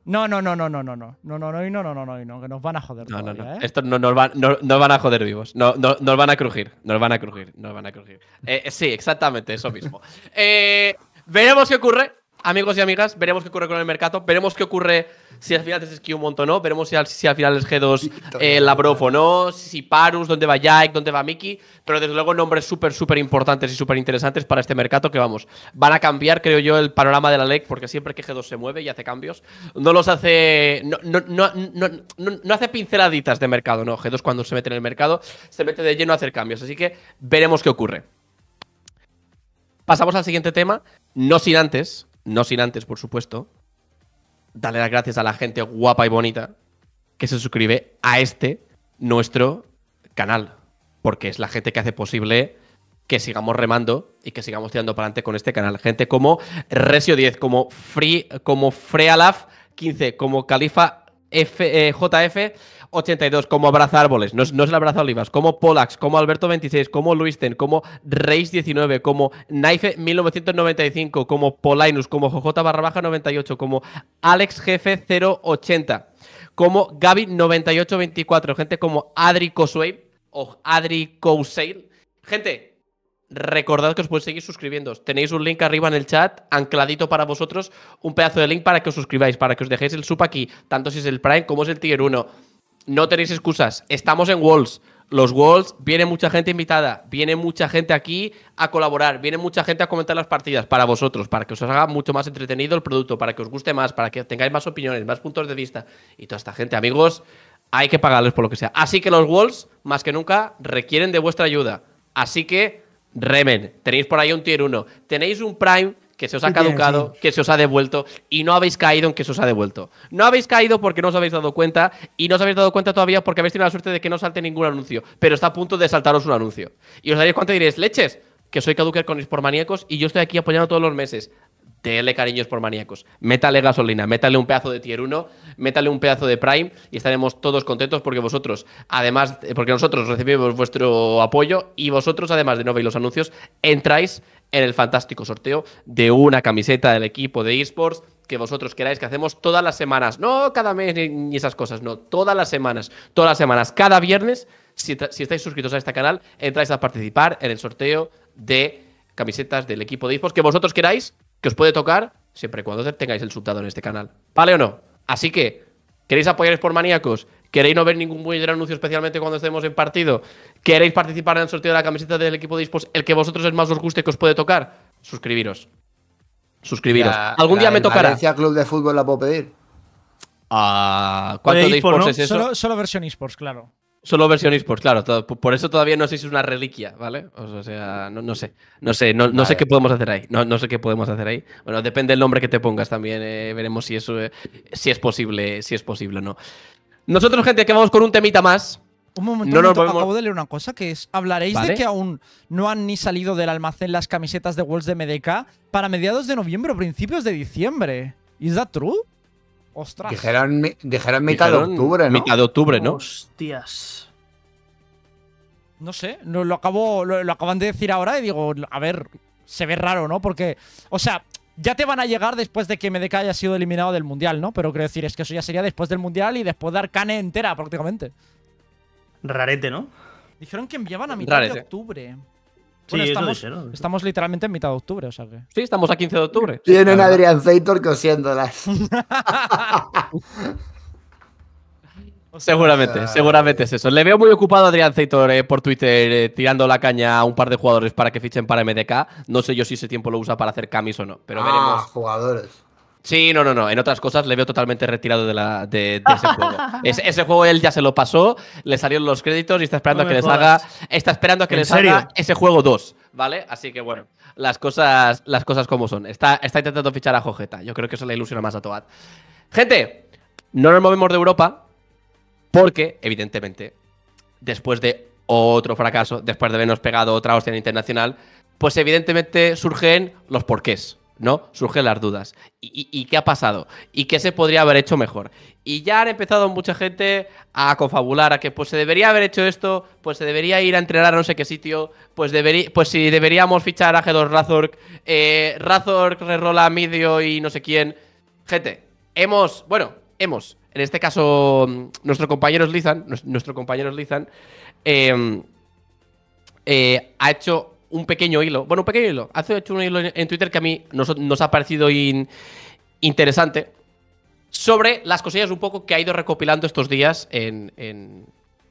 No, no, no, no, no, no, no, no, no, no, no, no, no, no, no, que nos van a joder. No, no, todavía, no. ¿eh? Esto no nos, van, no, nos van a joder vivos. No, no, nos van a crujir. Nos van a crujir. Nos van a crujir. Eh, sí, exactamente, eso mismo. Eh, veremos qué ocurre, amigos y amigas. Veremos qué ocurre con el mercado. Veremos qué ocurre si al final es Ski un montón o no. Veremos si al, si al final es G dos eh, Lavrov o no. Si Parus, dónde va Jaik, dónde va Miki. Pero desde luego nombres súper, súper importantes y súper interesantes para este mercado que vamos. Van a cambiar, creo yo, el panorama de la L E C. Porque siempre que G dos se mueve y hace cambios, no los hace. No, no, no, no, no, no hace pinceladitas de mercado, no. G dos cuando se mete en el mercado se mete de lleno a hacer cambios. Así que veremos qué ocurre. Pasamos al siguiente tema. No sin antes, no sin antes, por supuesto, darle las gracias a la gente guapa y bonita que se suscribe a este, nuestro canal. Porque es la gente que hace posible que sigamos remando y que sigamos tirando para adelante con este canal. Gente como Resio diez, como Free, como Frealaf quince, como Califa F, eh, J F ochenta y dos, como Abraza Árboles, no es, no es el Abraza Olivas, como Polax, como Alberto veintiséis, como Luisten, como Reis diecinueve, como Naife mil novecientos noventa y cinco, como Polinus, como J barra baja noventa y ocho, como Alex Jefe cero ochenta, como Gaby noventa y ocho veinticuatro, gente como Adri Kosuei o Adri Kouseil. Gente, recordad que os podéis seguir suscribiendo. Tenéis un link arriba en el chat, ancladito para vosotros, un pedazo de link para que os suscribáis, para que os dejéis el sub aquí, tanto si es el Prime como es el Tier uno. No tenéis excusas, estamos en Worlds. Los Worlds, viene mucha gente invitada, viene mucha gente aquí a colaborar, viene mucha gente a comentar las partidas para vosotros, para que os haga mucho más entretenido el producto, para que os guste más, para que tengáis más opiniones, más puntos de vista. Y toda esta gente, amigos, hay que pagarles por lo que sea. Así que los Worlds, más que nunca, requieren de vuestra ayuda. Así que remen, tenéis por ahí un Tier uno, tenéis un Prime que se os ha Sí, tiene, caducado, sí. que se os ha devuelto y no habéis caído en que se os ha devuelto. No habéis caído porque no os habéis dado cuenta y no os habéis dado cuenta todavía porque habéis tenido la suerte de que no salte ningún anuncio, pero está a punto de saltaros un anuncio. Y os daréis cuenta y diréis, leches, que soy Caduker con Sportmaníacos y yo estoy aquí apoyando todos los meses. Dele cariños por maníacos. Métale gasolina, métale un pedazo de tier uno, métale un pedazo de Prime y estaremos todos contentos porque vosotros, además, porque nosotros recibimos vuestro apoyo y vosotros, además de no ver los anuncios, entráis en el fantástico sorteo de una camiseta del equipo de eSports que vosotros queráis, que hacemos todas las semanas. No cada mes ni, ni esas cosas, no. Todas las semanas. Todas las semanas. Cada viernes, si, si estáis suscritos a este canal, entráis a participar en el sorteo de camisetas del equipo de eSports que vosotros queráis, que os puede tocar siempre y cuando tengáis el subtado en este canal. ¿Vale o no? Así que, ¿queréis apoyar por maníacos? ¿Queréis no ver ningún muy gran anuncio, especialmente cuando estemos en partido? ¿Queréis participar en el sorteo de la camiseta del equipo de eSports, el que vosotros es más os guste, que os puede tocar? Suscribiros. Suscribiros. La- ¿Algún la día me del tocará? Valencia Club de Fútbol la puedo pedir. Ah, ¿cuánto De de eSports, eSports ¿no? es eso? Solo, solo versión eSports, claro. Solo versión eSports, claro. todo- por eso todavía no sé si es una reliquia, ¿vale? O sea, no, no sé. No sé, no, no sé Vale. qué podemos hacer ahí. No, no sé qué podemos hacer ahí. Bueno, depende del nombre que te pongas también. eh, veremos si eso eh, si es posible, si es posible o no. Nosotros, gente, que vamos con un temita más. Un momento, No un nos momento, podemos- acabo de leer una cosa que es, hablaréis Vale. de que aún no han ni salido del almacén las camisetas de Worlds de M D K para mediados de noviembre o principios de diciembre. ¿Is that true? Ostras. Dijeron, mi- dijeron mitad Dijeron de octubre, ¿no? Mitad de octubre, ¿no? Hostias. No sé, no, lo, acabo, lo, lo acaban de decir ahora y digo, a ver, se ve raro, ¿no? Porque, o sea, ya te van a llegar después de que M D K haya sido eliminado del Mundial, ¿no? Pero quiero decir, es que eso ya sería después del Mundial y después de Arcane entera, prácticamente. Rarete, ¿no? Dijeron que enviaban a mitad Rarete. de octubre. Sí, Bueno, eso estamos, dijeron. estamos literalmente en mitad de octubre, o sea que… Sí, estamos a quince de octubre. Tienen La a verdad. Adrián Zeitor cosiéndolas. Seguramente, seguramente es eso. Le veo muy ocupado a Adrián Zeitor eh, por Twitter eh, tirando la caña a un par de jugadores para que fichen para M D K. No sé yo si ese tiempo lo usa para hacer camis o no, pero ah, veremos. jugadores. Sí, no, no, no. En otras cosas le veo totalmente retirado de, la, de, de ese juego. Es- ese juego él ya se lo pasó, le salieron los créditos y está esperando No a que me les jodas. haga. Está esperando a que ¿En les serio? haga ese juego dos, ¿vale? Así que bueno, las cosas, las cosas como son. Está, está intentando fichar a Jojeta. Yo creo que eso le ilusiona más a Toad. Gente, no nos movemos de Europa porque, evidentemente, después de otro fracaso, después de habernos pegado otra hostia en internacional, pues evidentemente surgen los porqués, ¿no? Surgen las dudas. ¿Y, y, y qué ha pasado? ¿Y qué se podría haber hecho mejor? Y ya han empezado mucha gente a confabular a que pues se debería haber hecho esto, pues se debería ir a entrenar a no sé qué sitio, pues, deberí pues si deberíamos fichar a G dos Razork, eh, Razork rerola Midio y no sé quién. Gente, hemos, bueno, hemos, en este caso, nuestro compañero Slizan, nuestro compañero Slizan, eh, eh, ha hecho un pequeño hilo, bueno, un pequeño hilo, ha hecho un hilo en, en Twitter que a mí nos, nos ha parecido in, interesante sobre las cosillas un poco que ha ido recopilando estos días en, en,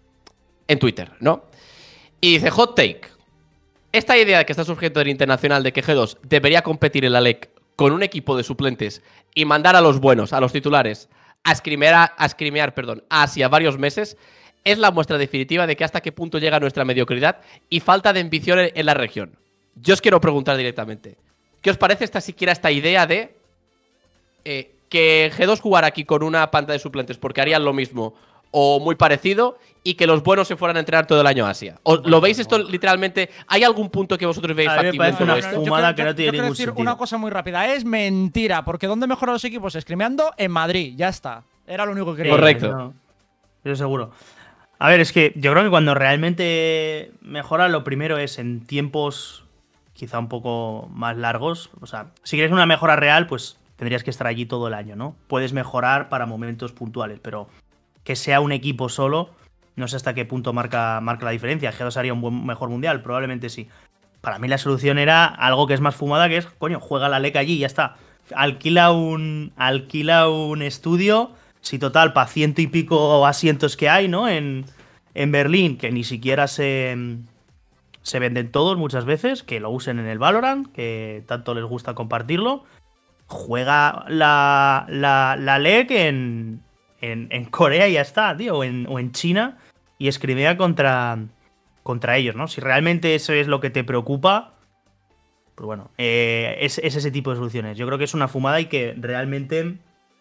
en Twitter, ¿no? Y dice, hot take, esta idea que está surgiendo en Internacional de que G dos debería competir en la L E C con un equipo de suplentes y mandar a los buenos, a los titulares, a scrimear, a scrimear, perdón, a Asia varios meses, es la muestra definitiva de que hasta qué punto llega nuestra mediocridad y falta de ambición en, en la región. Yo os quiero preguntar directamente, ¿qué os parece esta siquiera esta idea de eh, que G dos jugara aquí con una panta de suplentes porque harían lo mismo o muy parecido y que los buenos se fueran a entrenar todo el año a Asia? ¿O lo veis esto literalmente? ¿Hay algún punto que vosotros veis A mí me factible en parece todo una esto? fumada Yo que creo- no tiene yo quiero ningún decir sentido. una cosa muy rápida. Es mentira, porque ¿dónde mejoran los equipos? Escrimeando en Madrid, ya está. Era lo único que quería. Correcto. Eh, no, eso seguro. A ver, es que yo creo que cuando realmente mejora, lo primero es en tiempos quizá un poco más largos. O sea, si quieres una mejora real, pues tendrías que estar allí todo el año, ¿no? Puedes mejorar para momentos puntuales, pero que sea un equipo solo, no sé hasta qué punto marca, marca la diferencia. G dos haría un buen, mejor mundial, probablemente sí. Para mí la solución era algo que es más fumada, que es, coño, juega la L E C allí y ya está. Alquila un, alquila un estudio, si total, para ciento y pico asientos que hay, ¿no? En, en Berlín, que ni siquiera se, se venden todos muchas veces, que lo usen en el Valorant, que tanto les gusta compartirlo. Juega la, la, la L E C en, en, en Corea y ya está, tío, o en, o en China, y escribía contra, contra ellos, ¿no? Si realmente eso es lo que te preocupa, pues bueno, eh, es, es ese tipo de soluciones. Yo creo que es una fumada y que realmente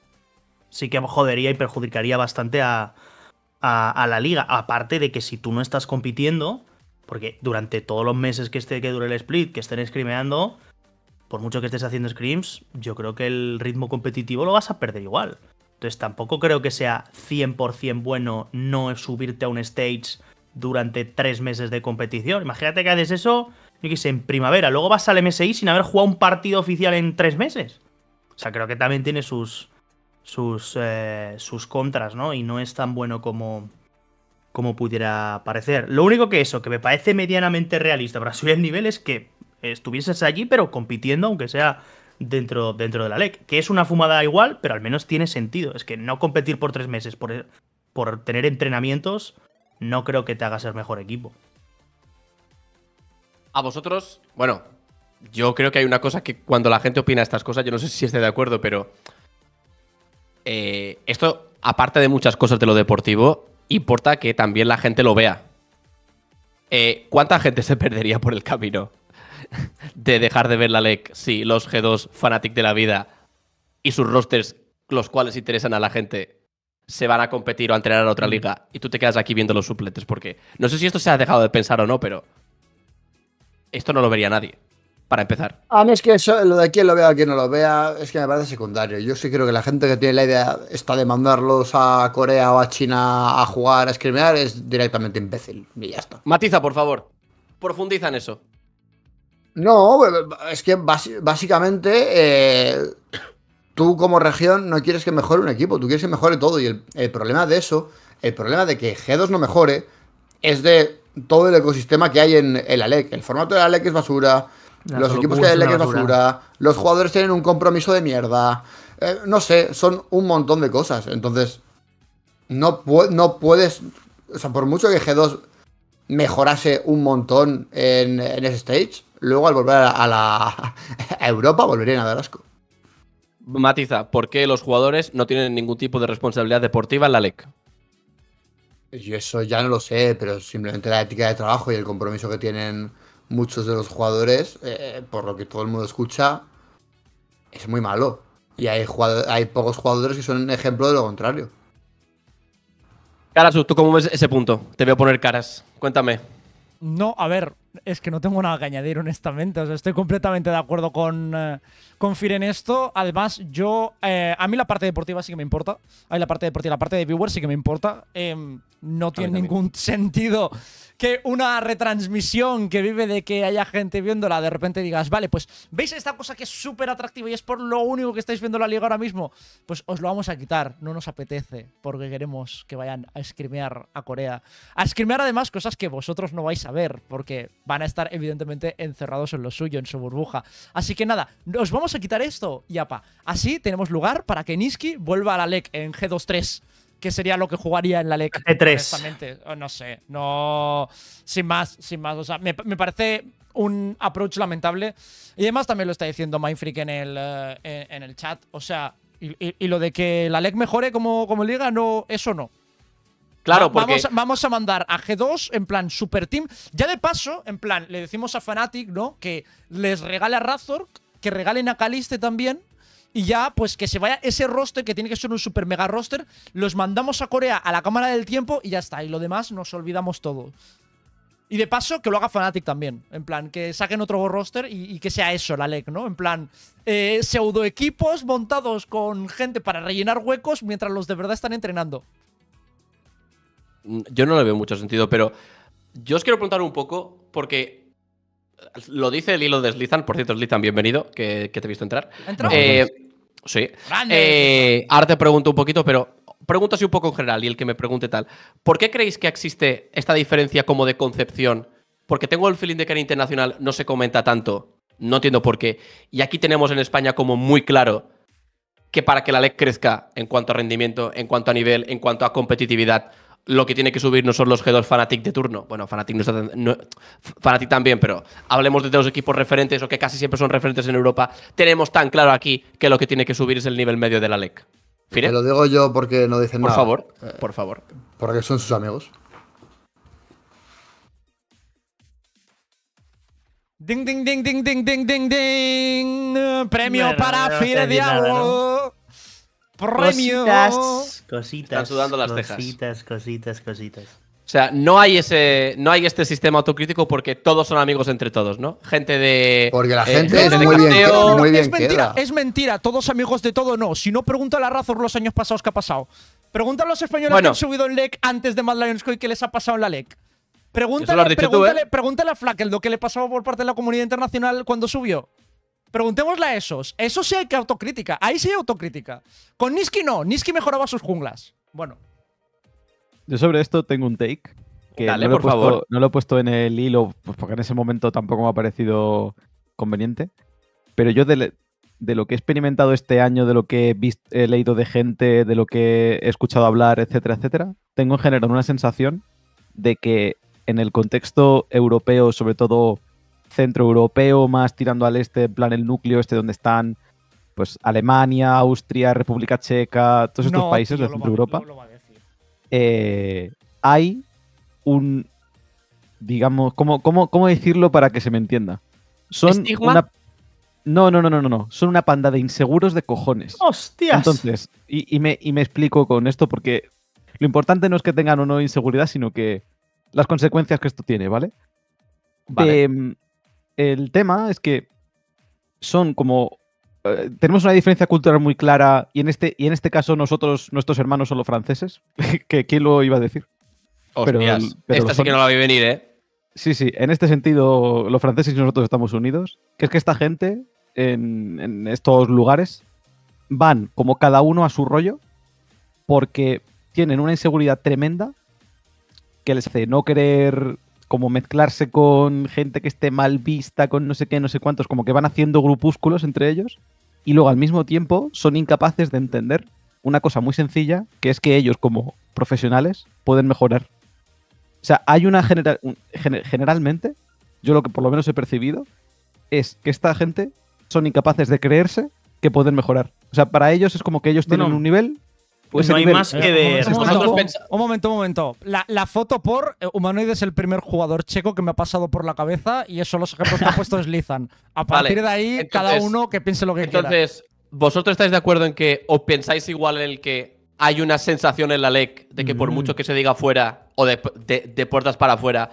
sí que jodería y perjudicaría bastante a, a, a la liga. Aparte de que si tú no estás compitiendo, porque durante todos los meses que esté que dure el split, que estén scrimeando, por mucho que estés haciendo scrims, yo creo que el ritmo competitivo lo vas a perder igual. Entonces tampoco creo que sea cien por cien bueno no subirte a un stage durante tres meses de competición. Imagínate que haces eso, yo qué sé, en primavera. Luego vas al M S I sin haber jugado un partido oficial en tres meses. O sea, creo que también tiene sus, sus, eh, sus contras, ¿no? Y no es tan bueno como, como pudiera parecer. Lo único que eso, que me parece medianamente realista para subir el nivel es que estuvieses allí, pero compitiendo, aunque sea dentro, dentro de la L E C. Que es una fumada igual, pero al menos tiene sentido. Es que no competir por tres meses por, por tener entrenamientos, no creo que te haga ser mejor equipo. A vosotros, bueno, yo creo que hay una cosa que cuando la gente opina estas cosas, yo no sé si esté de acuerdo, pero eh, esto, aparte de muchas cosas de lo deportivo, importa que también la gente lo vea. Eh, ¿Cuánta gente se perdería por el camino de dejar de ver la L E C si los G dos Fnatic de la vida y sus rosters, los cuales interesan a la gente, se van a competir o a entrenar a otra liga y tú te quedas aquí viendo los suplentes? Porque no sé si esto se ha dejado de pensar o no, pero esto no lo vería nadie, para empezar. A mí es que eso, lo de quién lo vea o quién no lo vea, es que me parece secundario. Yo sí creo que la gente que tiene la idea esta de mandarlos a Corea o a China a jugar, a scrimear, es directamente imbécil. Y ya está. Matiza, por favor. Profundiza en eso. No, es que basi- básicamente eh, tú como región no quieres que mejore un equipo, tú quieres que mejore todo. Y el, el problema de eso, el problema de que G dos no mejore, es de todo el ecosistema que hay en, en la L E C. El formato de la L E C es basura, La los solo equipos Q que hay en la es L E C es una basura, los jugadores tienen un compromiso de mierda. Eh, no sé, son un montón de cosas. Entonces, no, pu- no puedes. O sea, por mucho que G dos mejorase un montón en, en ese stage, luego al volver a, la a Europa volverían a dar asco. Matiza, ¿por qué los jugadores no tienen ningún tipo de responsabilidad deportiva en la L E C? Yo eso ya no lo sé, pero simplemente la ética de trabajo y el compromiso que tienen muchos de los jugadores, eh, por lo que todo el mundo escucha, es muy malo. Y hay, jugadores, hay pocos jugadores que son un ejemplo de lo contrario. Karasu, ¿tú cómo ves ese punto? Te voy a poner caras. Cuéntame. No, a ver, es que no tengo nada que añadir, honestamente. O sea, estoy completamente de acuerdo con, eh, con Fir en esto. Además, yo. Eh, a mí la parte deportiva sí que me importa. A mí la parte deportiva, la parte de viewers sí que me importa. Eh, no tiene también. ningún sentido que una retransmisión que vive de que haya gente viéndola, de repente digas, vale, pues veis esta cosa que es súper atractiva y es por lo único que estáis viendo la liga ahora mismo, pues os lo vamos a quitar, no nos apetece, porque queremos que vayan a scrimear a Corea. A scrimear además cosas que vosotros no vais a ver, porque van a estar evidentemente encerrados en lo suyo, en su burbuja. Así que nada, os vamos a quitar esto y apa. Así tenemos lugar para que Niski vuelva a la L E C en G dos tres. Que sería lo que jugaría en la L E C. G tres. Honestamente, no sé, no. Sin más, sin más. O sea, me, me parece un approach lamentable. Y además también lo está diciendo Mindfreak en el, uh, en, en el chat. O sea, y, y, y lo de que la L E C mejore como, como liga, no, eso no. Claro, Va- porque. vamos, a- vamos a mandar a G dos en plan super team. Ya de paso, en plan, le decimos a Fnatic, ¿no? Que les regale a Razork, que regalen a Caliste también. Y ya, pues que se vaya ese roster, que tiene que ser un super mega roster, los mandamos a Corea a la cámara del tiempo y ya está. Y lo demás nos olvidamos todo. Y de paso, que lo haga Fnatic también. En plan, que saquen otro roster y, y que sea eso, la L E C, ¿no? En plan, eh, pseudo equipos montados con gente para rellenar huecos mientras los de verdad están entrenando. Yo no le veo mucho sentido, pero yo os quiero preguntar un poco, porque lo dice el hilo de Slizan, por cierto, Slizan, bienvenido, que, que te he visto entrar. ¿Ha entrado? Eh, sí. Grande. Eh, ahora te pregunto un poquito, pero pregunto así un poco en general y el que me pregunte tal. ¿Por qué creéis que existe esta diferencia como de concepción? Porque tengo el feeling de que en internacional no se comenta tanto, no entiendo por qué. Y aquí tenemos en España como muy claro que para que la L E C crezca en cuanto a rendimiento, en cuanto a nivel, en cuanto a competitividad, lo que tiene que subir no son los G dos Fnatic de turno. Bueno, Fnatic no está tan- no- Fnatic también, pero hablemos de los equipos referentes o que casi siempre son referentes en Europa. Tenemos tan claro aquí que lo que tiene que subir es el nivel medio de la L E C. Te ¿Fire? lo digo yo porque no dicen Por nada. favor, por favor. Porque son sus amigos. Ding, ding, ding, ding, ding, ding, ding, ding. Premio Bueno, para no voy a Fire decir nada, Diablo. Premio. Cositas, cositas. Están sudando las cejas. Cositas, cositas, cositas. O sea, no hay ese, no hay este sistema autocrítico porque todos son amigos entre todos, ¿no? Gente de. Porque la eh, gente es de muy bien, casteo. muy bien es mentira, queda. es mentira. Todos amigos de todo, no. Si no, pregúntale a Razor los años pasados qué ha pasado. Pregunta a los españoles Bueno. que han subido en L E C antes de Mad Lions Co y qué les ha pasado en la L E C. Eso lo Pregúntale, has dicho tú, pregúntale, ¿eh? pregúntale a Flakel lo que le pasaba por parte de la comunidad internacional cuando subió. Preguntémosle a esos. Eso sí hay que autocrítica. Ahí sí hay autocrítica. Con Niski no. Niski mejoraba sus junglas. Bueno. Yo sobre esto tengo un take. Que Dale, no, lo he por puesto, favor. no lo he puesto en el hilo, pues porque en ese momento tampoco me ha parecido conveniente. Pero yo de, le- de lo que he experimentado este año, de lo que he, visto, he leído de gente, de lo que he escuchado hablar, etcétera, etcétera, tengo en general una sensación de que en el contexto europeo, sobre todo centroeuropeo, más tirando al este, en plan el núcleo este donde están pues Alemania, Austria, República Checa, todos estos No, países tío, de lo va- Centro Europa, lo- lo va a decir. eh, hay un, digamos, ¿cómo, cómo, cómo decirlo para que se me entienda? Son ¿Estigma? una... No, no, no, no, no, no. Son una panda de inseguros de cojones. ¡Hostias! Entonces, y, y me, y me explico con esto porque lo importante no es que tengan o no inseguridad, sino que las consecuencias que esto tiene, ¿vale? Vale. De, mm, el tema es que son como... eh, tenemos una diferencia cultural muy clara y en este, y en este caso nosotros, nuestros hermanos son los franceses. que ¿Quién lo iba a decir? Pero- Hostias, pero esta lo sí que son. no la vi venir, ¿eh? Sí, sí, en este sentido los franceses y nosotros estamos unidos, que es que esta gente en, en estos lugares van como cada uno a su rollo porque tienen una inseguridad tremenda que les hace no querer como mezclarse con gente que esté mal vista, con no sé qué, no sé cuántos, como que van haciendo grupúsculos entre ellos y luego al mismo tiempo son incapaces de entender una cosa muy sencilla, que es que ellos como profesionales pueden mejorar. O sea, hay una genera un- gene- generalmente, yo lo que por lo menos he percibido, es que esta gente son incapaces de creerse que pueden mejorar. O sea, para ellos es como que ellos tienen Bueno, un nivel. Pues ese no hay nivel- más que Eh, ver. Un momento, Nosotros un, pensa- un momento, un momento. La, la foto por eh, Humanoid es el primer jugador checo que me ha pasado por la cabeza y esos son los ejemplos que ha puesto Slizan. A partir Vale, de ahí, entonces- cada uno que piense lo que quiera. Entonces, ¿vosotros estáis de acuerdo en que o pensáis igual en el que hay una sensación en la L E C de que por Mm. mucho que se diga fuera o de, de- de puertas para afuera,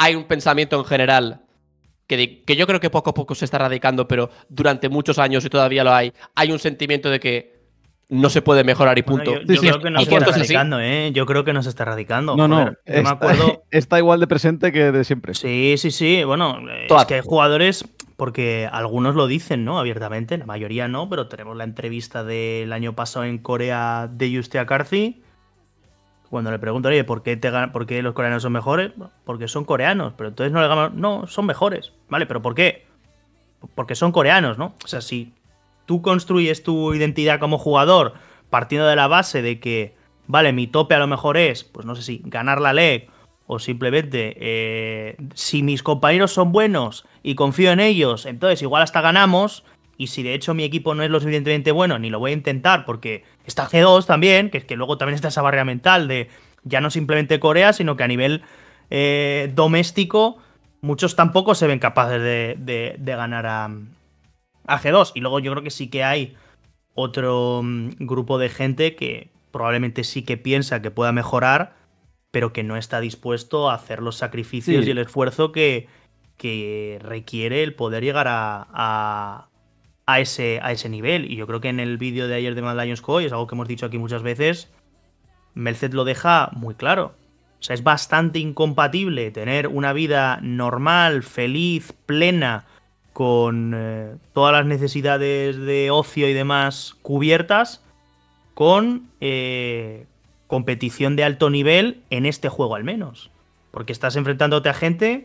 hay un pensamiento en general que, di- que yo creo que poco a poco se está radicando, pero durante muchos años y todavía lo hay, hay un sentimiento de que no se puede mejorar y Bueno, punto. yo Sí, yo sí, creo que no y se punto está es así. radicando, ¿eh? Yo creo que no se está radicando. No, no, Joder, yo me está, acuerdo. está igual de presente que de siempre. Sí, sí, sí. Bueno, eh, Todas. es que hay jugadores, porque algunos lo dicen, ¿no? Abiertamente, la mayoría no, pero tenemos la entrevista del año pasado en Corea de Justia Carthy. Cuando le preguntan, oye, ¿por qué, te gan- ¿por qué los coreanos son mejores? Bueno, porque son coreanos, pero entonces no le ganamos. No, son mejores. ¿Vale? ¿Pero por qué? Porque son coreanos, ¿no? O sea, si tú construyes tu identidad como jugador partiendo de la base de que, vale, mi tope a lo mejor es, pues no sé si ganar la leg o simplemente, eh, si mis compañeros son buenos y confío en ellos, entonces igual hasta ganamos. Y si de hecho mi equipo no es lo suficientemente bueno, ni lo voy a intentar porque está G dos también, que es que luego también está esa barrera mental de ya no simplemente Corea, sino que a nivel eh, doméstico muchos tampoco se ven capaces de, de- de ganar a, a G dos. Y luego yo creo que sí que hay otro mm, grupo de gente que probablemente sí que piensa que pueda mejorar, pero que no está dispuesto a hacer los sacrificios Sí. y el esfuerzo que, que requiere el poder llegar a, a, a ese, a ese nivel. Y yo creo que en el vídeo de ayer de Mad Lions Co, y es algo que hemos dicho aquí muchas veces, Melcet lo deja muy claro. O sea, es bastante incompatible tener una vida normal, feliz, plena, con eh, todas las necesidades de ocio y demás cubiertas, con eh, competición de alto nivel en este juego al menos. Porque estás enfrentándote a gente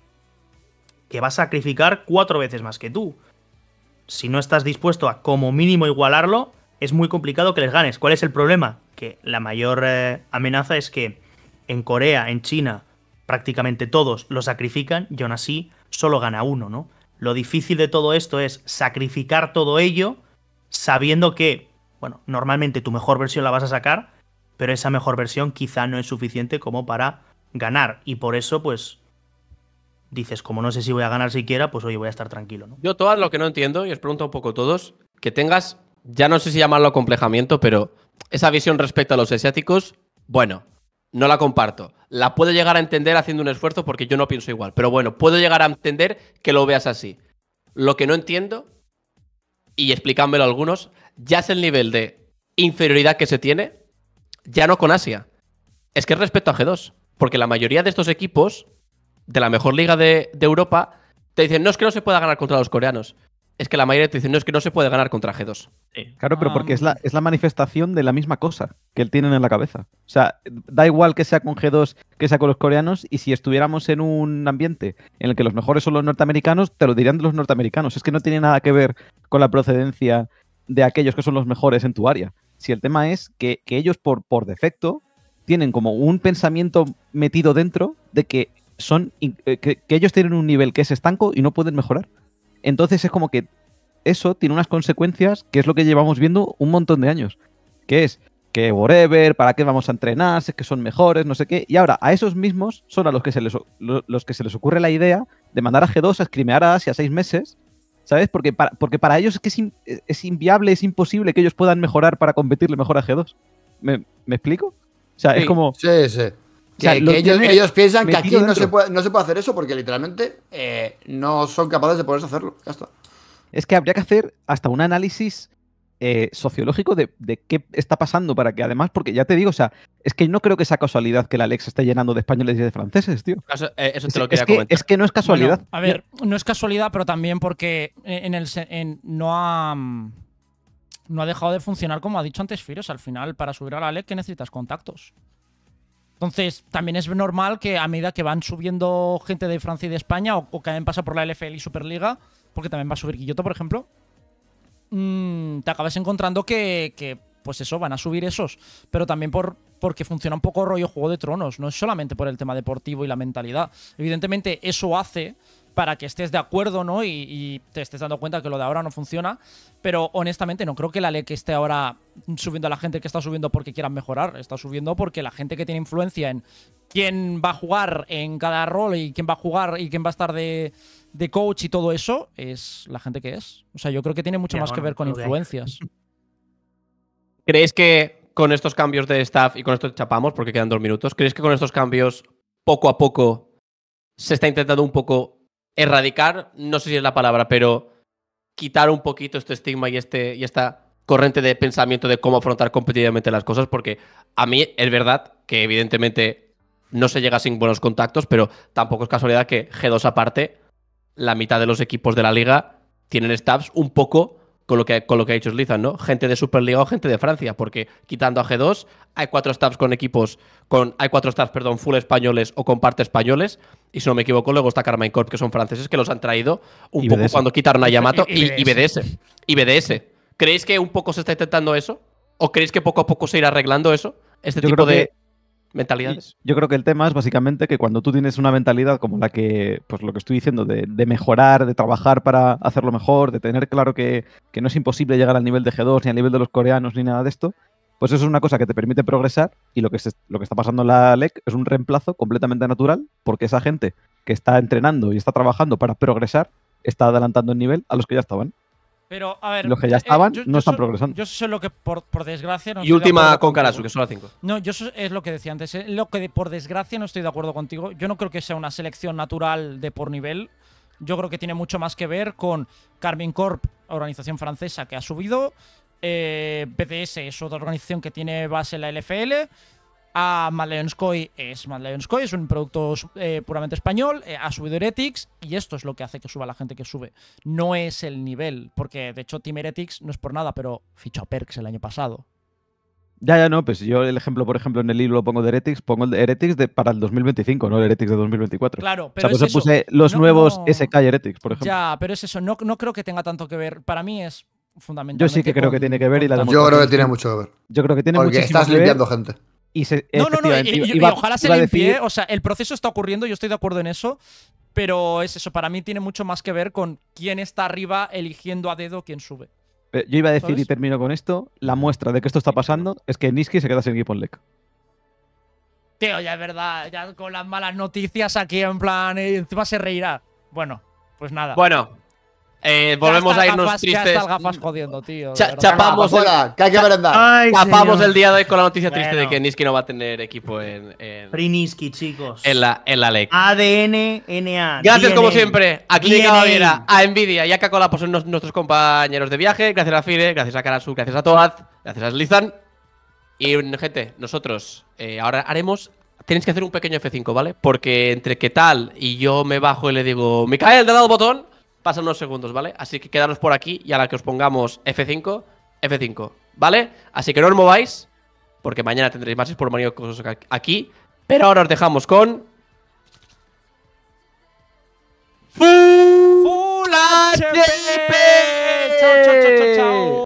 que va a sacrificar cuatro veces más que tú. Si no estás dispuesto a como mínimo igualarlo, es muy complicado que les ganes. ¿Cuál es el problema? Que la mayor eh, amenaza es que en Corea, en China, prácticamente todos lo sacrifican y aún así solo gana uno, ¿no? Lo difícil de todo esto es sacrificar todo ello sabiendo que, bueno, normalmente tu mejor versión la vas a sacar, pero esa mejor versión quizá no es suficiente como para ganar. Y por eso, pues, dices, como no sé si voy a ganar siquiera, pues oye, voy a estar tranquilo, ¿no? Yo todas lo que no entiendo, y os pregunto un poco todos, que tengas, ya no sé si llamarlo acomplejamiento, pero esa visión respecto a los asiáticos, bueno, no la comparto. La puedo llegar a entender haciendo un esfuerzo porque yo no pienso igual. Pero bueno, puedo llegar a entender que lo veas así. Lo que no entiendo, y explicádmelo a algunos, ya es el nivel de inferioridad que se tiene, ya no con Asia. Es que es respecto a G dos. Porque la mayoría de estos equipos de la mejor liga de, de Europa te dicen, no es que no se pueda ganar contra los coreanos. Es que la mayoría te dicen, no es que no se puede ganar contra G dos. Claro, pero porque es la, Ah. es la manifestación de la misma cosa que tienen en la cabeza. O sea, da igual que sea con G dos que sea con los coreanos, y si estuviéramos en un ambiente en el que los mejores son los norteamericanos, te lo dirían de los norteamericanos. Es que no tiene nada que ver con la procedencia de aquellos que son los mejores en tu área. Si el tema es que, que ellos por, por defecto tienen como un pensamiento metido dentro de que son in- eh, que, que ellos tienen un nivel que es estanco y no pueden mejorar. Entonces es como que eso tiene unas consecuencias que es lo que llevamos viendo un montón de años. Que es que whatever, ¿para qué vamos a entrenar? Si es que son mejores, no sé qué. Y ahora a esos mismos son a los que se les, o- lo- los que se les ocurre la idea de mandar a G dos a escrimear a Asia seis meses, ¿sabes? Porque para, porque para ellos es que es, in- es inviable, es imposible que ellos puedan mejorar para competirle mejor a G dos. ¿Me, me explico? O sea, es Sí. como... Sí, sí. Que, sea, que lo ellos, tiene ellos piensan que aquí metido no se, dentro. puede, no se puede hacer eso porque literalmente eh, no son capaces de poderse hacerlo. Ya está. Es que habría que hacer hasta un análisis eh, sociológico de, de qué está pasando para que además, porque ya te digo, o sea, es que no creo que sea casualidad que la Alex esté llenando de españoles y de franceses, tío. Eso, eh, eso Es, te lo es quería que, comentar. es que no es casualidad. Bueno, a ver, no es casualidad, pero también porque en el se- en- no ha mm, no ha dejado de funcionar como ha dicho antes Firos. Al final, para subir a la L E C, ¿qué necesitas? Contactos. Entonces, también es normal que a medida que van subiendo gente de Francia y de España, o, o que también pasa por la L F L y Superliga, porque también va a subir Quilloto, por ejemplo, mmm, te acabas encontrando que, que, pues eso, van a subir esos. Pero también por, porque funciona un poco rollo Juego de Tronos. No es solamente por el tema deportivo y la mentalidad. Evidentemente, eso hace para que estés de acuerdo, ¿no? Y, y te estés dando cuenta que lo de ahora no funciona. Pero honestamente no creo que la L E C esté ahora subiendo a la gente que está subiendo porque quieran mejorar. Está subiendo porque la gente que tiene influencia en quién va a jugar en cada rol y quién va a jugar y quién va a estar de, de coach y todo eso es la gente que es. O sea, yo creo que tiene mucho Ya, más que bueno, ver con lo que hay. influencias. ¿Creéis que con estos cambios de staff, y con esto chapamos porque quedan dos minutos, ¿creéis que con estos cambios poco a poco se está intentando un poco erradicar, no sé si es la palabra, pero quitar un poquito este estigma y, este, y esta corriente de pensamiento de cómo afrontar competitivamente las cosas, porque a mí es verdad que evidentemente no se llega sin buenos contactos, pero tampoco es casualidad que G dos aparte, la mitad de los equipos de la liga tienen staffs un poco con lo que, con lo que ha dicho Slizan, ¿no? Gente de Superliga o gente de Francia, porque quitando a G dos, hay cuatro staffs con equipos, con, hay cuatro staffs, perdón, full españoles o con parte españoles, y si no me equivoco, luego está Carmine Corp, que son franceses, que los han traído un Y poco B D S. cuando quitaron a Yamato, Y- y y, y B D S. Y B D S. ¿Creéis que un poco se está intentando eso? ¿O creéis que poco a poco se irá arreglando eso? Este Yo tipo creo que- de mentalidades. Yo creo que el tema es básicamente que cuando tú tienes una mentalidad como la que, pues lo que estoy diciendo, de, de mejorar, de trabajar para hacerlo mejor, de tener claro que, que no es imposible llegar al nivel de G dos, ni al nivel de los coreanos, ni nada de esto, pues eso es una cosa que te permite progresar y lo que, se- lo que está pasando en la L E C es un reemplazo completamente natural porque esa gente que está entrenando y está trabajando para progresar está adelantando el nivel a los que ya estaban. Pero, a ver. Los que ya eh, estaban yo- no yo están so- progresando. Yo sé lo que, por, por desgracia. No Y estoy de última acuerdo con contigo. Karasu, que son las cinco. No, yo eso es lo que decía antes. Es lo que de- por desgracia no estoy de acuerdo contigo. Yo no creo que sea una selección natural de por nivel. Yo creo que tiene mucho más que ver con Carmine Corp, organización francesa que ha subido. Eh, B D S es otra organización que tiene base en la L F L. A Madleonskoy es Madleonskoy, es un producto eh, puramente español. eh, ha subido Heretics y esto es lo que hace que suba la gente que sube. No es el nivel, porque de hecho Team Heretics no es por nada, pero fichó a Perks el año pasado. Ya, ya, no, pues yo el ejemplo, por ejemplo, en el hilo lo pongo de Heretics, pongo el de Heretics de, para el dos mil veinticinco, no el Heretics de dos mil veinticuatro. Claro, o pero sea, pues es yo eso. puse los No- nuevos no- S K y Heretics, por ejemplo. Ya, pero es eso. No, no creo que tenga tanto que ver. Para mí es fundamentalmente. Yo sí que creo que tiene que ver y la con- Yo creo que Entonces, tiene sí. mucho que ver. Yo creo que tiene Porque muchísimo estás que ver limpiando gente. y se, No, no, no. Y, efectivamente, y- y iba- ojalá se iba a limpie. decir- ¿eh? O sea, el proceso está ocurriendo, yo estoy de acuerdo en eso. Pero es eso. Para mí tiene mucho más que ver con quién está arriba eligiendo a dedo quién sube. eh, Yo iba a decir, ¿Sabes? y termino con esto, la muestra de que esto está pasando es que Niski se queda sin equipo en L E C. Tío, ya es verdad. Ya con las malas noticias aquí en plan. eh, encima se reirá. Bueno, pues nada. Bueno, eh, Ya volvemos está a el irnos gafas, Ya tristes. está el gafas jodiendo, tío. de Cha- verdad. chapa- Chapamos Venga, pa' fuera, que hay que merendar. Ay, Tapamos señor. el día de hoy con la noticia triste Bueno. de que Niski no va a tener equipo en, en, Friniski, chicos. en la, en la L E C. A D N N A. Gracias, como D N A. siempre, a Clínica D N A. Baviera, a Nvidia y a Coca-Cola por ser nos- nuestros compañeros de viaje. Gracias a Fire, gracias a Karasu, gracias a Toad, gracias a Slizan. Y, gente, nosotros eh, ahora haremos. Tenéis que hacer un pequeño F cinco, ¿vale? Porque entre qué tal y yo me bajo y le digo, Micael, te he dado el botón, pasan unos segundos, ¿vale? Así que quedaros por aquí y a la que os pongamos F cinco, F cinco, ¿vale? Así que no os mováis, porque mañana tendréis más por manía cosas aquí. Pero ahora os dejamos con. Full H P. Chao, chao,